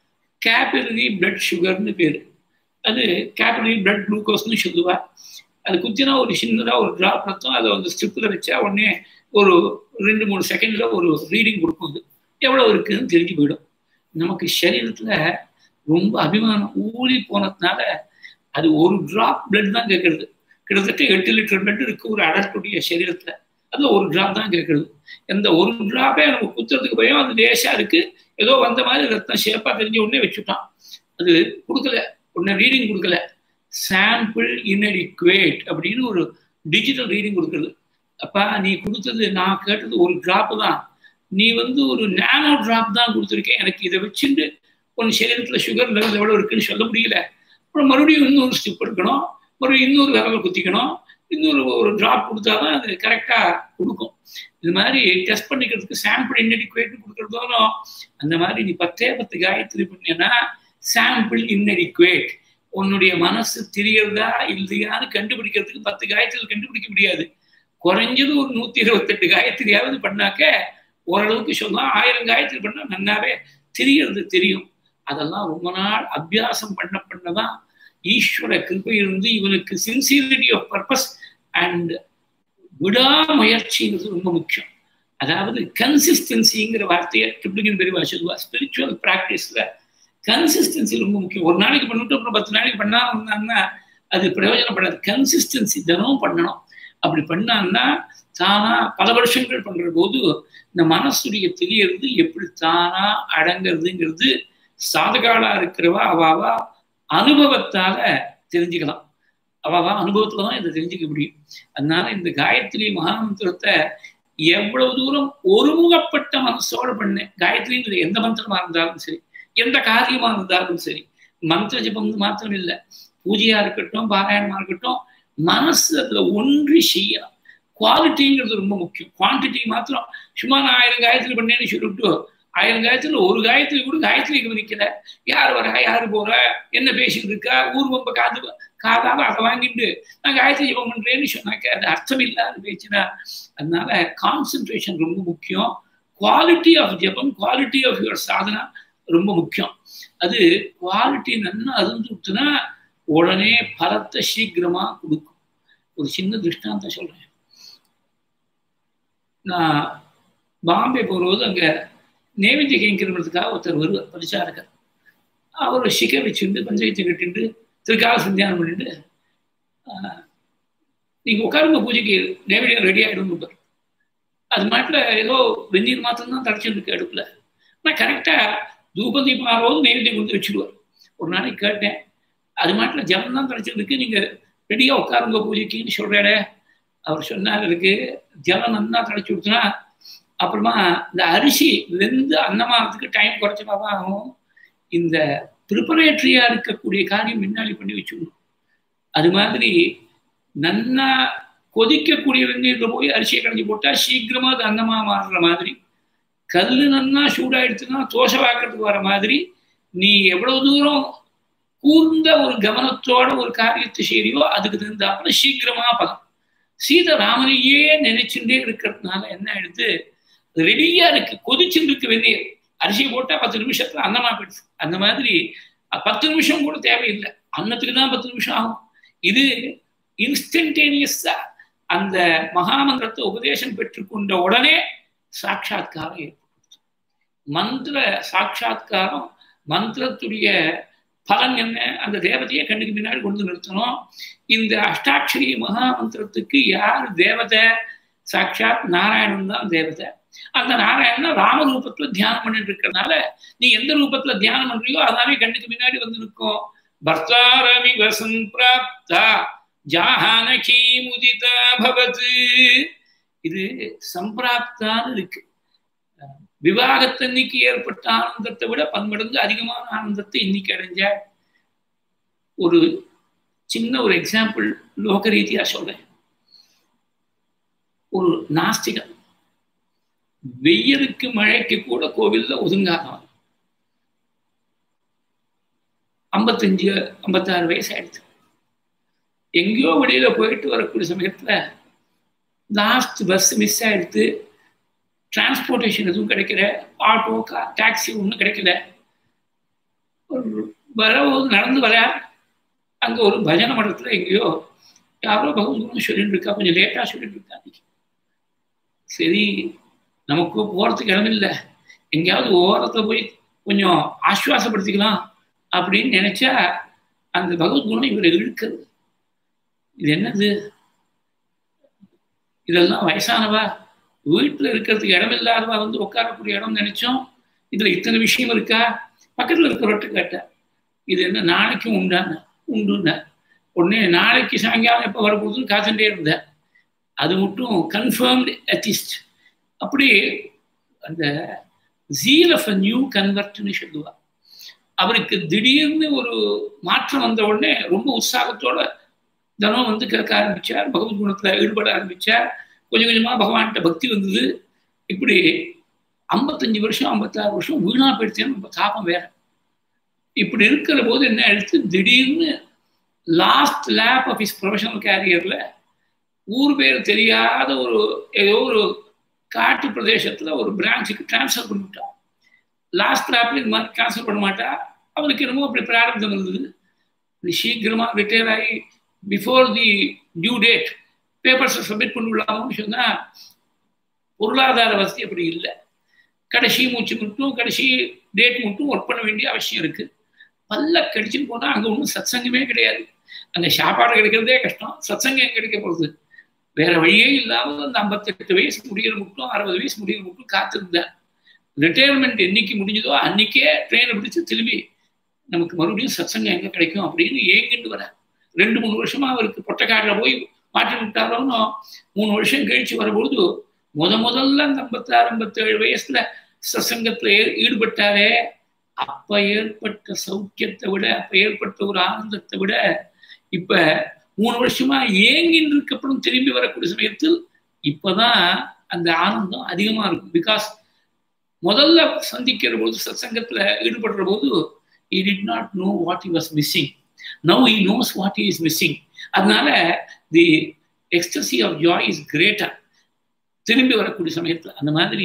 கேபிலரி பிளட் சுகர்னு பேரு. அது கேபிலரி பிளட் குளுக்கோஸ்னு சொல்லுவா. அது குத்தினா ஒரு சின்னதா ஒரு டிராப் ரத்தம் அதை வந்து ஸ்ட்ரிப்பில் வச்சா உடனே ஒரு ரெண்டு மூணு செகண்ட்ல ஒரு ரீடிங் கொடுக்கும். எவ்வளவு இருக்குன்னு தெரிஞ்சு போயிடும். நமக்கு சரீரத்துல ரொம்ப அபிமானம் ஊறி போனதுனால அது ஒரு டிராப் பிளட் தான் கேட்கறது. கிட்டத்தட்ட எட்டு லிட்டர் பிளட் இருக்கு ஒரு அடற்குடைய சரீரத்துல. அது ஒரு டிராப் தான் கேட்கறது. எந்த ஒரு டிராப்பே நம்ம குத்துறதுக்கு பயம். அது லேசா இருக்கு, ஏதோ வந்த மாதிரி ரத்தம் ஷேப்பா தெரிஞ்ச உடனே வச்சுட்டான். அது கொடுக்கல, உடனே ரீடிங் கொடுக்கல. சாம்பிள் இன்அடிக்குவேட் அப்படின்னு ஒரு டிஜிட்டல் ரீடிங் கொடுக்குறது. அப்பா நீ கொடுத்தது, நான் கேட்டது ஒரு டிராப் தான், நீ வந்து ஒரு நானோ டிராப் தான் கொடுத்துருக்கேன். எனக்கு இதை வச்சுட்டு உன் சரீரத்துல சுகர் லெவல் எவ்வளவு இருக்குன்னு சொல்ல முடியல. அப்புறம் மறுபடியும் இன்னொரு ஸ்டிப் எடுக்கணும், மறுபடியும் இன்னொரு விரல் குத்திக்கணும், இன்னொரு ஒரு டிராப் கொடுத்தாதான் அது கரெக்டா கொடுக்கும். இது மாதிரி டெஸ்ட் பண்ணிக்கிறதுக்கு சாம்பிள் இன்அடிக்குவேட் கொடுக்கறதாலும் அந்த மாதிரி நீ பத்தே பத்து காயத்ரி பண்ணேன்னா சாம்பிள் இன்அடிக்குவேட். உன்னுடைய மனசு தெரியறதா இல்லையான்னு கண்டுபிடிக்கிறதுக்கு பத்து காயத்ரி கண்டுபிடிக்க முடியாது. குறைஞ்சது ஒரு நூத்தி இருபத்தெட்டு காயத்ரியாவது பண்ணாக்க ஓரளவுக்கு சொல்லலாம். ஆயிரம் காயத்ரி பண்ணா நன்னாவே தெரியறது தெரியும். அதெல்லாம் ரொம்ப நாள் அபியாசம் பண்ண பண்ணதான் ஈஸ்வர கிருபை இருந்து இவனுக்கு சின்சியரிட்டி ஆஃப் பர்பஸ் அண்ட் விடாமுயற்சிங்கிறது ரொம்ப முக்கியம். அதாவது கன்சிஸ்டன்சிங்கிற வார்த்தையை ட்ரிப்ளிகன் பெரியவா சொல்லுவா. ஸ்பிரிச்சுவல் ப்ராக்டிஸ்ல கன்சிஸ்டன்சி ரொம்ப முக்கியம். ஒரு நாளைக்கு பண்ணிட்டு அப்புறம் பத்து நாளைக்கு பண்ணா வந்தாங்கன்னா அது பிரயோஜனப்படாது. கன்சிஸ்டன்சி தினமும் பண்ணணும். அப்படி பண்ணான்னா தானா பல வருஷங்கள் பண்ற போது இந்த மனசுடைய தெரியறது எப்படி தானா அடங்கிறதுங்கிறது சாதகாலா இருக்கிறவா அவாவா அனுபவத்தால தெரிஞ்சுக்கலாம். அவாவா அனுபவத்துல தான் இதை தெரிஞ்சுக்க முடியும். அதனால இந்த காயத்ரி மகாமந்திரத்தை எவ்வளவு தூரம் ஒருமுகப்பட்ட மனசோட பண்ணேன். காயத்ரிங்கிற எந்த மந்திரமா இருந்தாலும் சரி, எந்த காரியமா இருந்தாலும் சரி, மந்திர ஜபம் மாத்திரம் இல்லை, பூஜையா இருக்கட்டும், பாராயணமா இருக்கட்டும், மனசு அதுல ஒன்றி செய்யலாம். குவாலிட்டிங்கிறது ரொம்ப முக்கியம். குவான்டிட்டி மாத்திரம் சும்மா நான் ஆயிரம் காயத்ரி பண்ணேன்னு சொல்லிவிட்டு ஆயிரம் காயத்துல ஒரு காயத்ரி கூட காயத்ரி கவனிக்கல, யார் வரா யாரு போறா என்ன பேசிட்டு இருக்கா ஊர்வம்ப காது காதால அதை வாங்கிட்டு நான் காயத்ரி ஜபம் பண்றேன்னு சொன்னாக்க அது அர்த்தம் இல்லாத பேச்சுனா. அதனால கான்சென்ட்ரேஷன் ரொம்ப முக்கியம். குவாலிட்டி ஆஃப் ஜபம், குவாலிட்டி ஆஃப் யுவர் சாதனா ரொம்ப முக்கியம். அது குவாலிட்டி நல்லா அறிஞ்சுட்டுனா உடனே பலத்தை சீக்கிரமா கொடுக்கும். ஒரு சின்ன திருஷ்டாந்தம் சொல்றேன். நான் பாம்பே போகும்போது அங்க நைவேத்திய கைங்கிறதுக்காக ஒருத்தர் வருவார், பரிசாரகர். அவர் சிக்க வச்சுட்டு பஞ்சாயத்து கட்டிட்டு திருக்கால சந்தியானம் பண்ணிட்டு நீங்க உட்காருங்க பூஜைக்கு நைவேத்தியம் ரெடி ஆகிடும். அது மாட்டில் ஏதோ வெந்நீர் மாத்திரம் தான் தடைச்சிட்டு அடுப்புல. ஆனால் கரெக்டா தூப தீபம் ஆறும்போது நைவேத்தியம் கொண்டு வச்சுடுவார். ஒரு நாளைக்கு கேட்டேன், அது மாட்டில் ஜலம் தான் தடைச்சிருக்கு, நீங்க ரெடியா உட்காருங்க பூஜைக்குன்னு சொல்றாரு. அவர் சொன்னார், இருக்கு ஜலம் நல்லா தடைச்சு கொடுத்தனா அப்புறமா இந்த அரிசி வெந்து அன்னமாகிறதுக்கு டைம் குறைச்சமாக ஆகும். இந்த ப்ரிப்பரேட்டரியா இருக்கக்கூடிய காரியம் முன்னாடி பண்ணி வச்சுக்கணும். அது மாதிரி நன்னா கொதிக்கக்கூடிய வெந்நீர்ல போய் அரிசியை கடைஞ்சி போட்டா சீக்கிரமா அது அன்னமா மாறுற மாதிரி, கல்லு நன்னா சூடாயிடுச்சுன்னா தோசை வாக்கிறதுக்கு வர மாதிரி, நீ எவ்வளவு தூரம் கூர்ந்த ஒரு கவனத்தோட ஒரு காரியத்தை செய்யறியோ அதுக்கு தகுந்தாப்புல சீக்கிரமா பலம். சீதாராமனையே நினைச்சுட்டே இருக்கிறதுனால என்ன ஆயிடுது, ரெடியா இருக்கு, கொதிச்சுட்டு இருக்கு வெந்நீர். அரிசியை போட்டா பத்து நிமிஷத்துல அன்னமா போயிடுச்சு. அந்த மாதிரி பத்து நிமிஷம் கூட தேவையில்லை, அன்னத்துக்கு தான் பத்து நிமிஷம் ஆகும். இது இன்ஸ்டன்டேனியஸா அந்த மகாமந்திரத்தை உபதேசம் பெற்றுக்கொண்ட உடனே சாட்சாத்காரம் ஏற்படுத்து. மந்திர சாட்சாத்காரம், மந்திரத்துடைய பலன் என்ன, அந்த தேவதையை கண்ணுக்கு பின்னாடி கொண்டு நிறுத்தணும். இந்த அஷ்டாட்சரி மகாமந்திரத்துக்கு யார் தேவதை? சாட்சாத் நாராயணன் தான் தேவதை. அந்த நாராயணன் ராமரூபத்துல தியானம் பண்ணிட்டு இருக்கிறதுனால நீ எந்த ரூபத்துல தியானம் பண்றியோ அதனாலே கண்ணுக்கு பின்னாடி வந்து நிற்கும். பர்த்தாரமிவ சம்பிராப்தா ஜானகி முதிதா பவதி. இது சம்பிராப்தான்னு இருக்கு. விவாகத்தன்னைக்கு ஏற்பட்ட ஆனந்தத்தை விட பன்மடங்கு அதிகமான ஆனந்தத்தை இன்னைக்கு அடைஞ்ச ஒரு சின்ன ஒரு எக்ஸாம்பிள் லோக ரீதியா சொல்றேன். ஒரு நாஸ்திகன் வெயிலுக்கு மழைக்கு கூட கோவில்ல ஒதுங்காதவன், ஐம்பத்தஞ்சு ஐம்பத்தாறு வயசு ஆயிடுச்சு. எங்கேயோ வெளியில போயிட்டு வரக்கூடிய சமயத்துல லாஸ்ட் பஸ் மிஸ் ஆயிடுத்து, டிரான்ஸ்போர்டேஷன் எதுவும் கிடைக்கல, ஆட்டோ கார் டாக்ஸி ஒன்றும் கிடைக்கல. வரபோது நடந்து வர அங்க ஒரு பஜனை மடத்துல எங்கேயோ யாரோ பகவத்குணம் சொல்லிட்டு இருக்கா, கொஞ்சம் லேட்டா சொல்லிட்டு இருக்கா. சரி நமக்கு போறதுக்கு இடமில்லை, எங்கேயாவது ஓரத்தை போய் கொஞ்சம் ஆஸ்வாசப்படுத்திக்கலாம் அப்படின்னு நினைச்சா அந்த பகவத்குணம் இவரை இழுக்கிறது. இது என்னது, இதெல்லாம் வயசானவா வீட்டுல இருக்கிறதுக்கு இடம் இல்லாதவா வந்து உட்காரக்கூடிய இடம் நினைச்சோம், இதுல இத்தனை விஷயம் இருக்கா. பக்கத்துல இருக்கிறவர்கிட்ட கேட்ட, இது என்ன நாளைக்கும் உண்டான உண்டுன்ன உடனே நாளைக்கு சாயங்காலம் எப்போ வரப்போகுதுன்னு காத்துட்டே இருந்தேன். அது மட்டும் கன்ஃபர்ம்டு அத்திஸ்ட். அப்படி அந்த ஜீல் ஆஃப் அ நியூ கன்வெர்ட்னு சொல்லுவா. அவருக்கு திடீர்னு ஒரு மாற்றம் வந்த உடனே ரொம்ப உற்சாகத்தோட தினம் வந்து கேட்க ஆரம்பிச்சார், பகவத்குணத்துல ஈடுபட ஆரம்பிச்சார். கொஞ்சம் கொஞ்சமா பகவான்கிட்ட பக்தி வந்தது. இப்படி ஐம்பத்தஞ்சு வருஷம் ஐம்பத்தாறு வருஷம் வீணா போயிடுச்சேன்னு நம்ம தாபம் வேற. இப்படி இருக்கிற போது என்ன ஆயிடுச்சு, திடீர்னு last lap of his professional கேரியர்ல ஊர் பேர் தெரியாத ஒரு ஏதோ ஒரு காட்டு பிரதேசத்துல ஒரு பிரான்ச்சுக்கு டிரான்ஸ்ஃபர் பண்ணிவிட்டான். லாஸ்ட் லேப்ல இது மாதிரி டிரான்ஸ்ஃபர் பண்ண மாட்டா, அவனுக்கு என்னமோ அப்படி பிராரப்தம் இருந்தது. சீக்கிரமாக ரிட்டையர் ஆகி பிஃபோர் தி டியூ டேட் பேப்பர்ஸை சப்மிட் பண்ணிவிடலாம்னு சொன்னால் பொருளாதார வசதி அப்படி இல்லை. கடைசி மூச்சு மட்டும் கடைசி டேட் மட்டும் ஒர்க் பண்ண வேண்டிய அவசியம் இருக்குது. பல்ல கடிச்சுன்னு போனால் அங்கே ஒன்றும் சத்சங்கமே கிடையாது. அங்கே சாப்பாடு கிடைக்கிறதே கஷ்டம், சத்சங்கம் கிடைக்க போகுது. வேற வழியே இல்லாமல் அந்த ஐம்பத்தெட்டு வயசு முடிகிற மட்டும் அறுபது வயசு முடிகிற மட்டும் காத்திருந்தேன். ரிட்டையர்மெண்ட் என்னைக்கு முடிஞ்சதோ அன்னைக்கே ட்ரெயினை பிடிச்சி திரும்பி நமக்கு மறுபடியும் சத்சங்கம் எங்கே கிடைக்கும் அப்படின்னு ஏங்கிட்டு வர. ரெண்டு மூணு வருஷமா அவருக்கு பொட்டக்காட்டில் போய் மாட்டி விட்டாரோன்னு மூணு வருஷம் கழிச்சு வரும்பொழுது முத முதல்ல அந்த ஐம்பத்தாறு ஐம்பத்தேழு வயசுல சத்சங்கத்துல ஈடுபட்டாரே, அப்ப ஏற்பட்ட சௌக்கியத்தை விட அப்ப ஏற்பட்ட ஒரு ஆனந்தத்தை விட இப்ப மூணு வருஷமா ஏங்கின்னு இருக்கப்படும் திரும்பி வரக்கூடிய சமயத்தில் இப்பதான் அந்த ஆனந்தம் அதிகமா இருக்கும். பிகாஸ் முதல்ல சந்திக்கிற போது சத்சங்கத்துல ஈடுபடுற போது he did not know what he was missing. Now he knows what he is missing. அதனால the ecstasy of joy is greater திரும்பி வரக்கூடிய சமயத்துல. அந்த மாதிரி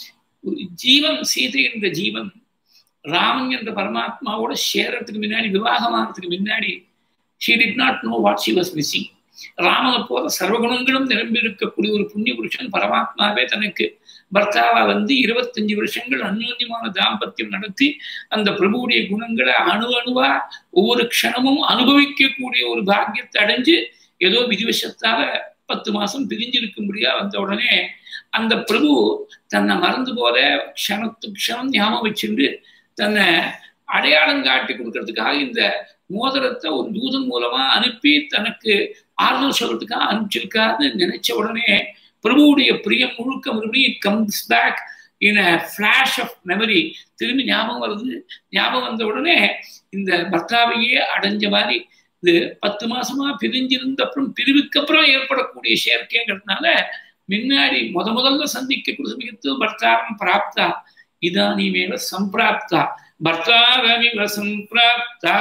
ஜீவன், சீதை என்ற ஜீவன் ராமன் என்ற பரமாத்மாவோட சேரத்துக்கு முன்னாடி, விவாகமானதுக்கு முன்னாடி she did not know what she was missing. ராமனை போல சர்வகுணங்களும் நிரம்பி இருக்கக்கூடிய ஒரு புண்ணிய புருஷன் பரமாத்மாவே தனக்கு பர்த்தாவா வந்து இருபத்தஞ்சு வருஷங்கள் அந்யோன்யமான தாம்பத்தியம் நடத்தி அந்த பிரபுடைய குணங்களை அணு அணுவா ஒவ்வொரு க்ஷணமும் அனுபவிக்கக்கூடிய ஒரு பாக்கியத்தை அடைஞ்சு ஏதோ விதிவசத்தால பத்து மாசம் பிரிஞ்சிருக்கும்படியா வந்த உடனே அந்த பிரபு தன்னை மறந்து போல க்ஷணத்துக்கு க்ஷணம் ஞாபகம் வச்சுட்டு தன்னை அடையாளம் காட்டி கொடுக்கறதுக்காக இந்த மோதிரத்தை ஒரு தூதன் மூலமா அனுப்பி தனக்கு ஆறுதல் சொல்றதுக்காக அனுப்பிச்சிருக்கான்னு நினைச்ச உடனே பிரபுவுடைய பிரியம் முழுக்க மறுபடியும் comes back in a flash of memory. திரும்பி ஞாபகம் வருது. ஞாபகம் வந்த உடனே இந்த பர்த்தாவையே அடைஞ்ச மாதிரி இது பத்து மாசமா பிரிஞ்சிருந்த அப்புறம் பிரிவுக்கு அப்புறம் ஏற்படக்கூடிய சேர்க்கைங்கிறதுனால முன்னாடி முத முதல்ல சந்திக்கக்கூடிய சமயத்தில் பர்த்தாரம் பிராப்தா இதானிமேவ சம்பிராப்தா பர்த்தாரமிவ சம்பிராப்தா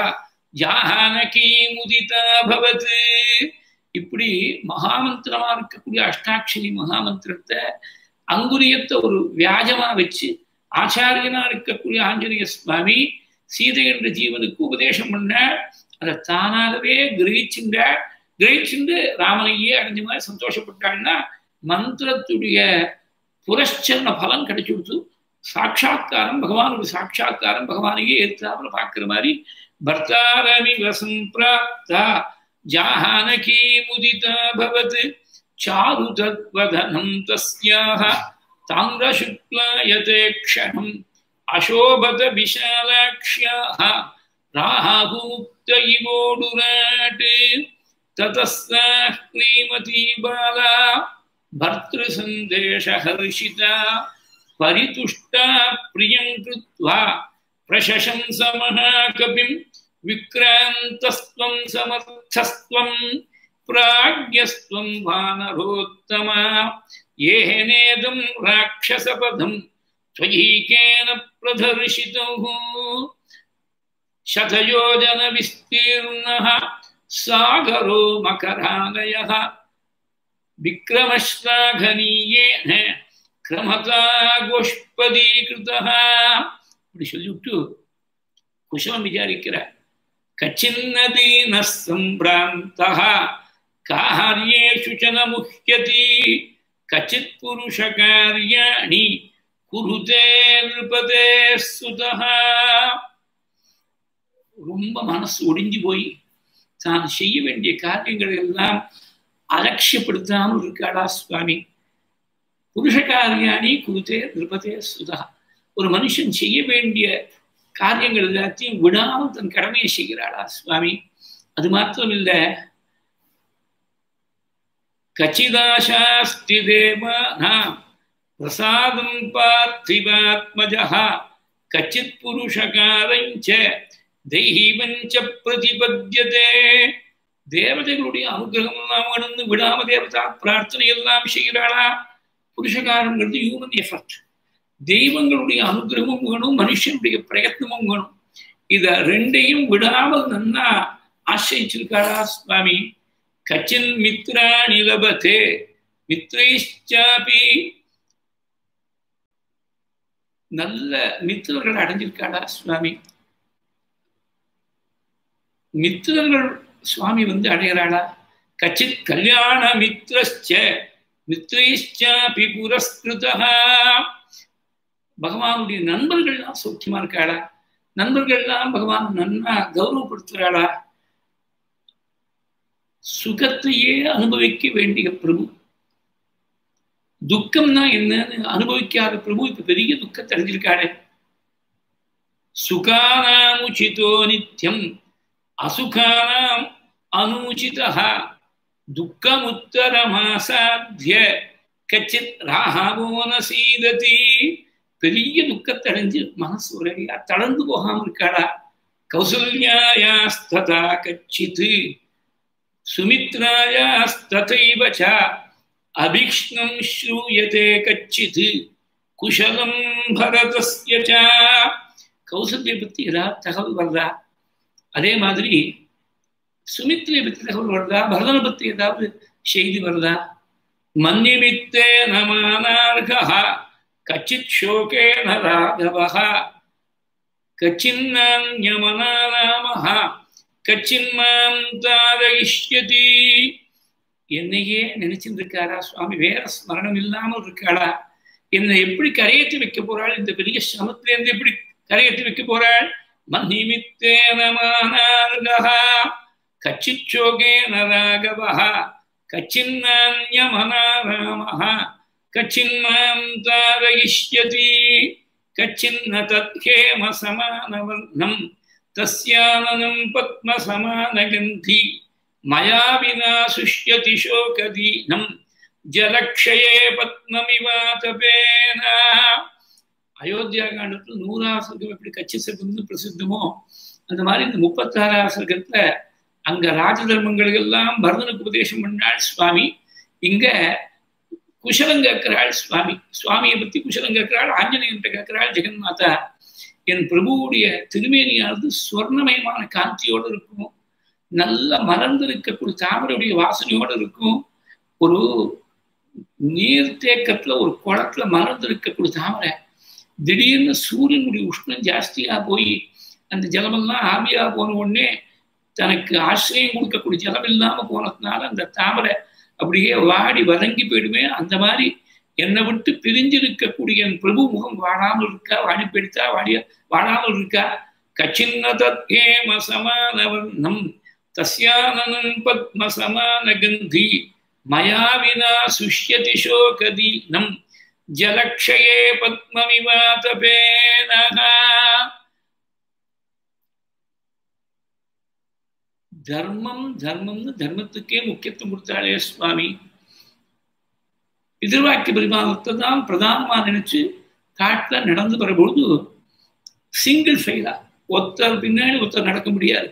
ஜானகி முதிதா பவத். இப்படி மகாமந்திரமா இருக்கக்கூடிய அஷ்டாட்சரி மகாமந்திரத்தை அங்குரியத்தை ஒரு வியாஜமா வச்சு ஆச்சாரியனா இருக்கக்கூடிய ஆஞ்சநேய சுவாமி சீதை என்ற ஜீவனுக்கு உபதேசம் பண்ண அதை தானாகவே கிரகிச்சுங்க கிரகிச்சுண்டு ராமனையே அடைஞ்ச மாதிரி சந்தோஷப்பட்டாள்னா மந்திரத்துடைய புரஸ்சரண பலன் கிடைச்சு கொடுத்து சாட்சா்காரம் பகவானுடைய சாட்சா்காரம் பகவானையே ஏற்றாப்புல பார்க்கிற மாதிரி பர்த்தாரமிவ சம்பிராப்தா ஜானகி முதிதா பவத் சாரு தத்வதனம் தஸ்யாஹ தாங்கிர சுக்லாயதே க்ஷணம் அசோபத விஷாலாக்ஷ்யாஹ ராஹுமுக்த இவோடுராட் ததஸ்தாஹ க்ரீமதி பாலா பர்த்ரு சந்தேஷ ஹர்ஷிதா பரிதுஷ்டா பிரியம் கிருத்வா பிரசசம்ச மகாகபிம் விக்ராந்தஸ்த்வம் சமர்த்தஸ்த்வம் பிராக்யஸ்த்வம் வானரோத்தமா ஏஹனேதம் ராட்சசபதம் त्वयीकेन प्रदर्शितः शतयोजन विस्तीर्णः सागरो मकरालयः विक्रमश्लाघनीयेन क्रमता गोष्पदीकृतः. இப்படி சொல்லிவிட்டு குஷலம் விசாரிக்கிறார். கச்சின்னதீன சம்பிராந்தः கார்யேஷு ச ந முஹ்யதி கச்சித் புருஷ கார்யாணி குருதே நிருபதே சுதஹ. ரொம்ப மனசு ஒடிஞ்சு போய் தான் செய்ய வேண்டிய காரியங்களை எல்லாம் அலட்சியப்படுத்தாமல் இருக்காளா சுவாமி. புருஷ காரியாணி குருதே நிருபதே சுதஹ. ஒரு மனுஷன் செய்ய வேண்டிய காரியங்கள் எல்லாத்தையும் விடாமல் தன் கடமையை செய்கிறாளா சுவாமி. அது மாத்திரம் இல்ல, கச்சிதாசாஸ்தி தேவானாம் பிரசாதம் பார்த்திவாத்மஜஹ கச்சித் புருஷகாரஞ்ச தெய்வஞ்ச பிரதிபத்யதே. தேவதைகளுடைய அனுகிரகம் எல்லாம் வேணும்னு விடாம தேவதா பிரார்த்தனை எல்லாம் செய்கிறாளா. புருஷகாரங்கிறது ஹியூமன் எஃபர்ட். தெய்வங்களுடைய அனுகிரகமும் வேணும், மனுஷனுடைய பிரயத்னமும் வேணும். இத ரெண்டையும் விடாமல் நன்னா ஆசிரிச்சிருக்காளா சுவாமி. கச்சின் மித்ரா நிலபதே மித்ரைச்சாபி. நல்ல மித்திரர்கள் அடைஞ்சிருக்காளா சுவாமி. மித்திரர்கள் சுவாமி வந்து அடைகிறாளா? கச்சித் கல்யாண மித்ரஸ்ச மித்ரைஷ்சாபி புரஸ்கிருதா. பகவானுடைய நண்பர்கள்லாம் சௌக்கியமா இருக்காளா? நண்பர்கள்லாம் பகவான் நன்னா கௌரவப்படுத்துகிறாளா? சுகத்தையே அனுபவிக்க வேண்டிய பிரபு, துக்கம்னா என்னன்னு அனுபவிக்காத பிரபு இப்ப பெரிய துக்கத்தை அடைஞ்சிருக்காளே. சுகானாமுச்சிதோ நித்யம் அசுகானாம் அனுச்சிதா துக்கமுத்தரமாசாத்திய கச்சித் ராகவோன சீததி. பெரிய துக்கத்தை அடைஞ்சு மனசு ஒரேயா தளர்ந்து போகாம இருக்காளா? கௌசல்யாயாஸ்ததா கச்சித் சுமித்ராயாஸ்ததைவ ச அபிக்ஷ்ணம் ஸ்ரூயதே கச்சித் குஷலம் பரதஸ்ய ச. கௌசல்யை பத்தி ஏதாவது தகவல் வருதா? அதே மாதிரி சுமித்ரையை பத்தி தகவல் வருதா? பரதனை பத்தி ஏதாவது செய்தி வருதா? மன்னிமித்தே நமானார்கா கச்சித் ஷோகேன ராகவஹ கச்சின்னான்யமனாராமஹ கச்சின்மாம் தாரயிஷ்யதி. என்னையே நினைச்சிட்டு இருக்காரா சுவாமி? வேற ஸ்மரணம் இல்லாமல் இருக்காளா? என்னை எப்படி கரையேற்றி வைக்க போறாள்? இந்த பெரிய சிரமத்திலிருந்து எப்படி கரையேற்றி வைக்க போறாள்? மன்னிமித்தே நமானார்கஹ கச்சித் ஷோகேன ராகவஹ கச்சின்னான்யமனாராமஹ கச்சின்மாம் தாரயிஷ்யதி கச்சின்ன தத்ஹேம சமானவர்ணம் தஸ்யானனம் பத்ம சமானகந்தி மயா வினா சுஷ்யதி சோகதீனம் ஜலக்ஷயே பத்மமிவாதபேன. அயோத்தியா காண்டத்துல நூறாவது சர்க்கம் எப்படி கட்சி சர்க்கம்னு பிரசித்தமோ அந்த மாதிரி இந்த முப்பத்தாறாவது சர்க்கத்துல அங்க ராஜ தர்மங்களுக்கு எல்லாம் பரதனுக்கு உபதேசம் பண்ணாள் சுவாமி. இங்க குஷலம் கேட்கிறாள் சுவாமி. சுவாமியை பத்தி குஷலம் கேட்கிறாள். ஆஞ்சநேயன்ட்ட கேட்கிறாள் ஜெகன்மாதா, என் பிரபுவுடைய திருமேனியானது சுவர்ணமயமான காந்தியோடு இருக்கும், நல்ல மலர்ந்திருக்கக்கூடிய தாமரையுடைய வாசனையோடு இருக்கும். ஒரு நீர்த்தேக்கத்துல ஒரு குளத்துல மலர்ந்திருக்கக்கூடிய தாமரை திடீர்னு சூரியனுடைய உஷ்ணம் ஜாஸ்தியா போய் அந்த ஜலமெல்லாம் ஆவியா போன உடனே தனக்கு ஆசிரியம் கொடுக்கக்கூடிய ஜலம் இல்லாம போனதுனால அந்த தாமரை அப்படியே வாடி வதங்கி போயிடுமே. அந்த மாதிரி என்னை விட்டு பிரிஞ்சிருக்கக்கூடிய என் பிரபு முகம் வாடாமல் இருக்கா? வாடி போயிடுத்தா? வாடிய வாடாமல் இருக்கா? கச்சின்ன தத்ஹேம சமானவர்ணம் தஸ்யானனம் பத்ம சமானகந்தி மயா வினா சுஷ்யதி சோகதீனம் ஜலக்ஷயே பத்மமிவாதபேன. தர்மம் தர்மம்னு தர்மத்துக்கே முக்கியத்துவம் கொடுத்தாளே சுவாமி. எதிர்வாக்கிய பரிமாணத்தை தான் பிரதானமா நினைச்சு காட்டுல நடந்து வரும்பொழுது சிங்கிள் ஃபெயிலா ஒருத்தர் பின்னாடி ஒருத்தர் நடக்க முடியாது.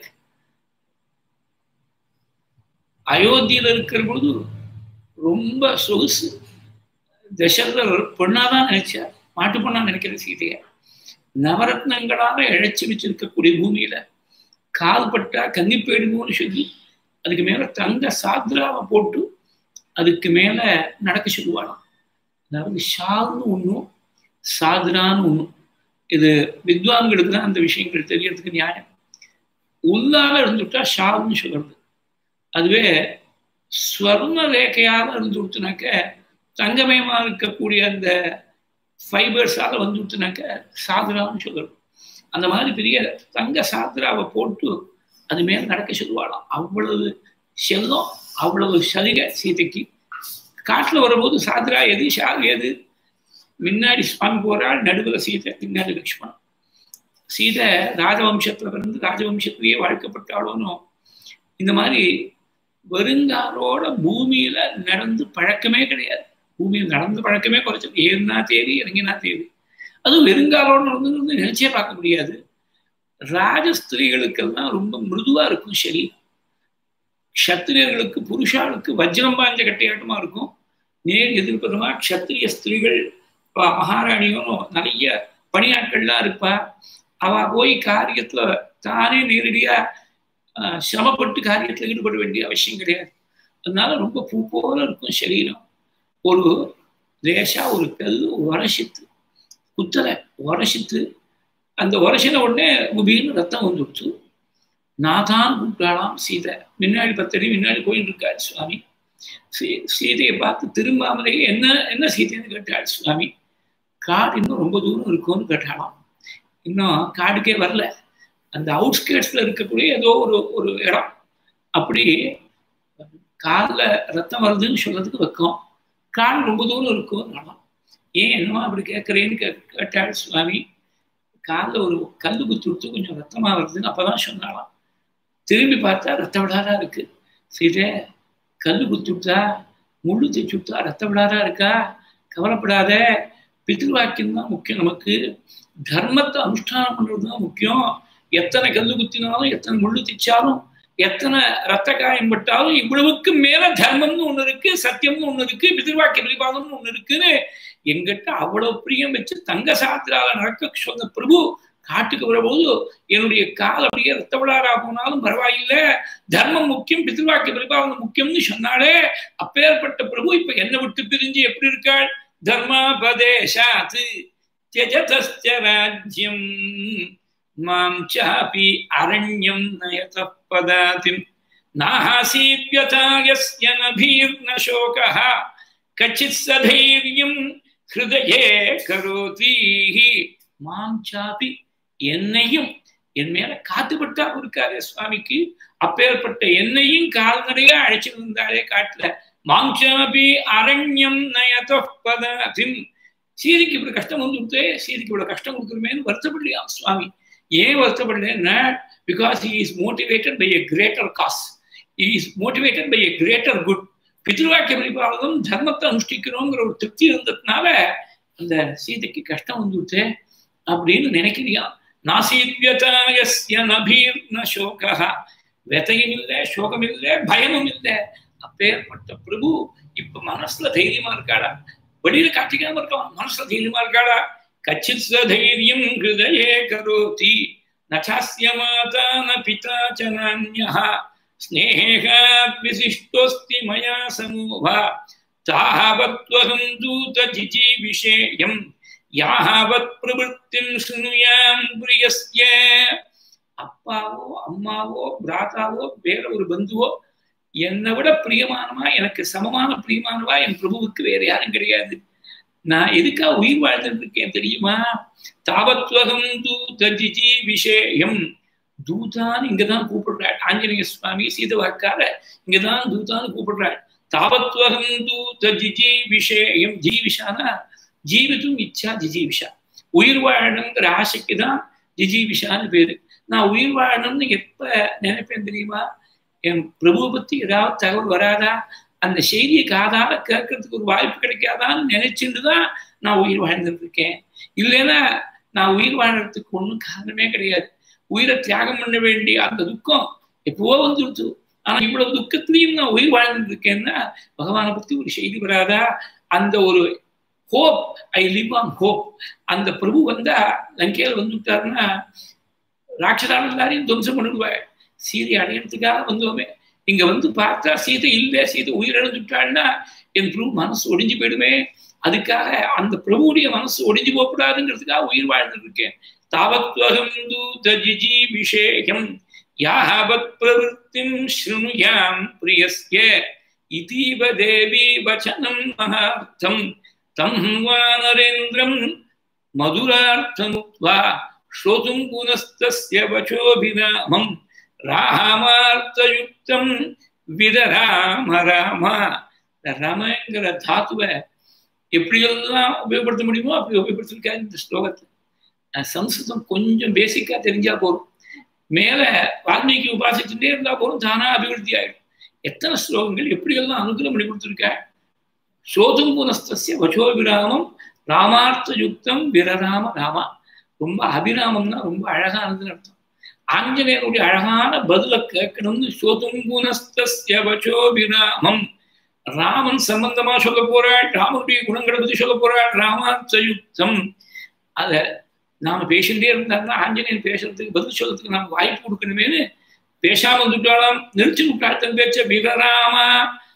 அயோத்தியில இருக்கிற பொழுது ரொம்ப சொகுசு. தசரதர் பொண்ணாதான் நினைச்சார், மாட்டு பொண்ணா நினைக்கிற சீதைய. நவரத்னங்களாக இழைச்சி வச்சிருக்கக்கூடிய பூமியில கால் பட்டா கன்னி போயிடுமோன்னு சொல்லி அதுக்கு மேல தங்க சாத்ராவை போட்டு அதுக்கு மேல நடக்க சொல்லுவாளாம். அதாவது ஷால்னு ஒண்ணும் சாத்ரான்னு ஒண்ணும். இது வித்வான்களுக்கு தான் அந்த விஷயங்கள் தெரியறதுக்கு நியாயம். உள்ளால இருந்துட்டா ஷால்னு சொல்றது. அதுவே ஸ்வர்ண ரேகையாக இருந்து கொடுத்துனாக்க தங்கமயமா இருக்கக்கூடிய அந்த ஃபைபர்ஸால வந்து கொடுத்துனாக்க சாத்ரான்னு சொல்றது. அந்த மாதிரி பெரிய தங்க சாத்ராவை போட்டு அது மேல நடக்க சொல்லுவாளாம். அவ்வளவு செல்லம், அவ்வளவு சலுக சீதைக்கு. காட்டுல வரும்போது சாத்ரா எது ஷால் எது? முன்னாடி சுவாமி போறாள், நடுவில் சீதை, பின்னாடி லக்ஷ்மணன். சீதை ராஜவம்சத்துல இருந்து ராஜவம்சத்திலேயே வாழ்க்கப்பட்டாலும் இந்த மாதிரி வருங்காலோட பூமியில நடந்து பழக்கமே கிடையாது. பூமியில் நடந்து பழக்கமே குறைச்சது. ஏறினா தேதி, இறங்கினா தேதி. அதுவும் வெறுங்காலோட நடந்து நினைச்சே பார்க்க முடியாது. ராஜஸ்திரீகளுக்கெல்லாம் ரொம்ப மிருதுவா இருக்கும் சரி. க்ஷத்திரியர்களுக்கு புருஷாளுக்கு வஜ்ரம் பாஞ்ச கட்டையாட்டமா இருக்கும். நேர் எதிர்ப்புறமா க்ஷத்திரிய ஸ்திரீகள் மகாராணியும் நிறைய பணியாட்கள்லாம் இருப்பா. அவ போய் காரியத்துல தானே நேரடியா சிரமப்பட்டு காரியத்துல ஈடுபட வேண்டிய அவசியம் கிடையாது. அதனால ரொம்ப பூ போல இருக்கும் சரீரம். ஒரு லேசா ஒரு கல் உரசித்து குத்தலை உரசித்து அந்த உரசின உடனே முபின்னு ரத்தம் வந்துடுச்சு. நாதான் கூப்பிட்டாலாம் சீதை. முன்னாடி பத்தடி முன்னாடி கோயில் இருக்காரு சுவாமி. சீ சீதையை பார்த்து திரும்பாமலே என்ன என்ன சீதைன்னு கேட்டாள் சுவாமி. காடு இன்னும் ரொம்ப தூரம் இருக்கும்னு கேட்டாலாம். இன்னும் காடுக்கே வரல. அந்த அவுட்ஸ்கேட்ஸ்ல இருக்கக்கூடிய ஏதோ ஒரு ஒரு இடம். அப்படி காலில் ரத்தம் வருதுன்னு சொல்றதுக்கு வைக்கும். காடு ரொம்ப தூரம் இருக்கும். ஏன் என்னவோ அப்படி கேட்குறேன்னு கே கேட்டாள் சுவாமி. காலில் ஒரு கல் குத்து விட்டு கொஞ்சம் ரத்தமாக வருதுன்னு அப்போதான் சொன்னாலாம். திரும்பி பார்த்தா ரத்த விடாதா இருக்கு. சீதை, கல் குத்து விட்டா முள்ளு தைச்சு விட்டா ரத்த விடாதா இருக்கா? கவலைப்படாத. பித்ருவாக்கியம் தான் முக்கியம். நமக்கு தர்மத்தை அனுஷ்டானம் பண்றது தான் முக்கியம். எத்தனை கல்லு குத்தினாலும், எத்தனை முள்ளு தைச்சாலும், எத்தனை ரத்த காயம் பட்டாலும் இவ்வளவுக்கு மேல தர்மம்னு ஒண்ணு இருக்கு, சத்தியம்னு ஒண்ணு இருக்கு, பித்ருவாக்கிய பரிபாலம்னு ஒண்ணு இருக்குன்னு எங்கிட்ட அவ்வளவு பிரியம் வச்சு தங்க சாத்திரால நடக்க சொன்ன பிரபு காட்டுக்கு வரபோது என்னுடைய கால் அப்படியே ரத்த விழாரா போனாலும் பரவாயில்லை, தர்மம் முக்கியம், பித்ருவாக்கிய பரிபாலனம் முக்கியம்னு சொன்னாலே அப்பேற்பட்ட பிரபு இப்ப என்னை விட்டு பிரிஞ்சு எப்படி இருக்காள்? தர்மபதேசாத் த்யஜதஸ்ய ராஜ்யம் மாம் சாபி அரண்யம் நயதः பதாதிம் நாஹாசீப்யதா யஸ்ய நபீர்ன சோகः கச்சித் சதைர்யம் ஹிருதயே கரோதி. மாம் சாபி, என்னையும் என் மேல காத்துப்பட்டா இருக்காரே சுவாமிக்கு. அப்பேற்பட்ட என்னையும் கால்நடையா அழைச்சு வந்தாலே காட்டுல. மாஞ்சாபி அரண்யம் நயதः பதாதிம். சீதைக்கு இப்படி கஷ்டம் வந்துட்டு சீதைக்கு இவ்வளவு கஷ்டம் கொடுக்குறமேன்னு வருத்தப்படலையா சுவாமி. ஏன் வருத்தப்படலன்னா, because he is motivated by a greater cause. He is motivated by a greater good. பித்ருவாக்கிய பரிபாலனம் தர்மத்தை அனுஷ்டிக்கிறோங்கிற ஒரு திருப்தி இருந்ததுனால அந்த சீதைக்கு கஷ்டம் வந்துட்டு அப்படின்னு நினைக்கிறியா. நாசீத்யதாயஸ்ய நபீர்ன சோகः. வெதையும் இல்லை, சோகம் இல்லை, பயமும் இல்லை. அப்பேற்பட்ட பிரபு இப்ப மனசுல தைரியமா இருக்காடா? வெளியில காட்டிக்காம இருக்கலாம், மனசுல தைரியமா இருக்காடா? கச்சித் தைரியம் ஹிருதயே கரோதி நச்சாஸ்ய மாதா ந பிதா ச நான்யः ஸ்நேகாத் விசிஷ்டோஸ்தி மயா சமூஹா தாவத்வஹம் தூத ஜிஜீவிஷேயம் யாவத் பிரவృத்திம் ஸ்ருணுயாம் பிரியஸ்ய. அப்பாவோ அம்மாவோ பிராதாவோ வேற ஒரு பந்துவோ என்னை விட பிரியமானவா, எனக்கு சமமான பிரியமானவா என் பிரபுவுக்கு வேற யாரும் கிடையாது. நான் எதுக்கா உயிர் வாழ்ந்துட்டு இருக்கேன் தெரியுமா? தாவத்வகம் தூத ஜிஜீவிஷேயம். தூதான் இங்கதான் கூப்பிடுறாள் ஆஞ்சநேய சுவாமி. சீதவாக்கார இங்கதான் தூதான்னு கூப்பிடுறாள். தாவத்வகம் தூத ஜிஜீவிஷேயம். ஜீவிஷானா ஜீவித்தும் இச்சா ஜிஜீவிஷா. உயிர் வாழணுங்கிற ஆசைக்குதான் ஜிஜீவிஷான்னு பேரு. நான் உயிர் வாழணும்னு எப்ப நினைப்பேன் தெரியுமா? என் பிரபுவை பத்தி ஏதாவது தகவல் வராதா, அந்த செய்தியை காதால கேட்கறதுக்கு ஒரு வாய்ப்பு கிடைக்காதான்னு நினைச்சுட்டுதான் நான் உயிர் வாழ்ந்துட்டு இருக்கேன். இல்லைன்னா நான் உயிர் வாழறதுக்கு ஒன்றும் காரணமே கிடையாது. உயிரை தியாகம் பண்ண வேண்டிய அந்த துக்கம் எப்பவோ வந்துடுச்சு. ஆனா இவ்வளவு துக்கத்திலையும் நான் உயிர் வாழ்ந்துட்டு இருக்கேன்னா பகவானை பத்தி ஒரு செய்தி வராதா? அந்த ஒரு hope, I live on hope. அந்த பிரபு வந்தா லங்கையில வந்துட்டாருன்னா ராட்சதான எல்லாரையும் துவம்சம் பண்ணிடுவாள். சீதை அடையறதுக்காக வந்தோமே, இங்க வந்து பார்த்தா சீதை இல்லை, சீதை உயிரிழந்துட்டாள்னா என் பிரபு மனசு ஒடிஞ்சு போயிடுமே. அதுக்காக அந்த பிரபுடைய மனசு ஒடிஞ்சு போகக்கூடாதுங்கிறதுக்காக உயிர் வாழ்ந்துட்டு இருக்கேன். தாவத்வகம் தூத ஜிஜீவிஷேயம் யாவத் பிரவృத்திம் ஸ்ருணுயாம் பிரியஸ்ய இதீவ தேவி வசனம் மகார்த்தம் தம் வானரேந்திரம் மதுரார்த்தமுக்த்வா ஸ்ரோதும் புனஸ்தஸ்ய வசோபிராமம் ராமார்த்தயுக்தம் விதராம ராமா. ராமங்கிற தாத்துவை எப்படியெல்லாம் உபயோகப்படுத்த முடியுமோ அப்படி உபயோகப்படுத்திருக்காரு இந்த ஸ்லோகத்தை. சம்ஸ்கிருதம் கொஞ்சம் பேசிக்கா தெரிஞ்சா போதும், மேல வால்மீகி உபாசிச்சுட்டே இருந்தா போதும், தானா அபிவிருத்தி ஆயிடும். எத்தனை ஸ்லோகங்கள் எப்படியெல்லாம் அனுகிரகம் பண்ணி கொடுத்துருக்க. சோதும் புனஸ்தஸ்ய வசோபிராமம் ராமார்த்த யுக்தம் விரராம ராமா. ரொம்ப அபிராமம்னா ரொம்ப அழகானதுன்னு அர்த்தம். ஆஞ்சநேயருடைய அழகான பதில கேட்கணும்னு சோதும் புனஸ்தஸ்ய வசோபிராமம். ராமன் சம்பந்தமா சொல்ல போறாள், ராமனுடைய குணங்களை பத்தி சொல்ல போறாள். ராமார்த்த யுக்தம். அத நாம பேசிட்டே இருந்தாருன்னா ஆஞ்சநேயன் பேசுறதுக்கு பதில் சொல்றதுக்கு நாம வாய்ப்பு கொடுக்கணுமேனு பேசாம வந்துட்டாலாம். நிறுத்தி விட்டாள் தன் பேச்ச. விரராமா,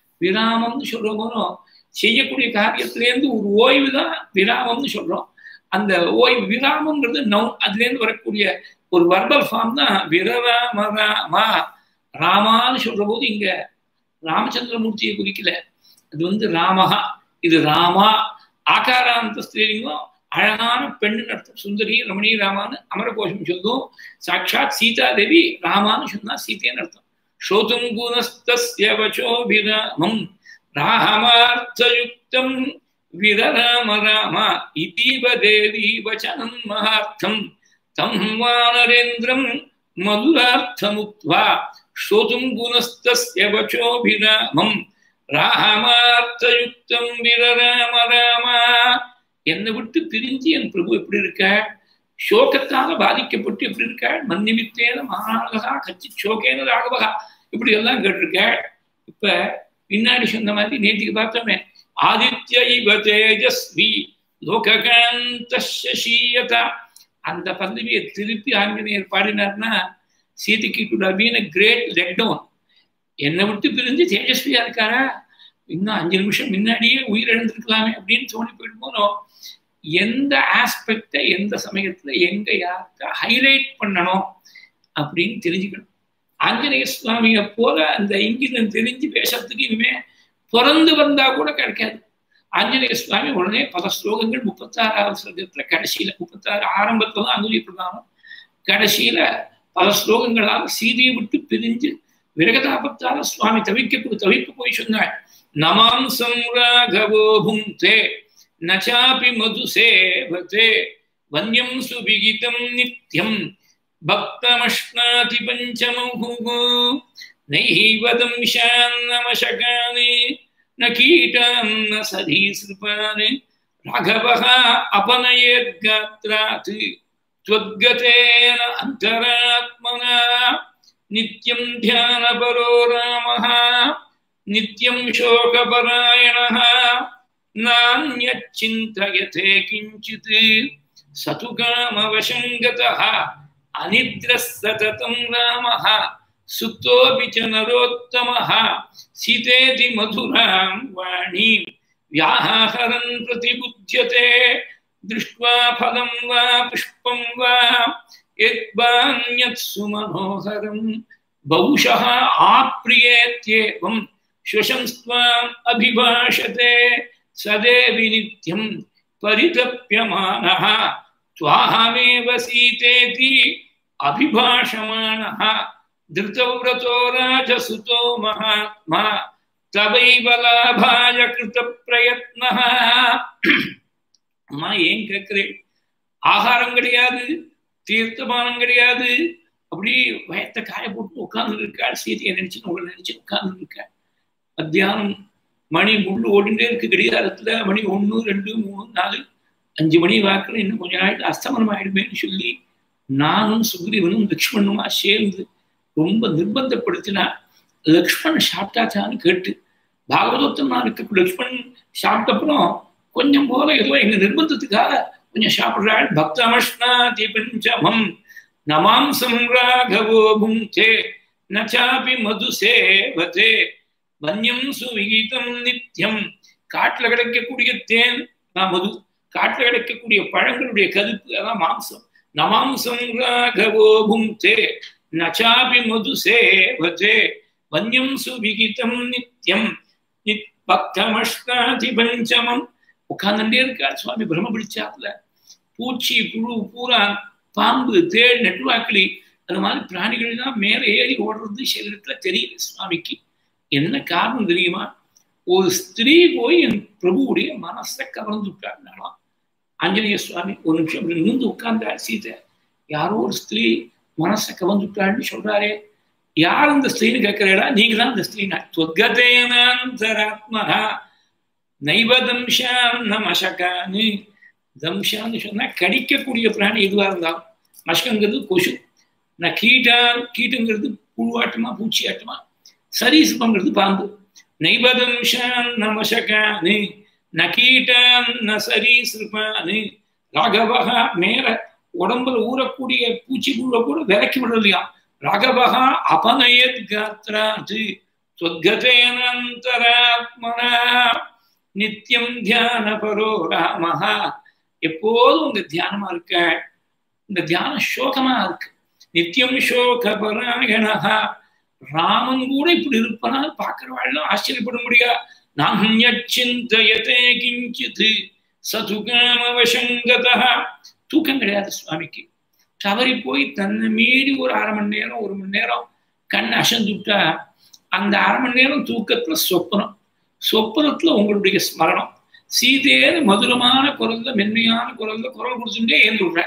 விராமம்னு சொல்றோமோ செய்யக்கூடிய காரியத்திலேருந்து ஒரு ஓய்வு தான் விராமம்னு சொல்றோம். அந்த ஓய் விராமங்கிறது நவுன், அதுல இருந்து வரக்கூடிய ஒரு வர்பல் ஃபார்ம் தான் விரராம ராமா. ராமான்னு சொல்ற போது இங்க ராமச்சந்திரமூர்த்தியை குறிக்கல, அது வந்து ராமஹா, இது ராமா. ஆகாராந்த ஸ்திரீலிங்கம் அழகான பெண்ணு அர்த்தம். சுந்தரி ரமணி ராமான்னு அமரகோஷம் சொல்லும். சாட்சாத் சீதா தேவி ராமான்னு சொன்னா சீதைன்னு அர்த்தம். ஸ்ரோதும் குணஸ்தஸ்ய வசோபிராமம் ராமார்த்தயுக்தம் விரராம ராம இதீவ தேவி வசனம் மகார்த்தம் தம் வானரேந்திரம் மதுரார்த்தமுக்த்வா ஸ்ரோதும் குணஸ்தஸ்ய வசோபிராமம் ராமார்த்தயுக்தம் விரராம ராம. என்னை விட்டு பிரிஞ்சு என் பிரபு எப்படி இருக்க, சோகத்தால பாதிக்கப்பட்டு எப்படி இருக்க, மன்னிமித்தேன மகாராகா கச்சி சோகேன ராகவகா, இப்படி எல்லாம் கேட்டிருக்க. இப்ப பின்னாடி சொன்ன மாதிரி நேற்றுக்கு பார்த்தோமே, ஆதித்ய இவ தேஜஸ்வி லோககாந்த சசீயதா, அந்த பல்லவியை திருப்பி ஆஞ்சநேயர் பாடினார்னா சீதைக்கு could have been a great letdown. என்னை விட்டு பிரிஞ்சு தேஜஸ்வியா இருக்காரா, இன்னும் அஞ்சு நிமிஷம் முன்னாடியே உயிரிழந்திருக்கலாமே அப்படின்னு தோணி போயிடுமோ. எந்த ஆஸ்பெக்டை எந்த சமயத்துல எங்க யாருக்கா ஹைலைட் பண்ணணும் அப்படின்னு தெரிஞ்சுக்கணும். ஆஞ்சநேய சுவாமியை போல அந்த இங்கிதம் தெரிஞ்சு பேசுறதுக்கு இனிமே பிறந்து வந்தா கூட கிடைக்காது. ஆஞ்சநேய சுவாமி உடனே பல ஸ்லோகங்கள் முப்பத்தாறாவது ஸ்லோகத்துல கடைசியில, முப்பத்தாறு ஆரம்பத்துல தான் அங்குலி பிரதானம், கடைசியில பல ஸ்லோகங்களால் சீதையை விட்டு பிரிஞ்சு விரகதாபத்தால சுவாமி தவிக்க தவிப்பு போய் சொன்னாள். நமாம்சம் ராகவோ புங்கே நச்சாபி மதுசேவதே வன்யம் சுபிகிதம் நித்யம் பக்தமஷ்ணாதி பஞ்சமஹு நைவதம் ஷான்னமசகானி ந கீட்டான் ந சதீஸ்ருபானி ராகவஹ அபனயேத் காத்ராத் த்வத்கதேன அந்தராத்மனா நித்யம் தியானபரோ ராமஹ நித்யம் சோகபராயணஹ நான்யச்சிந்தயதே கிஞ்சித் சது காமவசம் கதஹ அநித்ரः சததம் ராமஹ சுத்தோபி ச நரோத்தமஹ சீதேதி மதுராம் வாணீம் வியாஹரன் பிரதிபுத்யதே திருஷ்ட்வா ஃபலம் வா புஷ்பம் வா யத்வான்யத் சுமனோஹரம் பௌஷः ஆப்ரியேத்யேவம் ஸ்வசம்ஸ்த்வாம் அபிபாஷதே சதேவி நித்யம் பரிதப்யமானः த்வாஹமேவ சீதேதி அபிபாஷமானः திருதவ்ரதோ ராஜசுதோ மகாத்மா தவைவ லாபாய கிருத பிரயத்னः. அம்மா ஏன் கேட்கிறேன், ஆகாரம் கிடையாது, தீர்த்தமானம் கிடையாது, அப்படி வயத்தை காய போட்டு உட்கார்ந்து இருக்காள். சீதையை நினைச்சு உங்களை நினைச்சு உட்கார்ந்து இருக்காள். மத்தியானம் மணி முள்ளு ஓடிண்டே இருக்கு கடிகாரத்துல. மணி ஒன்று ரெண்டு மூணு நாலு அஞ்சு மணி வாக்குல இன்னும் கொஞ்சம் ஆயிட்டு அஸ்தமனம் ஆயிடுமேன்னு சொல்லி நானும் சுக்ரீவனும் லக்ஷ்மணுமா சேர்ந்து ரொம்ப நிர்பந்தப்படுத்தினா. லக்ஷ்மண் சாப்பிட்டாச்சான்னு கேட்டு பாகவதோத்தமா இருக்க லக்ஷ்மண் சாப்பிட்டப்புறம் கொஞ்சம் போல ஏதோ எங்க நிர்பந்தத்துக்காக கொஞ்சம் சாப்பிடுறாள். பக்தமஷ்ணாதி பஞ்சமம் நமாம்சம் ராகவோ புங்கே நச்சாபி மதுசேவதே வன்யம் சுவிகிதம் நித்யம். காட்டுல கிடைக்கக்கூடிய தேன் நான் மது, காட்டுல கிடைக்கக்கூடிய பழங்களுடைய கதுப்பு அதான் மாம்சம். நமாம்சம் ராகவோ புங்கே நச்சாபி மதுசேவதே வன்யம் சுவிகிதம் நித்யம் பக்தமஷ்ணாதி பஞ்சமம். உட்கார்ந்துட்டே இருக்கார் சுவாமி பிரம்ம பிடிச்சாப்புல. பூச்சி புழு பூரா பாம்பு தேள் நெட்டுவாக்கிளி அது மாதிரி பிராணிகள்லாம் மேல ஏறி ஓடுறது சரீரத்துல தெரியுது சுவாமிக்கு. என்ன காரணம் தெரியுமா, ஒரு ஸ்திரீ போய் என் பிரபுவுடைய மனசை கவர்ந்துட்டாள்னாலாம். ஆஞ்சநேய சுவாமி ஒரு நிமிஷம் அப்படி நின்று உட்கார்ந்தாள். சீதை யாரோ ஒரு ஸ்திரீ மனசை கவர்ந்துட்டாள்னு சொல்றாரே, யார் அந்த ஸ்திரீன்னு கேட்கிறா, நீங்க தான் அந்த ஸ்திரீனா. துவத்கதேனாந்தராத்மஹா நைவ தம்ஷான் ந மசகானி. தம்ஷான்னு சொன்னா கடிக்கக்கூடிய பிராணி எதுவாக இருந்தாலும், மஷ்கங்கிறது கொசு, ந கீட்டான் கீட்டுங்கிறது புழுவாட்டமா பூச்சி ஆட்டமா, சரீசபங்கிறது பாம்பு. நைவ தம்ஷான் ந மசகானி ந கீட்டான் ந சரீசிருபானி. ராகவஹா மேல உடம்புல ஊறக்கூடிய பூச்சி புழுவை கூட விலக்கி விடலையா. ராகவஹா அபனயத் காத்ராத் த்வத்கதேன அந்தராத்மனா நித்யம் தியானபரோ ராமஹ எப்போதும் உங்க தியானமா இருக்க. இந்த தியானம் சோகமா இருக்கு. நித்தியம் சோக பராயணா. ராமன் கூட இப்படி இருப்பனா பார்க்கிறவாள்லாம் ஆச்சரியப்பட முடியா. நாஹ்யச்சிந்தயதே கிஞ்சித் சதுகாமவசங்கதா. தூக்கம் கிடையாது சுவாமிக்கு. தவறி போய் தன்னை மீறி ஒரு அரை மணி நேரம் ஒரு மணி நேரம் கண் அசந்துட்டா அந்த அரை மணி நேரம் தூக்கத்துல சொப்பனம், சொப்பனத்துல உங்களுடைய ஸ்மரணம். சீதேன்னு மதுரமான குரல்ல மென்மையான குரல்ல குரல் கொடுத்துட்டே ஏந்துடுற.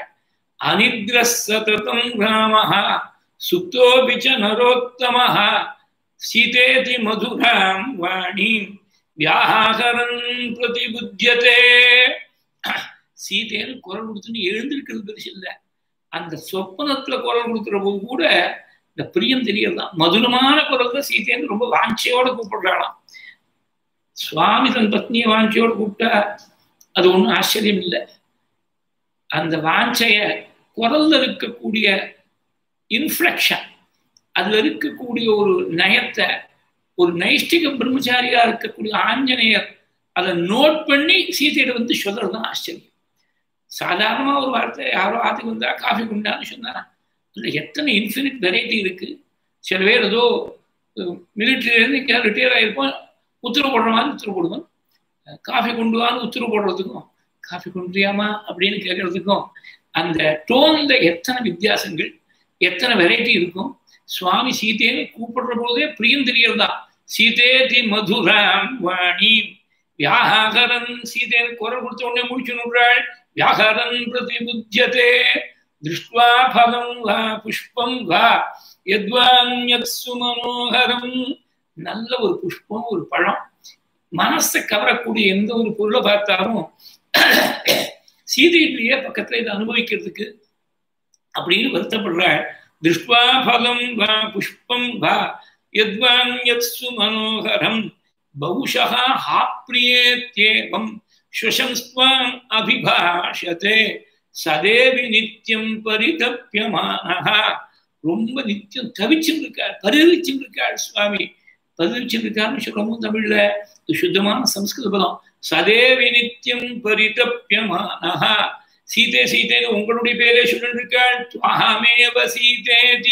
அனித்ரசததம் ராமஹ சுப்தோபிச்ச நரோத்தமஹ சீதேதி மதுராம் வாணீம் வியாஹரன் பிரதிபுத்தியதே. சீதேன்னு குரல் கொடுத்துன்னு எழுந்திருக்கிறது பெருசு இல்லை. அந்த சொப்பனத்துல குரல் கொடுக்குற போது கூட இந்த பிரியம் தெரியறதான். மதுரமான குரல் தான் சீதேன்னு ரொம்ப வாஞ்சியோட கூப்பிடுறாளாம். சுவாமி தன் பத்னியை வாஞ்சையோடு கூப்பிட்டா அது ஒன்றும் ஆச்சரியம் இல்லை. அந்த வாஞ்சைய குரல்ல இருக்கக்கூடிய இன்ஃப்ளெக்ஷன், அதுல இருக்கக்கூடிய ஒரு நயத்தை, ஒரு நைஷ்டிக பிரம்மச்சாரியா இருக்கக்கூடிய ஆஞ்சநேயர் அதை நோட் பண்ணி சீதையிட வந்து சொல்றதுதான் ஆச்சரியம். சாதாரணமா ஒரு வார்த்தை யாரோ ஆத்துக்கு வந்தா காஃபி குண்டான்னு சொன்னாரா, அதுல எத்தனை இன்ஃபினிட் வெரைட்டி இருக்கு. சில பேர் ஏதோ மிலிட்ரியிலேருந்து ரிட்டையர் ஆகிருப்போம், உத்தரவு போடுற மாதிரி உத்தரவு போடுவோம். காஃபி கொண்டு வான்னு உத்தரவு போடுறதுக்கும் காஃபி கொண்டுறியாமா அப்படின்னு கேட்கறதுக்கும் அந்த டோன்ல எத்தனை வித்தியாசங்கள், எத்தனை வெரைட்டி இருக்கும். சுவாமி சீதையை கூப்பிடுற போதே பிரியம் தெரியறதா. சீதேதி மதுராம் வாணி வியாஹரன். சீதையை குரல் கொடுத்த உடனே முடிச்சு நுடுறாள். வியாஹரன் பிரதிபுத்தியதே திருஷ்ட்வா பலம் வா புஷ்பம் வா யத்வான்யத் சுமனோஹரம். நல்ல ஒரு புஷ்பம், ஒரு பழம், மனசை கவரக்கூடிய எந்த ஒரு பொருளை பார்த்தாலும் சீதையிலேயே பக்கத்துல இதை அனுபவிக்கிறதுக்கு அப்படின்னு வருத்தப்படுறாள். திருஷ்ட்வா பலம் வா புஷ்பம் வா யத்வான்யத் சுமனோஹரம் பௌஷா ஹாப்ரியேத்யேவம் ஸ்வசம்ஸ்வாம் அபிபாஷதே சதேவி நித்யம் பரிதப்யமானஹ. ரொம்ப நித்தியம் தவிச்சுட்டு இருக்காள், பரிதவிச்சுட்டு இருக்காள் சுவாமி. பதிவிச்சுட்டு இருக்காருன்னு சொல்றோம் தமிழ்ல, சுத்தமான சம்ஸ்கிருத பதம். சதேவி நித்தியம் பரிதப்யமானஹ. சீதே சீதேன்னு உங்களுடைய பேரே சொல்லிட்டு இருக்காள். துவாமேவ சீதேதி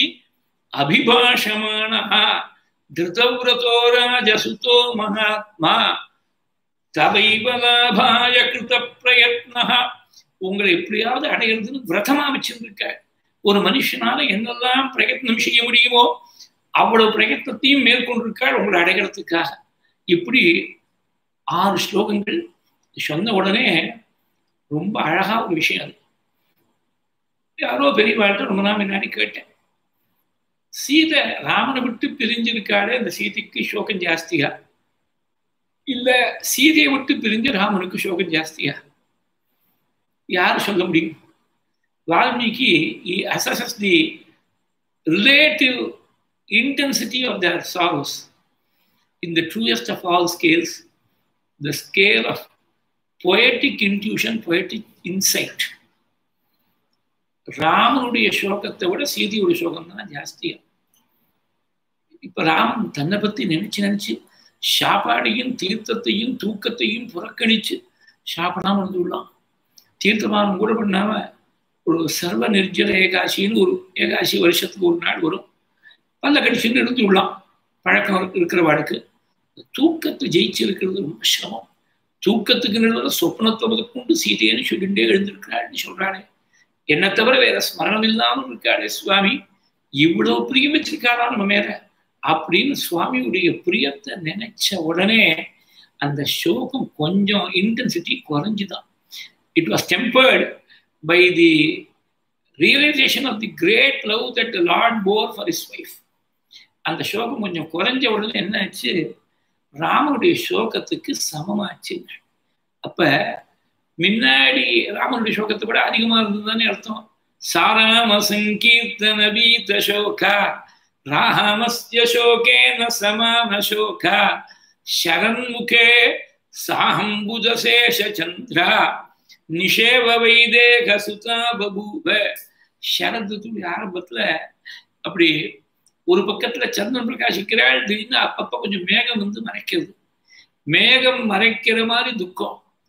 அபிபாஷமானஹ திருதவ்ரதோ ராஜசுதோ மகாத்மா தவைவ லாபாய கிருத பிரயத்னஹ. உங்களை எப்படியாவது அடையிறதுன்னு விரதமா வச்சிருக்காள். ஒரு மனுஷனால என்னெல்லாம் பிரயத்னம் செய்ய முடியுமோ அவ்வளவு பிரயத்னத்தையும் மேற்கொண்டிருக்காள் உங்களை அடைகிறதுக்காக. இப்படி ஆறு ஸ்லோகங்கள் சொன்ன உடனே ரொம்ப அழகா ஒரு விஷயம். அது யாரோ பெரியவாழ்கிட்ட ரொம்ப நாள் முன்னாடி கேட்டேன், சீதை ராமனை விட்டு பிரிஞ்சிருக்காளே அந்த சீதைக்கு சோகம் ஜாஸ்தியா இல்ல சீதையை விட்டு பிரிஞ்ச ராமனுக்கு சோகம் ஜாஸ்தியா? யாரு சொல்ல முடியும்? Valmiki, he assesses the relative intensity of their sorrows in the truest of all scales, the scale of poetic intuition, poetic insight. ராமனுடைய சோகத்தை விட சீதையுடைய சோகம் தான் ஜாஸ்தியா. இப்ப ராமன் தன்னை பத்தி நினைச்சு நினைச்சு சாப்பாடையும் தீர்த்தத்தையும் தூக்கத்தையும் புறக்கணிச்சு சாப்பிடாம இருந்துள்ளான். தீர்த்தமானம் கூட பண்ணாம ஒரு சர்வ நிர்ஜல ஏகாசின்னு ஒரு ஏகாசி வருஷத்துக்கு ஒரு நாள் வரும், பல்ல கடிச்சுன்னு இருந்து விடலாம். பழக்கம் இருக்கிறவாளுக்கு தூக்கத்தை ஜெயிச்சு இருக்கிறது ரொம்ப சிரமம். தூக்கத்துக்கு நிறுவன சொப்னத்தை முதற்கொண்டு சீதையன்னு சொல்லிண்டே எழுந்திருக்கிறாள்னு சொல்றாளே, என்னை தவிர வேற ஸ்மரணம் இல்லாமல் இருக்காளே சுவாமி, இவ்வளவு பிரியம் வச்சிருக்காளா நம்ம மேல அப்படின்னு சுவாமியுடைய பிரியத்தை நினைச்ச உடனே அந்த சோகம் கொஞ்சம் இன்டென்சிட்டி குறைஞ்சுதான். It was tempered by the realization of the great love that the Lord bore for his wife. அந்த சோகம் கொஞ்சம் குறைஞ்ச உடனே என்ன ஆச்சு, ராமனுடைய சோகத்துக்கு சமமாச்சு. அப்ப முன்னாடி ராமனுடைய சோகத்தை விட அதிகமா இருந்ததுதானே அர்த்தம். சாராம சங்கீர்த்தன வீத சோகா ராமஸ்ய சோகேன சமான சோகா சரண்முகே சாஹம்புஜசேஷ சந்திரா நிஷேவ வைதேக சுதா பபூவ. சரத்துடைய ஆரம்பத்துல அப்படி ஒரு பக்கத்துல சந்திரன் பிரகாசிக்கிறாள், திடீர்னு அப்பப்ப கொஞ்சம் மேகம் வந்து மறைக்கிறது. மேகம் மறைக்கிற மாதிரி துக்கம்.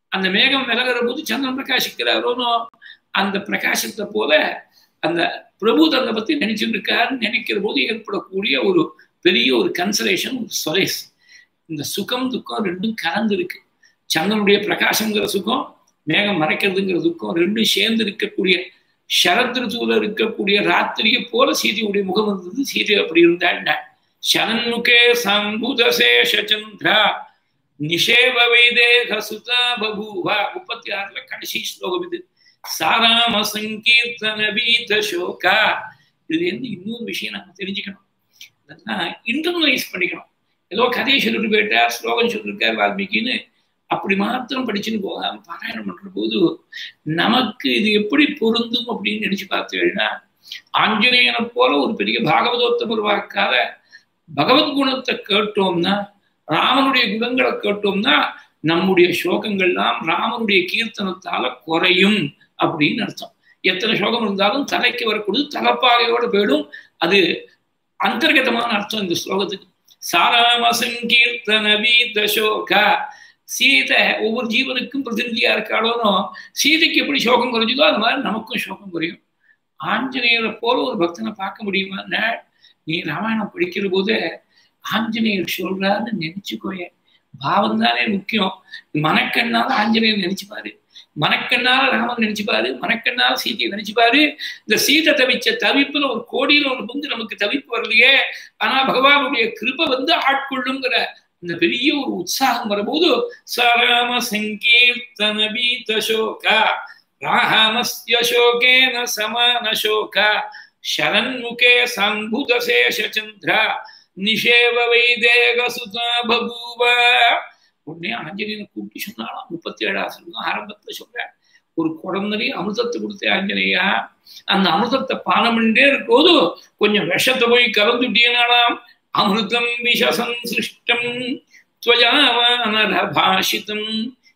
அந்த மேகம் விலகிற போது சந்திரன் பிரகாசிக்கிறாரோனோ அந்த பிரகாசத்தை போல அந்த பிரபு தன்னை பத்தி நினைச்சுட்டு இருக்காருன்னு நினைக்கிற போது ஏற்படக்கூடிய ஒரு பெரிய ஒரு கன்சலேஷன், ஒரு சொலேஸ். இந்த சுகம் துக்கம் ரெண்டும் கலந்து இருக்கு. சந்திரனுடைய பிரகாசங்கிற சுகம், மேகம் மறைக்கிறதுங்கிற துக்கம் ரெண்டும் சேர்ந்து இருக்கக்கூடிய சரத் ருத்துவில் இருக்கக்கூடிய ராத்திரியை போல சீதையுடைய முகம் இருந்தது. சீதை அப்படி இருந்தாள். சரண்முகே சம்புதசேஷ சந்திரா நிஷேவ வைதேக சுதா பபூவா. முப்பத்தி ஆறுல கடைசி ஸ்லோகம் இது. சாராம சங்கீர்த்தன வீத சோகா. இது வந்து இன்னொரு விஷயம் நம்ம தெரிஞ்சுக்கணும், இன்டர்னலைஸ் பண்ணிக்கணும். ஏதோ கதையை சொல்லிட்டு போயிட்டார், ஸ்லோகம் சொல்லியிருக்கார் வால்மீகின்னு அப்படி மாத்திரம் படிச்சுன்னு போகாம பாராயணம் பண்ற போது நமக்கு இது எப்படி பொருந்தும் அப்படின்னு நினைச்சு பார்த்தீங்கன்னா, ஆஞ்சநேயனை போல ஒரு பெரிய பாகவதோத்தமர் வாக்கால பகவத் குணத்தை கேட்டோம்னா, ராமனுடைய குணங்களை கேட்டோம்னா நம்முடைய சோகங்கள்லாம் ராமனுடைய கீர்த்தனத்தால குறையும் அப்படின்னு அர்த்தம். எத்தனை சோகம் இருந்தாலும் தலைக்கு வரக்கூடாது, தலப்பாகையோட போயிடும். அது அந்தர்கதமான அர்த்தம் இந்த ஸ்லோகத்துக்கு. சாராம சங்கீர்த்தன வீத சோகா. சீதை ஒவ்வொரு ஜீவனுக்கும் பிரதிநிதியா இருக்காளோனோ, சீதைக்கு எப்படி சோகம் குறைஞ்சதோ அது மாதிரி நமக்கும் சோகம் குறையும். ஆஞ்சநேயரை போல ஒரு பக்தனை பார்க்க முடியுமா? நீ ராமாயணம் படிக்கிற போது ஆஞ்சநேயர் சொல்றாருன்னு நினைச்சுக்கோய. பாவம் தானே முக்கியம். மனக்கண்ணால ஆஞ்சநேயர் நினைச்சுப்பாரு, மனக்கண்ணால ராமன் நினைச்சுப்பாரு, மனக்கண்ணால சீதையை நினைச்சுப்பாரு. இந்த சீதை தவிச்ச தவிப்புல ஒரு கோடியில ஒரு பங்கு நமக்கு தவிப்பு வரலையே, ஆனா பகவானுடைய கிருபை வந்து ஆட்கொள்ளுங்கிற இந்த பெரிய ஒரு உற்சாகம் வரும்போது சராம சங்கீர்த்தன வீத சோகா ராமஸ்ய சோகேன சமான சோகா சரண்முகே சம்புதசேஷ சந்திரா நிஷேவ வைதேக சுதா பபூவ. உடனே ஆஞ்சநேயனை கூப்பிட்டு சொன்னாலும் முப்பத்தி ஏழாவது சொல்லுங்க ஆரம்பத்துல சொல்றேன். ஒரு குடம் நிறைய அமிர்தத்தை கொடுத்த ஆஞ்சநேயா, அந்த அமிர்தத்தை பானம் பண்ணிட்டே இருக்கும்போது கொஞ்சம் விஷத்தை போய் கலந்துட்டீங்கனாலாம். அமிர்தம் விஷசம் சிருஷ்டம் துவயாவானரபாஷிதம்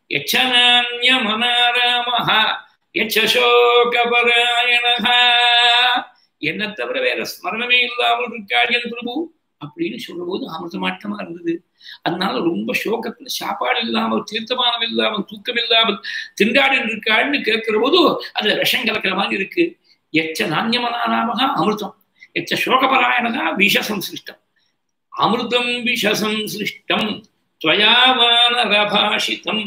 யச்சனான்யமனாராமஹ யச்சசோகபராயணஹ. என்ன தவிர வேற ஸ்மரணமே இல்லாமல் இருக்காள் என் பிரபு அப்படின்னு சொல்லும் போது அமிர்தமாட்டமா இருந்தது. அதனால ரொம்ப சோகத்துல சாப்பாடு இல்லாமல், தீர்த்தமானம் இல்லாமல், தூக்கம் இல்லாமல் திண்டாடி இருக்காள்னு கேட்கிற போது அது விஷம் கலக்கிற மாதிரி இருக்கு. எச்ச நான்யமனாராமகா அமிர்தம், எச்ச சோகபராயணகா விஷசம் சிருஷ்டம். அமிர்தம் விஷசம் சிருஷ்டம் துவயாவானரபாஷிதம்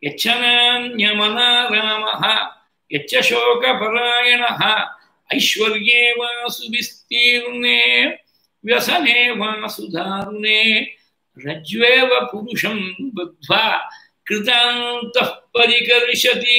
யச்சனான்யமனாராமஹ யச்ச சோகபராயணஹ ஐஸ்வர்யே வாசு விஸ்தீர்ணே व्यसने वासुधारुणे रज्वेव पुरुषं बद्ध्वा कृतान्तः परिकर्षति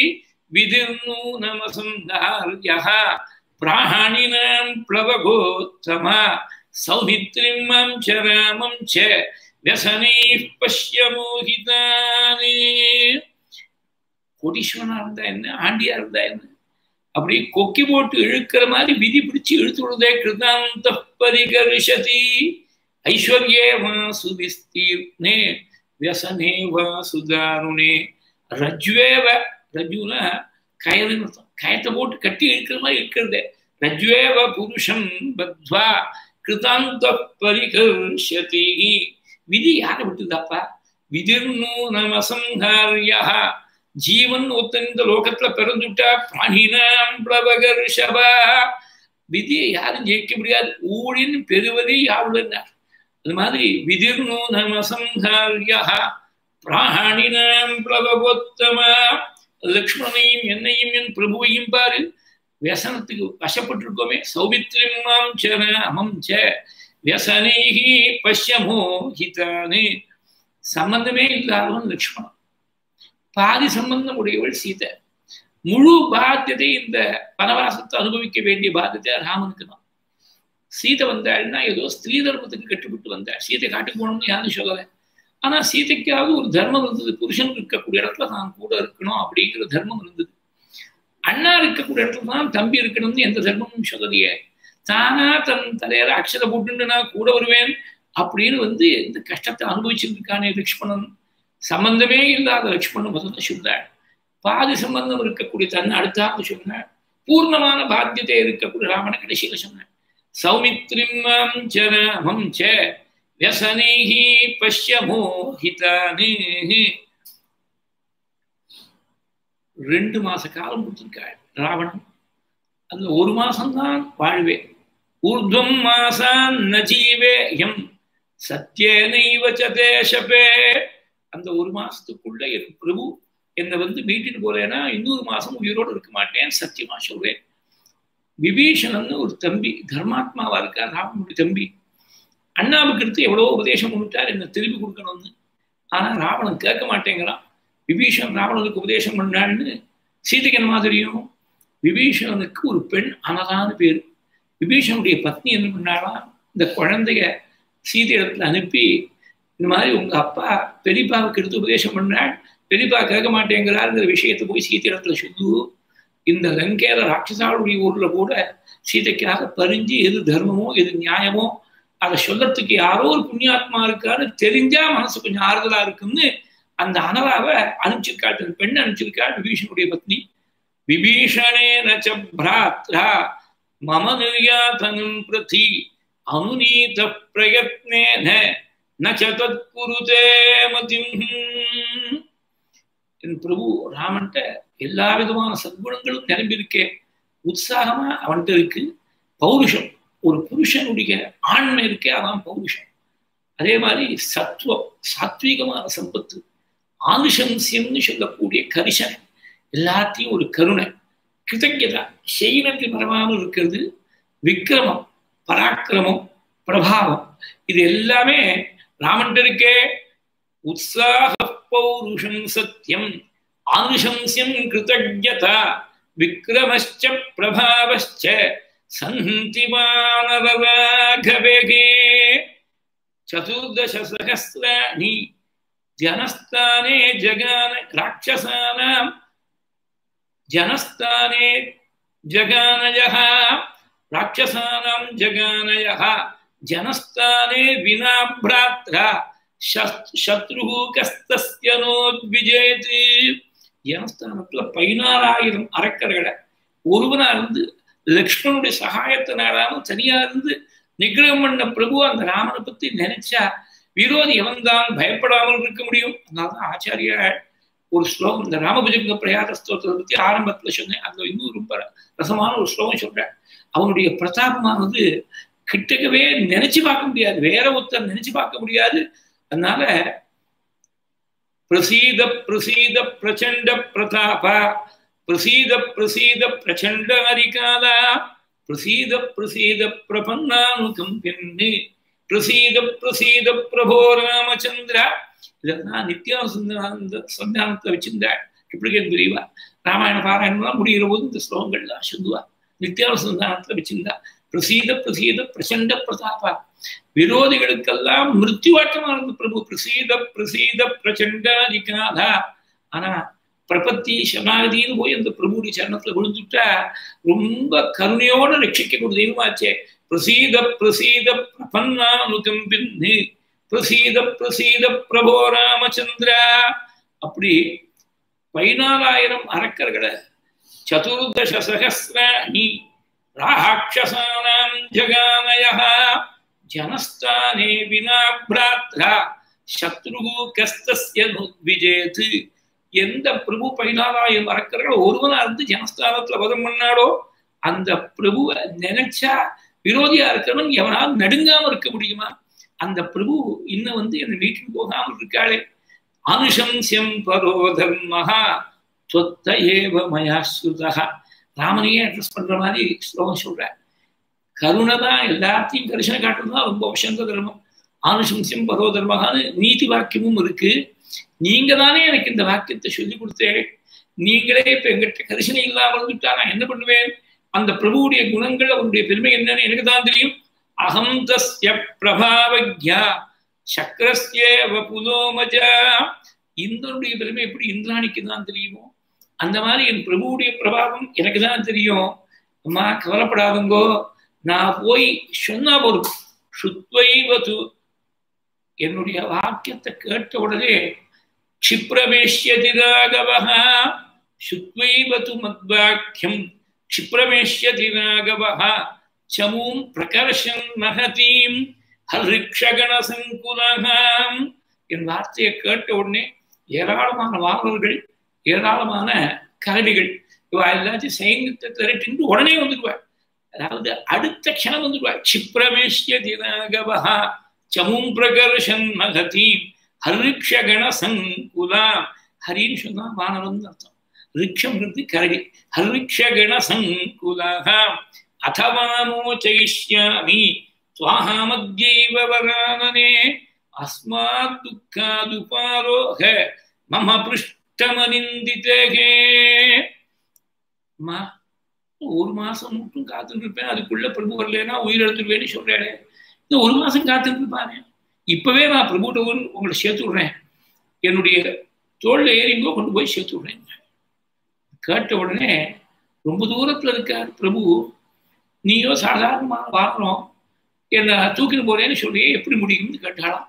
विधिर्नूनमसंधार्यः प्राणिनां प्लवगोत्तमा सौमित्रिं मां च रामं च व्यसनैः पश्य मोहितानि. கோடீஸ்வரனா இருந்தா என்ன, ஆண்டியா இருந்தா என்ன, அப்படி கொக்கி போட்டு இழுக்கிற மாதிரி விதி பிடிச்சு இழுத்து விடுதே. கிருதாந்த பரிகர்ஷதி ஐஸ்வர்யே வாசு விஸ்தீர்ணே व्यसने वासुदारुणे रज्वेव. ரஜுனா கயறுன்னு அர்த்தம். கயத்தை போட்டு கட்டி இழுக்கிற மாதிரி இருக்கிறதே. ரஜ்வேவ புருஷம் பத்வா கிருதாந்த பரிகர்ஷதி. விதி யாரை விட்டுதாப்பா? விதிர்நூனமசம்ஹார்யா. ஜீவன் ஒருத்தன் இந்த லோகத்துல பிறந்துட்டா பிராணினாம் பிளவகர்ஷபா. விதியை யாரும் ஜெயிக்க முடியாது. ஊழின் பெறுவதே யாவுலன்னார். அது மாதிரி விதிர்நூனமசம்ஹார்யா பிராணினாம் பிளவகோத்தமா. லக்ஷ்மணையும் என்னையும் என் பிரபுவையும் பாரு, व्यसनத்துக்கு வசப்பட்டிருக்கோமே. சௌமித்ரிம் மாம் ச ராமம் ச व्यसனைஹி பஷ்ய மோஹிதானி. சம்பந்தமே இல்லாதவன் லக்ஷ்மணன், பாதி சம்பந்தம் உடையவள் சீதை. முழு பாத்தியத்தை இந்த வனவாசத்தை அனுபவிக்க வேண்டிய பாத்தியத்தை ராமனுக்கு தான். சீதை வந்தாள்னா ஏதோ ஸ்திரீ தர்மத்துக்கு கட்டுப்பட்டு வந்தாள். சீதை காட்டுக்கு போகணும்னு யாரும் சொல்லலை. ஆனா சீதைக்காவது ஒரு தர்மம் இருந்தது. புருஷன் இருக்கக்கூடிய இடத்துல தான் கூட இருக்கணும் அப்படிங்கிற தர்மம் இருந்தது. அண்ணா இருக்கக்கூடிய இடத்துல தான் தம்பி இருக்கணும்னு எந்த தர்மமும் சொல்லலையே. தானா தன் தலையில அக்ஷர போட்டு நான் கூட வருவேன் அப்படின்னு வந்து இந்த கஷ்டத்தை அனுபவிச்சிருக்கானே லக்ஷ்மணன். சம்பந்தமே இல்லாத லக்ஷ்மணன் முதல்ல சொன்னாள். பாதி சம்பந்தம் இருக்கக்கூடிய தன்னை அடுத்தாவது சொன்னாள். பூர்ணமான பாத்தியத்தை இருக்கக்கூடிய ராமன கடைசியில சொன்னாள். சௌமித்ரிம் மாம் ச ராமம் ச व्यसनैः पश्य मोहितानि. ரெண்டு மாச காலம் கொடுத்திருக்காள் ராவணன். அந்த ஒரு மாசம்தான் வாழ்வே. ஊர்துவம் மாசான் நஜீவே எம் சத்யேனைவச்சதே ஷபே. அந்த ஒரு மாசத்துக்குள்ள என் பிரபு என்னை வந்து மீட்டிட்டு போறேன்னா இன்னொரு மாசம் உயிரோடு இருக்க மாட்டேன், சத்தியமா சொல்றேன். விபீஷணன் ஒரு தம்பி, தர்மாத்மாவா இருக்கா ராவனுடைய தம்பி. அண்ணாவுக்கு எடுத்து எவ்வளவோ உபதேசம் பண்ணிட்டார் என்ன திரும்பி கொடுக்கணும்னு. ஆனா ராவணன் கேட்க மாட்டேங்கிறான். விபீஷணன் ராவணனுக்கு உபதேசம் பண்ணான்னு சீதைக்கு என்னமா தெரியும்? விபீஷணனுக்கு ஒரு பெண் அனதான்னு பேரு. விபீஷனுடைய பத்னி என்ன பண்ணாளா, இந்த குழந்தைய சீதை இடத்துல அனுப்பி இந்த மாதிரி உங்க அப்பா பெரியப்பாவுக்கு எடுத்து உபதேசம் பண்ணாள், பெரியப்பா கேட்க மாட்டேங்கிறாருங்கிற விஷயத்தை போய் சீதை இடத்துல சொல்லு. இந்த லங்கேல ராட்சசாவுடைய ஊர்ல கூட சீதைக்காக பறிஞ்சு எது தர்மமோ எது நியாயமோ அதை சொல்லத்துக்கு யாரோ ஒரு புண்ணியாத்மா இருக்கான்னு தெரிஞ்சா மனசு கொஞ்சம் ஆறுதலா இருக்குன்னு அந்த அனலாவை அனுப்பிச்சிருக்காள், தன் பெண்ணை அனுப்பிச்சிருக்காள் விபீஷனுடைய பத்னி. விபீஷணே நச்ச பிராத்ரா மம நிர்யாதனம் பிரதி அனுநீத பிரயத்னேன நச்ச தத்குருதே மதிம். என் பிரபு ராமன்ட்ட எல்லா விதமான சத்குணங்களும் நிரம்பி இருக்கே, உற்சாகமா அவன்கிட்ட இருக்கு. பௌருஷம், ஒரு புருஷனுடைய ஆண்மை இருக்கே அதான் பௌருஷம். அதே மாதிரி சத்துவம், சாத்வீகமான சம்பத்து, ஆனுஷம்சியம்னு சொல்லக்கூடிய கரிசனை, எல்லாத்தையும் ஒரு கருணை, கிருதஜதா செய்யனத்தில் மறவாமல் இருக்கிறது, விக்கிரமம், பராக்கிரமம், பிரபாவம், இது எல்லாமே ராமன்ட்ட இருக்கே. உற்சாக பௌருஷம் சத்தியம் ஆனுஷம்சியம் கிருதஜதா விக்ரமஸ்ச பிரபாவஸ்ச சந்தி வானரராகவேகே சதுர்தச சஹஸ்ராணி ஜனஸ்தானே ஜகான ராட்சசானாம் ஜனஸ்தானே ஜகானயஹ ராட்சசானாம் ஜகானயஹ ஜனஸ்தானே வினா பிராத்ரா சத்ருஹு கஸ்தஸ்ய நோத்விஜேதி. ஜனஸ்தானத்துல பதினாறாயிரம் அரக்கர்களை ஒருவனா இருந்து லக்ஷ்மணனுடைய சகாயத்தினாலும் தனியா இருந்து நிகிரகம் பண்ண பிரபு அந்த ராமனை பத்தி நினைச்சா விரோதி எவன்தான் பயப்படாமல் இருக்க முடியும். அதனால்தான் ஆச்சாரியா ஒரு ஸ்லோகம், இந்த ராமபுஜங்க பிரயாத ஸ்தோத்திரத்தை பத்தி ஆரம்பத்துல சொன்னேன், அதுல இன்னும் ரொம்ப ரசமான ஒரு ஸ்லோகம் சொல்றேன். அவனுடைய பிரதாபமானது கிட்டக்கவே நினைச்சு பார்க்க முடியாது, வேற ஒருத்தர் நினைச்சு பார்க்க முடியாது. அதனால பிரசீத பிரசீத பிரச்சண்ட பிரதாப பிரசீத பிரசீத பிரச்சண்ட ஹரிகாலா பிரசீத பிரசீத பிரபன்னானுகம்பின்னு பிரசீத பிரசீத பிரபோ ராமச்சந்திர. இதெல்லாம் நித்யானந்த சந்தானத்தை வச்சிருந்தாள். இப்படி புரியுவா, ராமாயண பாராயணம்லாம் முடிகிற போது இந்த ஸ்லோகங்கள்லாம் சொல்லுவா. நித்யானசந்தானத்துல வச்சிருந்தா பிரசீத பிரசீத பிரச்சண்ட பிரதாபா. விரோதிகளுக்கெல்லாம் மிருத்யுவாட்டமா இருந்த பிரபு பிரசீத பிரசீத பிரச்சண்டாதிகாதா. ஆனா பிரபத்தி சமாதின்னு போய் அந்த பிரபுடைய சரணத்துல விழுந்துட்டா ரொம்ப கருணையோட ரட்சிக்கக்கூடிய தெய்வமாச்சே. பிரசீத பிரசீத பிரபன்னானுகம்பின்னு பிரசீத பிரசீத பிரபோ ராமச்சந்திரா. அப்படி பதினாலாயிரம் அரக்கர்களை சதுர்தச சஹஸ்ராணி ராட்சசானாம் ஜகானயஹ ஜனஸ்தானே வினா பிராத்ரா சத்ருஹு கஸ்தஸ்ய நோத்விஜேதி. எந்த பிரபு பதினாலாயிரம் அரக்கர்கள் ஒருவனா இருந்து ஜனஸ்தானத்துல வதம் பண்ணாடோ அந்த பிரபுவை நினைச்சா விரோதியா இருக்கிறவன் எவனால் நடுங்காம இருக்க முடியுமா? அந்த பிரபு இன்னும் வந்து என்னை வீட்டுக்கு போகாமல் இருக்காளே. அனுஷம்சியம் பரோ தர்மஹா தொத்த ஏவ மயாஸ்ருதஹ. ராமனையே அட்ரஸ் பண்ற மாதிரி ஸ்லோகம் சொல்ற. கருணை தான் எல்லாத்தையும் கரிசனை காட்டுறதுதான் ரொம்ப வசந்த தர்மம். ஆனுஷம்சியம் பரோ தர்மஹான்னு நீதி வாக்கியமும் இருக்கு. நீங்க தானே எனக்கு இந்த வாக்கியத்தை சொல்லி கொடுத்தேன், நீங்களே இப்ப எங்கிட்ட கரிசனை இல்லாமல் இருந்துட்டா நான் என்ன பண்ணுவேன்? அந்த பிரபுவுடைய குணங்கள் அவனுடைய பெருமை என்னன்னு எனக்கு தான் தெரியும். அகம் தஸ்ய பிரபாவக்யா சக்கரஸ்யேவ புலோமஜா. இந்திரனுடைய பெருமை எப்படி இந்திராணிக்கு தான் தெரியுமோ அந்த மாதிரி என் பிரபுவுடைய பிரபாவம் எனக்கு தான் தெரியும். அம்மா கவலைப்படாதுங்கோ, நான் போய் சொன்னா போதும். சுத்வைவது என்னுடைய வாக்கியத்தை கேட்ட உடனே க்ஷிப்ரமேஷ்யதி ராகவஹ சுத்வைவது மத்வாக்கியம் க்ஷிப்ரமேஷ்யதி ராகவஹ சமூம் பிரகர்ஷன் மகதீம் ஹரிக்ஷகண சங்குலஹாம். என் வார்த்தையை கேட்ட உடனே ஏராளமான வானவர்கள் ஏராளமான கரடிகள் இவா எல்லாத்தையும் சைன்யத்தை திரட்டின்னு உடனே வந்துடுவாள். அதாவது அடுத்த க்ஷணம் வந்துடுவாள். க்ஷிப்ரமேஷ்ய தினாகவஹா சமும் பிரகர்ஷன் மகதீம் ஹரிக்ஷகண சங்குலா. ஹரின்னு சொன்னா வானரம்னு அர்த்தம். ரிக்ஷம்ங்கிறது கரடி. ஹரிக்ஷகண சங்குலாக அதவா மோச்சயிஷ்யாமி த்வாஹா மத்யைவ வரானனே அஸ்மாத் துக்காதுபாரோக மம பிருஷ்டமனிந்திதேகே. அம்மா ஒரு மாசம் மட்டும் காத்துட்டு இருப்பேன், அதுக்குள்ள பிரபு வரலன்னா உயிர் எடுத்துருவேன்னு சொல்றேன். இந்த ஒரு மாசம் காத்துட்டு இருப்பாரு. இப்பவே நான் பிரபுட்ட உங்களை சேர்த்து விடுறேன், என்னுடைய தோல்ல ஏறிங்கோ கொண்டு போய் சேர்த்து விடுறேன். கேட்ட உடனே ரொம்ப தூரத்துல இருக்கார் பிரபு. நீயோ சாதாரணமா வாழணும், என்ன தூக்கிட்டு போறேன்னு சொல்லி எப்படி முடியும்னு கேட்டாலாம்.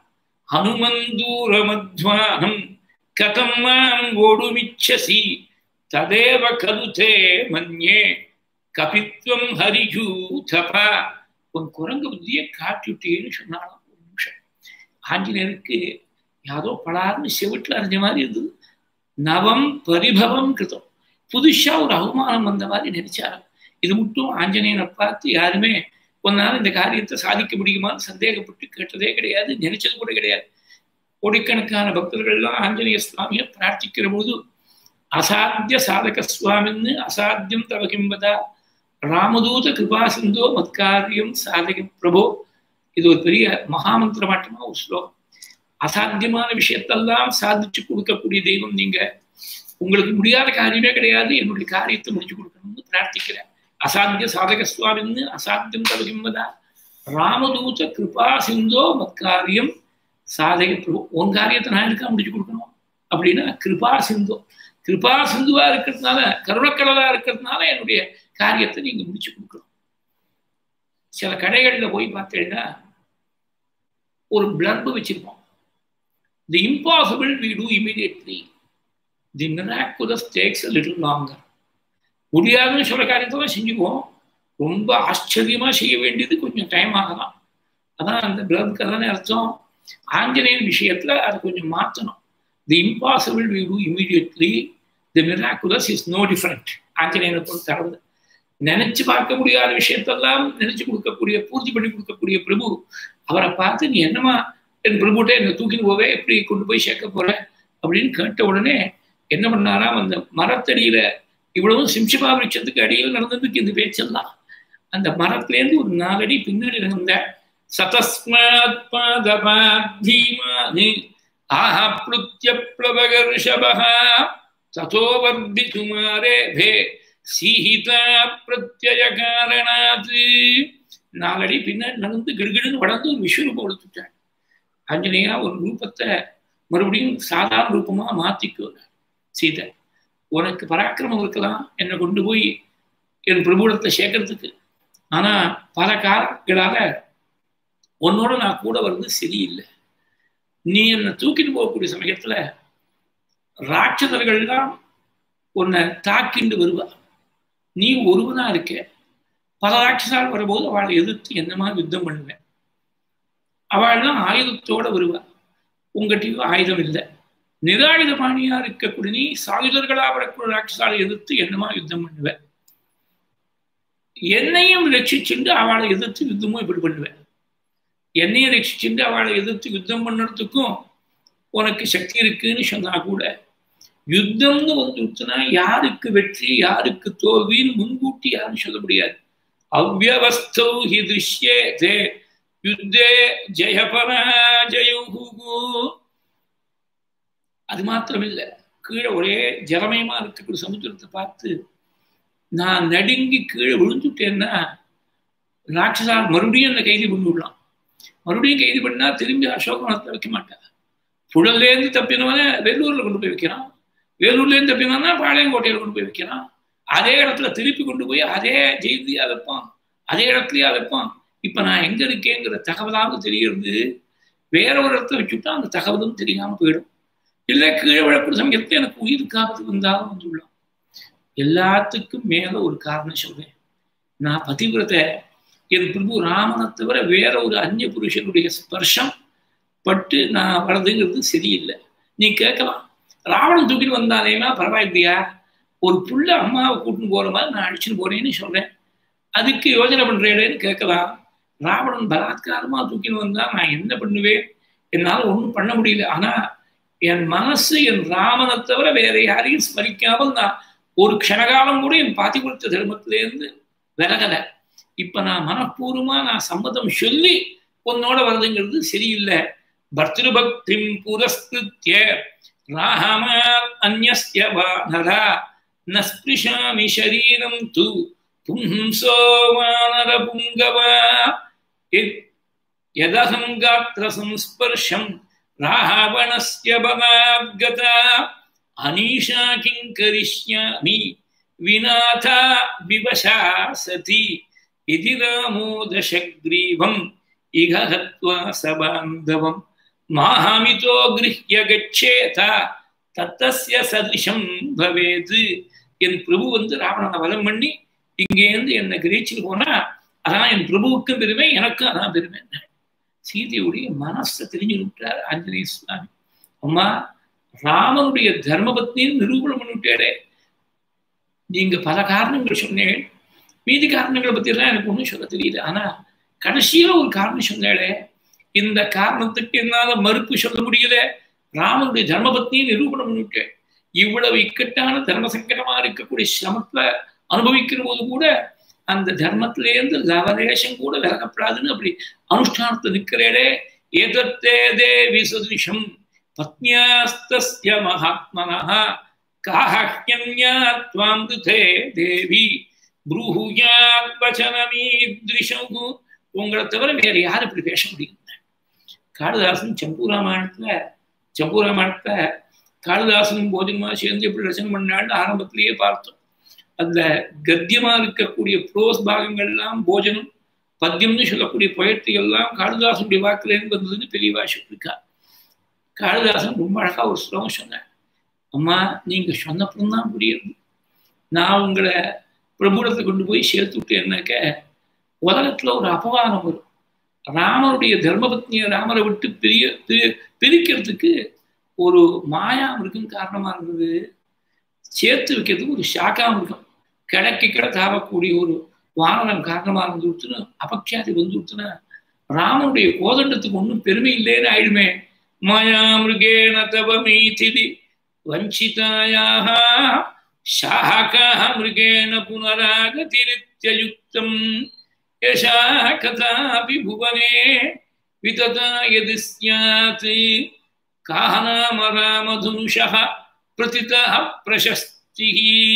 ஹனுமந்தூரமத்வானம் கதம் மாம் ஓடுமிச்சசி ததேவ கருத்தே மன்யே கபித்வம் ஹரிஜூதபா. உன் குரங்கு புத்தியை காட்டிவிட்டேன்னு சொன்னாலும். ஒரு நிமிஷம் ஆஞ்சநேயருக்கு யாரோ பலார்னு செவிட்டில் அறிஞ்ச மாதிரி இருந்தது. நவம் பரிபவம் கிருத்தம், புதுசா ஒரு அவமானம் வந்த மாதிரி நினைச்சாரு. இது மட்டும் ஆஞ்சநேயனை பார்த்து யாருமே ஒன்னாலும் இந்த காரியத்தை சாதிக்க முடியுமான்னு சந்தேகப்பட்டு கேட்டதே கிடையாது, நினைச்சது கூட கிடையாது. கோடிக்கணக்கான பக்தர்கள்லாம் ஆஞ்சநேய சுவாமியை பிரார்த்திக்கிற போது அசாத்திய சாதக சுவாமின்னு அசாத்தியம் தவ கிம்பதா ராமதூத கிருபா சிந்தோ மத்காரியம் சாதக பிரபோ. இது ஒரு பெரிய மகாமந்திர மாட்டமா ஒரு ஸ்லோகம். அசாத்தியமான விஷயத்தெல்லாம் சாதிச்சு கொடுக்கக்கூடிய தெய்வம் நீங்க. உங்களுக்கு முடியாத காரியமே கிடையாது, என்னுடைய காரியத்தை முடிச்சு கொடுக்கணும்னு பிரார்த்திக்கிறேன். அசாத்திய சாதக சுவாமின்னு அசாத்தியம் தவ கிம்பதா ராமதூத கிருபா சிந்தோ மத்காரியம் சாதக பிரபு. உன் காரியத்தை நான் இருக்கா முடிச்சு கொடுக்கணும் அப்படின்னா கிருபா சிந்தோ, கிருபா சிந்துவா இருக்கிறதுனால கருணக்கடலா இருக்கிறதுனால என்னுடைய காரியத்தை நீங்க முடிச்சு கொடுக்கணும். சில கடைகள்ல போய் பார்த்தீங்கன்னா ஒரு பிளர்பு வச்சிருப்போம். The impossible we do immediately, the miraculous takes a little longer. முடியாதுன்னு சொல்ற காரியத்தை செஞ்சுக்குவோம், ரொம்ப ஆச்சரியமா செய்ய வேண்டியது கொஞ்சம் டைம் ஆகலாம். அதான் அந்த பிளர்புக்கு அதானே அர்த்தம். ஆஞ்சநேயன் விஷயத்துல அதை கொஞ்சம் மாற்றணும். The impossible we do immediately, the miraculous is no different. ஆஞ்சநேயனை பொறுத்த அளவு நினைச்சு பார்க்க முடியாத விஷயத்தெல்லாம் நினைச்சு கொடுக்கக்கூடிய பூர்த்தி பண்ணி கொடுக்கக்கூடிய பிரபு. அவரை பார்த்து நீ என்னமா என் பிரபுட்ட என்னை தூக்கின்னு போவே, எப்படி கொண்டு போய் சேர்க்க போற அப்படின்னு கேட்ட உடனே என்ன பண்ணாராம், அந்த மரத்தடியில இவ்வளவும் சிம்சிபா விருட்சத்துக்கு அடியில் நடந்ததுக்கு இந்த பேச்செல்லாம் அந்த மரத்திலேருந்து ஒரு நாலடி பின்னாடி இருந்த சதஸ்மாத் பாதபாத்தீமானி ஆஹப்ளுத்ய ப்ளவகர்ஷபஹ ததோ வர்திதுமாரேபே சீஹிதா பிரத்யய காரணாத். நாலடி பின்னாடி நடந்து கிடுகிடுன்னு வளர்ந்து ஒரு விஸ்வரூபம் கொடுத்துட்டார். ஆஞ்சநேயா ஒரு ரூபத்தை மறுபடியும் சாதாரண ரூபமா மாத்திக்கோ. சீதை, உனக்கு பராக்கிரமம் இருக்கலாம் என்னை கொண்டு போய் என் பிரபுடத்தை சேர்க்கறதுக்கு, ஆனா பல காரணங்களால உன்னோட நான் கூட வர்றது சரியில்லை. நீ என்னை தூக்கிட்டு போகக்கூடிய சமயத்துல ராட்சதர்கள்லாம் உன்னை தாக்கிண்டு வருவா. நீ ஒருவனா இருக்க, பல ராட்சசால் வரும்போது அவளை எதிர்த்து என்னமா யுத்தம் பண்ணுவேன். அவள்லாம் ஆயுதத்தோட வருவா, உங்ககிட்டயும் ஆயுதம் இல்லை. நிராயுத பாணியா இருக்கக்கூடிய நீ சாயுதர்களா வரக்கூடிய ராட்சசாலை எதிர்த்து என்னமா யுத்தம் பண்ணுவேன். என்னையும் ரட்சிச்சுண்டு அவளை எதிர்த்து யுத்தமும் இப்படி பண்ணுவேன். என்னையும் ரட்சிச்சுண்டு அவளை எதிர்த்து யுத்தம் பண்ணுறதுக்கும் உனக்கு சக்தி இருக்குன்னு சொன்னா கூட யுத்தம்னு வந்துச்சுன்னா யாருக்கு வெற்றி யாருக்கு தோல்வின்னு முன்கூட்டி யாரும் சொல்ல முடியாது. அவ்யவஸ்தௌ ஹி திருஷ்யேதே யுத்தே ஜெயபராஜயு. அது மாத்திரம் இல்லை, கீழே ஒரே ஜலமயமா இருக்கக்கூடிய சமுத்திரத்தை பார்த்து நான் நடுங்கி கீழே விழுந்துட்டேன்னா ராட்சசா மறுபடியும் அந்த கைது பண்ணி விடலாம். மறுபடியும் கைது பண்ணா திரும்பி அசோகவனத்தை வைக்க மாட்டான். புழல்லேருந்து தப்பினவன வேலூர்ல கொண்டு போய் வைக்கிறான், வேலூர்லேருந்து தப்பினா பாளையங்கோட்டையில கொண்டு போய் வைக்கிறான். அதே இடத்துல திருப்பி கொண்டு போய் அதே ஜெயிதியா வைப்பான், அதே இடத்துலயா வைப்பான். இப்ப நான் எங்க இருக்கேங்கிற தகவலாவது தெரியுது. வேற ஒரு இடத்துல வச்சுட்டா அந்த தகவலும் தெரியாம போயிடும். இல்லை கீழே விழக்கூடிய சமயத்துல எனக்கு உயிர் காத்து வந்தாலும் வந்துள்ளான். எல்லாத்துக்கும் மேல ஒரு காரணம் சொல்றேன். நான் பதிவிரத்தை, என் பிரபு ராமனை தவிர வேற ஒரு அந்நிய புருஷனுடைய ஸ்பர்ஷம் பட்டு நான் வளர்ந்துங்கிறது சரியில்லை. நீ கேட்கலாம், ராவணன் தூக்கிட்டு வந்தானேனா பரவாயில்லையா, ஒரு புள்ள அம்மாவை கூட்டின்னு போற மாதிரி நான் அடிச்சுன்னு போறேன்னு சொல்றேன். அதுக்கு யோஜனை பண்றேன்னு கேட்கலாம். ராவணன் பலாத்காரமா தூக்கின்னு வந்தா நான் என்ன பண்ணுவேன்? என்னால ஒன்றும் பண்ண முடியல. ஆனா என் மனசு என் ராமனை தவிர வேற யாரையும் ஸ்மரிக்காமல் நான் ஒரு க்ஷணகாலம் கூட என் பாத்தி கொடுத்த தர்மத்திலேருந்து விலகலை. இப்ப நான் மனப்பூர்வமா நான் சம்மதம் சொல்லி உன்னோட வருதுங்கிறது சரியில்லை. பர்திருபக்திம் புரஸ்கிருத்ய ராமாத் அன்யஸ்ய வானரா நஸ்பிருஷாமி ஷரீரம் து பும்சோ வானர புங்கவா யதஹம் காத்ர சம்ஸ்பர்ஷம் ராவணஸ்ய பலாத்கதா அனீஷா கிங் கரிஷ்யாமி விநாதா விவசா சதி இதி ராமோ தசக்ரீவம் இகஹத்வா சபாந்தவம் மாஹாமிதோ கிருஹ்ய கச்சேதா தத்தஸ்ய சதிருஷம் பவேது. என் பிரபு வந்து ராவணனை வலம் பண்ணி இங்கேருந்து என்னை கிரீச்சிட்டு போனா அதான் என் பிரபுவுக்கும் பெருமை, எனக்கும் அதான் பெருமை. சீதையுடைய மனசை தெரிஞ்சு விட்டார் ஆஞ்சநேய சுவாமி. அம்மா ராமனுடைய தர்மபத்னின்னு நிரூபணம் பண்ணிவிட்டாரே. நீங்க பல காரணங்கள் சொன்னேன், மீதி காரணங்களை பத்தி எல்லாம் எனக்கு ஒன்றும் சொல்ல தெரியல. ஆனா கடைசியில ஒரு காரணம் சொன்னேளே, இந்த காரணத்துக்கு என்னால மறுப்பு சொல்ல முடியல. ராமனுடைய தர்மபத்னியை நிரூபணம் பண்ணிவிட்டேன். இவ்வளவு இக்கட்டான தர்ம சங்கடமா இருக்கக்கூடிய சிரமத்துல அனுபவிக்கிற போது கூட அந்த தர்மத்திலேருந்து லவலேஷம் கூட விலகப்படாதுன்னு அப்படி அனுஷ்டானத்தை நிற்கிறேடே. ஏதத்தே தேவி சதிருஷம் பத்னியாஸ்தஸ்ய மகாத்மனஹ காஹ்யன்யா த்வாம் துதே தேவி ப்ரூஹுயாத் வசனமீத்ரிஷம். உங்களை தவிர வேற யார் இப்படி பேச முடியும்? காளிதாசன் சம்பூராமாயணத்துல சம்பூராமாயணத்துல காளிதாசனும் போஜனமா சேர்ந்து எப்படி ரச்சனை பண்ணான்னு ஆரம்பத்திலேயே பார்த்தோம். அந்த கத்தியமா இருக்கக்கூடிய ப்ரோஸ் பாகங்கள்லாம் போஜனம், பத்தியம்னு சொல்லக்கூடிய பொயட்ரிகள்லாம் காளிதாசனுடைய வாக்குலேருந்து வந்ததுன்னு பெரியவா சொல்லியிருக்கா. காளிதாசன் ரொம்ப அழகா ஒரு ஸ்லோகம் சொன்னார். அம்மா நீங்க சொன்னப்புறம் தான் புரியுது. நான் உங்களை பிரபுடத்தை கொண்டு போய் சேர்த்து விட்டேன்னாக்க உலகத்துல ஒரு அபவாதம் வரும். ராமனுடைய தர்மபத்னியை ராமரை விட்டு பிரிய பிரிக்கிறதுக்கு ஒரு மாயா மிருகம் காரணமா இருந்தது. சேர்த்து வைக்கிறதுக்கு ஒரு சாக்கா மிருகம் கிழக்கு கிட தாவக்கூடிய ஒரு வானரம் காரணமா இருந்து விட்டுன்னு அபக்ஷாதி வந்து விட்டுனா ராமனுடைய கோதண்டத்துக்கு ஒன்றும் பெருமை இல்லைன்னு ஆயிடுமே. மாயா மிருகேன தவ மீதிதி வஞ்சிதாயாக சாகா மிருகேன புனராகதிரித்யயுக்தம் யசா கதாபி புவனே விததா யதி ஸ்யாத் காஹநாம ராமதுனுஷா பிரதிதா பிரசஸ்தி.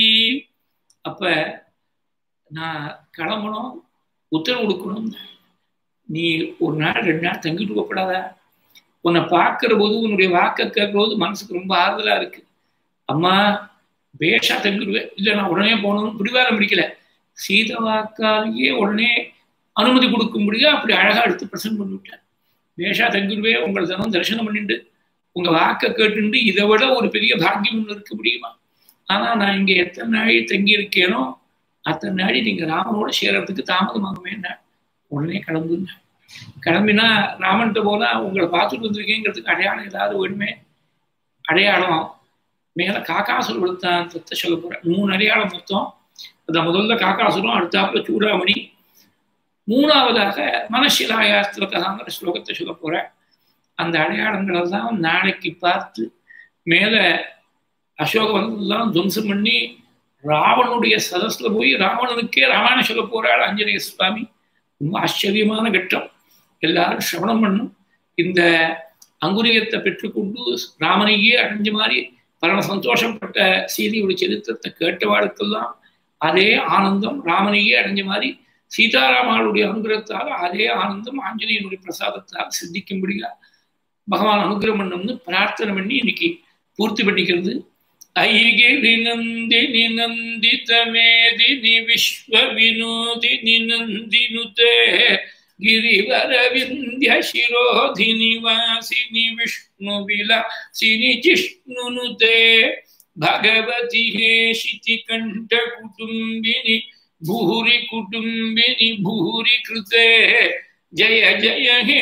அப்ப நான் கிளம்பணும், உத்தரவு கொடுக்கணும். நீ ஒரு நாள் ரெண்டு நாள் தங்கிட்டு போகப்படாதா? உன்னை பார்க்கிற போது உன்னுடைய வாக்க கேட்கிற போது மனசுக்கு ரொம்ப ஆறுதலா இருக்கு. அம்மா பேஷா தங்கிடுவேன், இல்லை நான் உடனே போகணும்னு பிடிவாரம் பிடிக்கல. சீத வாக்காலேயே உடனே அனுமதி கொடுக்கும்படியா அப்படி அழகா எடுத்து பிரசன்ட் பண்ணிவிட்டேன். பேஷா தங்கிடுவே, உங்களை தினம் தரிசனம் பண்ணிட்டு உங்க வாக்க கேட்டுண்டு இதை விட ஒரு பெரிய பாக்கியம் ஒன்று இருக்க முடியுமா? ஆனா நான் இங்க எத்தனை நாளை தங்கி இருக்கேனோ அத்தனை நாளை நீங்க ராமனோட சேரத்துக்கு தாமதமாகுமே. உடனே கிளம்புங்க. கிளம்பினா ராமன்கிட்ட போனா உங்களை பார்த்துட்டு வந்திருக்கேங்கிறதுக்கு அடையாளம் ஏதாவது வேணுமே. அடையாளம் மேல காக்காசுரம் விழுத்தாந்தத்தை சொல்ல போறேன். மூணு அடையாளம் மொத்தம். அத முதல்ல காக்காசுரம், அடுத்தாப்புல சூடாமணி, மூணாவதாக மனசிலாயாஸ்திரத்தாங்கிற ஸ்லோகத்தை சொல்ல போறேன். அந்த அடையாளங்கள் தான் நாளைக்கு பார்த்து மேல அசோகவனெல்லாம் துவம்சம் பண்ணி ராவனுடைய சதஸ்ல போய் ராவணனுக்கே ராமாயணம் சொல்ல போறாள் ஆஞ்சநேய சுவாமி. ரொம்ப ஆச்சரியமான கட்டம். எல்லாரும் சிரவணம் பண்ணும். இந்த அங்குரியத்தை பெற்றுக்கொண்டு ராமனையே அடைஞ்ச மாதிரி பரம சந்தோஷப்பட்ட சீதையுடைய சரித்திரத்தை கேட்டவாளுக்கெல்லாம் அதே ஆனந்தம் ராமனையே அடைஞ்ச மாதிரி சீதாராமாளுடைய அனுகிரகத்தால் அதே ஆனந்தம் ஆஞ்சநேயனுடைய பிரசாதத்தால் சித்திக்கும்படியா பகவான் அனுகிரகம் பண்ணணும்னு பிரார்த்தனை பண்ணி இன்னைக்கு பூர்த்தி பண்ணிக்கிறது. ஐகிரி நந்தினி நந்திதமேதினி விஸ்வ வினோதினி நந்தினுதே गिरिवर विंध्य शिरोधिनि वासिनि विष्णु विलासिनि जिष्णुनुते भगवति हेशिति कंठ कुटुंबिनि भूरि कुटुंबिनि भूरि कृते जय जय हे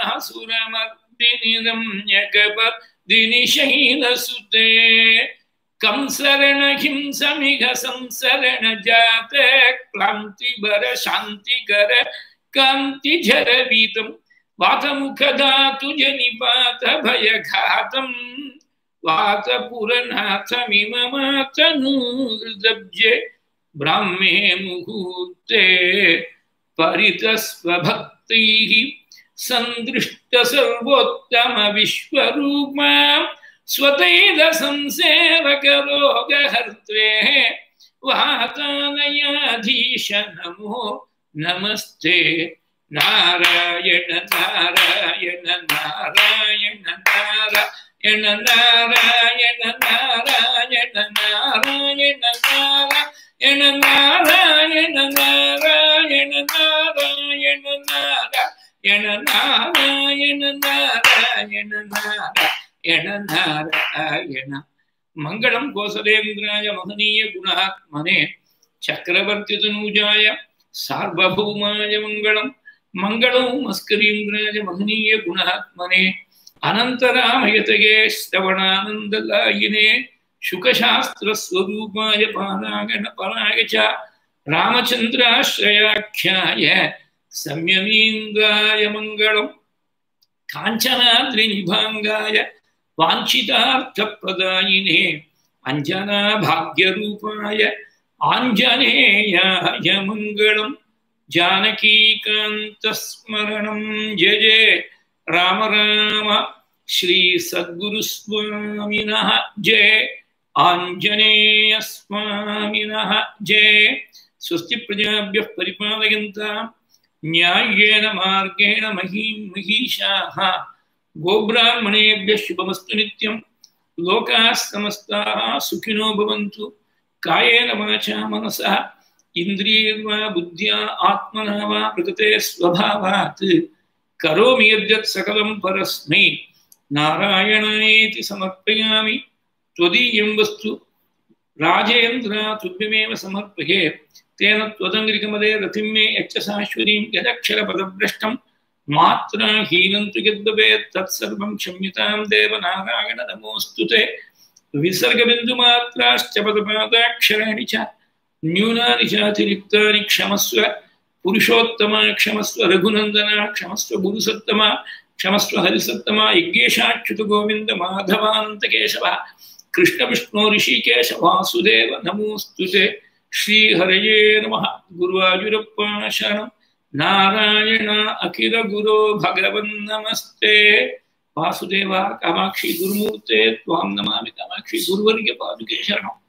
महिषासुरमर्दिनि रम्यकपर्दिनि शैलसुते कंसरण हिंसमिह संसरण जाते क्लांति बर शांति कर कांति झर वीतम वात मुख धातु जनिपात भय घातम वात पुरनाथ मिममातनूर्दब्जे ब्राह्मे मुहूर्ते परितस्वभक्तिः संदृष्ट सर्वोत्तम विश्वरूपा स्वतैद संसेवक रोगहर्त्रे वातानयाधीश नमो नमस्ते नारायण नारायण नारायण नारायण नारायण नारायण नारायण नारायण नारायण नारायण नारायण नारायण नारायण नारायण नारायण नारायण मंगलम कोसलेन्द्राय महनीय गुणात्मने चक्रवर्ती तनूजाय सार्वभौमाय मंगलम मंगलम मस्करीन्द्राय महनीय गुणात्मने अनंतरामयतये श्रवणानंदलायिने शुकशास्त्र स्वरूपाय पारायण पराय च रामचंद्राश्रयाख्याय संयमीन्द्राय मंगलम कांचनाद्रिनिभांगाय वाञ्छितार्थप्रदायिने अंजना भाग्यरूपाय आञ्जनेयाय मंगलम जानकीकान्तस्मरणं जय जय राम राम श्री सद्गुरु स्वामिनः जय आञ्जनेय स्वामिनः जय स्वस्ति प्रजाभ्यः परिपालयन्तां न्याय्येन मार्गेण महीं महिषाः गोब्राह्मणेभ्यः शुभमस्तु नित्यं लोकाः समस्ताः सुखिनो भवन्तु कायेन वाचा मनसा इन्द्रियैर्वा बुद्ध्या आत्मना वा प्रकृते स्वभावात् करोमि यद्यत् सकलं परस्मै नारायणायेति समर्पयामि त्वदीयं वस्तु राजेन्द्र तुभ्यमेव समर्पये तेन त्वदङ्घ्रिकमदे रतिं मे यच्च शाश्वतीं यदक्षरपदभ्रष्टं मात्रा हीनं तु यद्भवेत् तत्सर्वं क्षम्यतां देव नारायण नमोऽस्तु ते विसर्गबिन्दुमात्राश्च पदपादाक्षराणि च न्यूनानि चातिरिक्तानि क्षमस्व पुरुषोत्तम क्षमस्व रघुनन्दन क्षमस्व गुरुसत्तम क्षमस्व हरिसत्तम यज्ञेशाच्युत गोविन्द माधवानन्त केशव कृष्ण विष्णु ऋषिकेश वासुदेव नमोऽस्तु ते श्रीहरये नमः गुरुवायुरप्प शरणं नारायण अखिल गुरो भगवन् नमस्ते वासुदेव कामाक्षी गुरुमूर्ते त्वां नमामि कामाक्षी गुरुवर्य पादुके शरणम्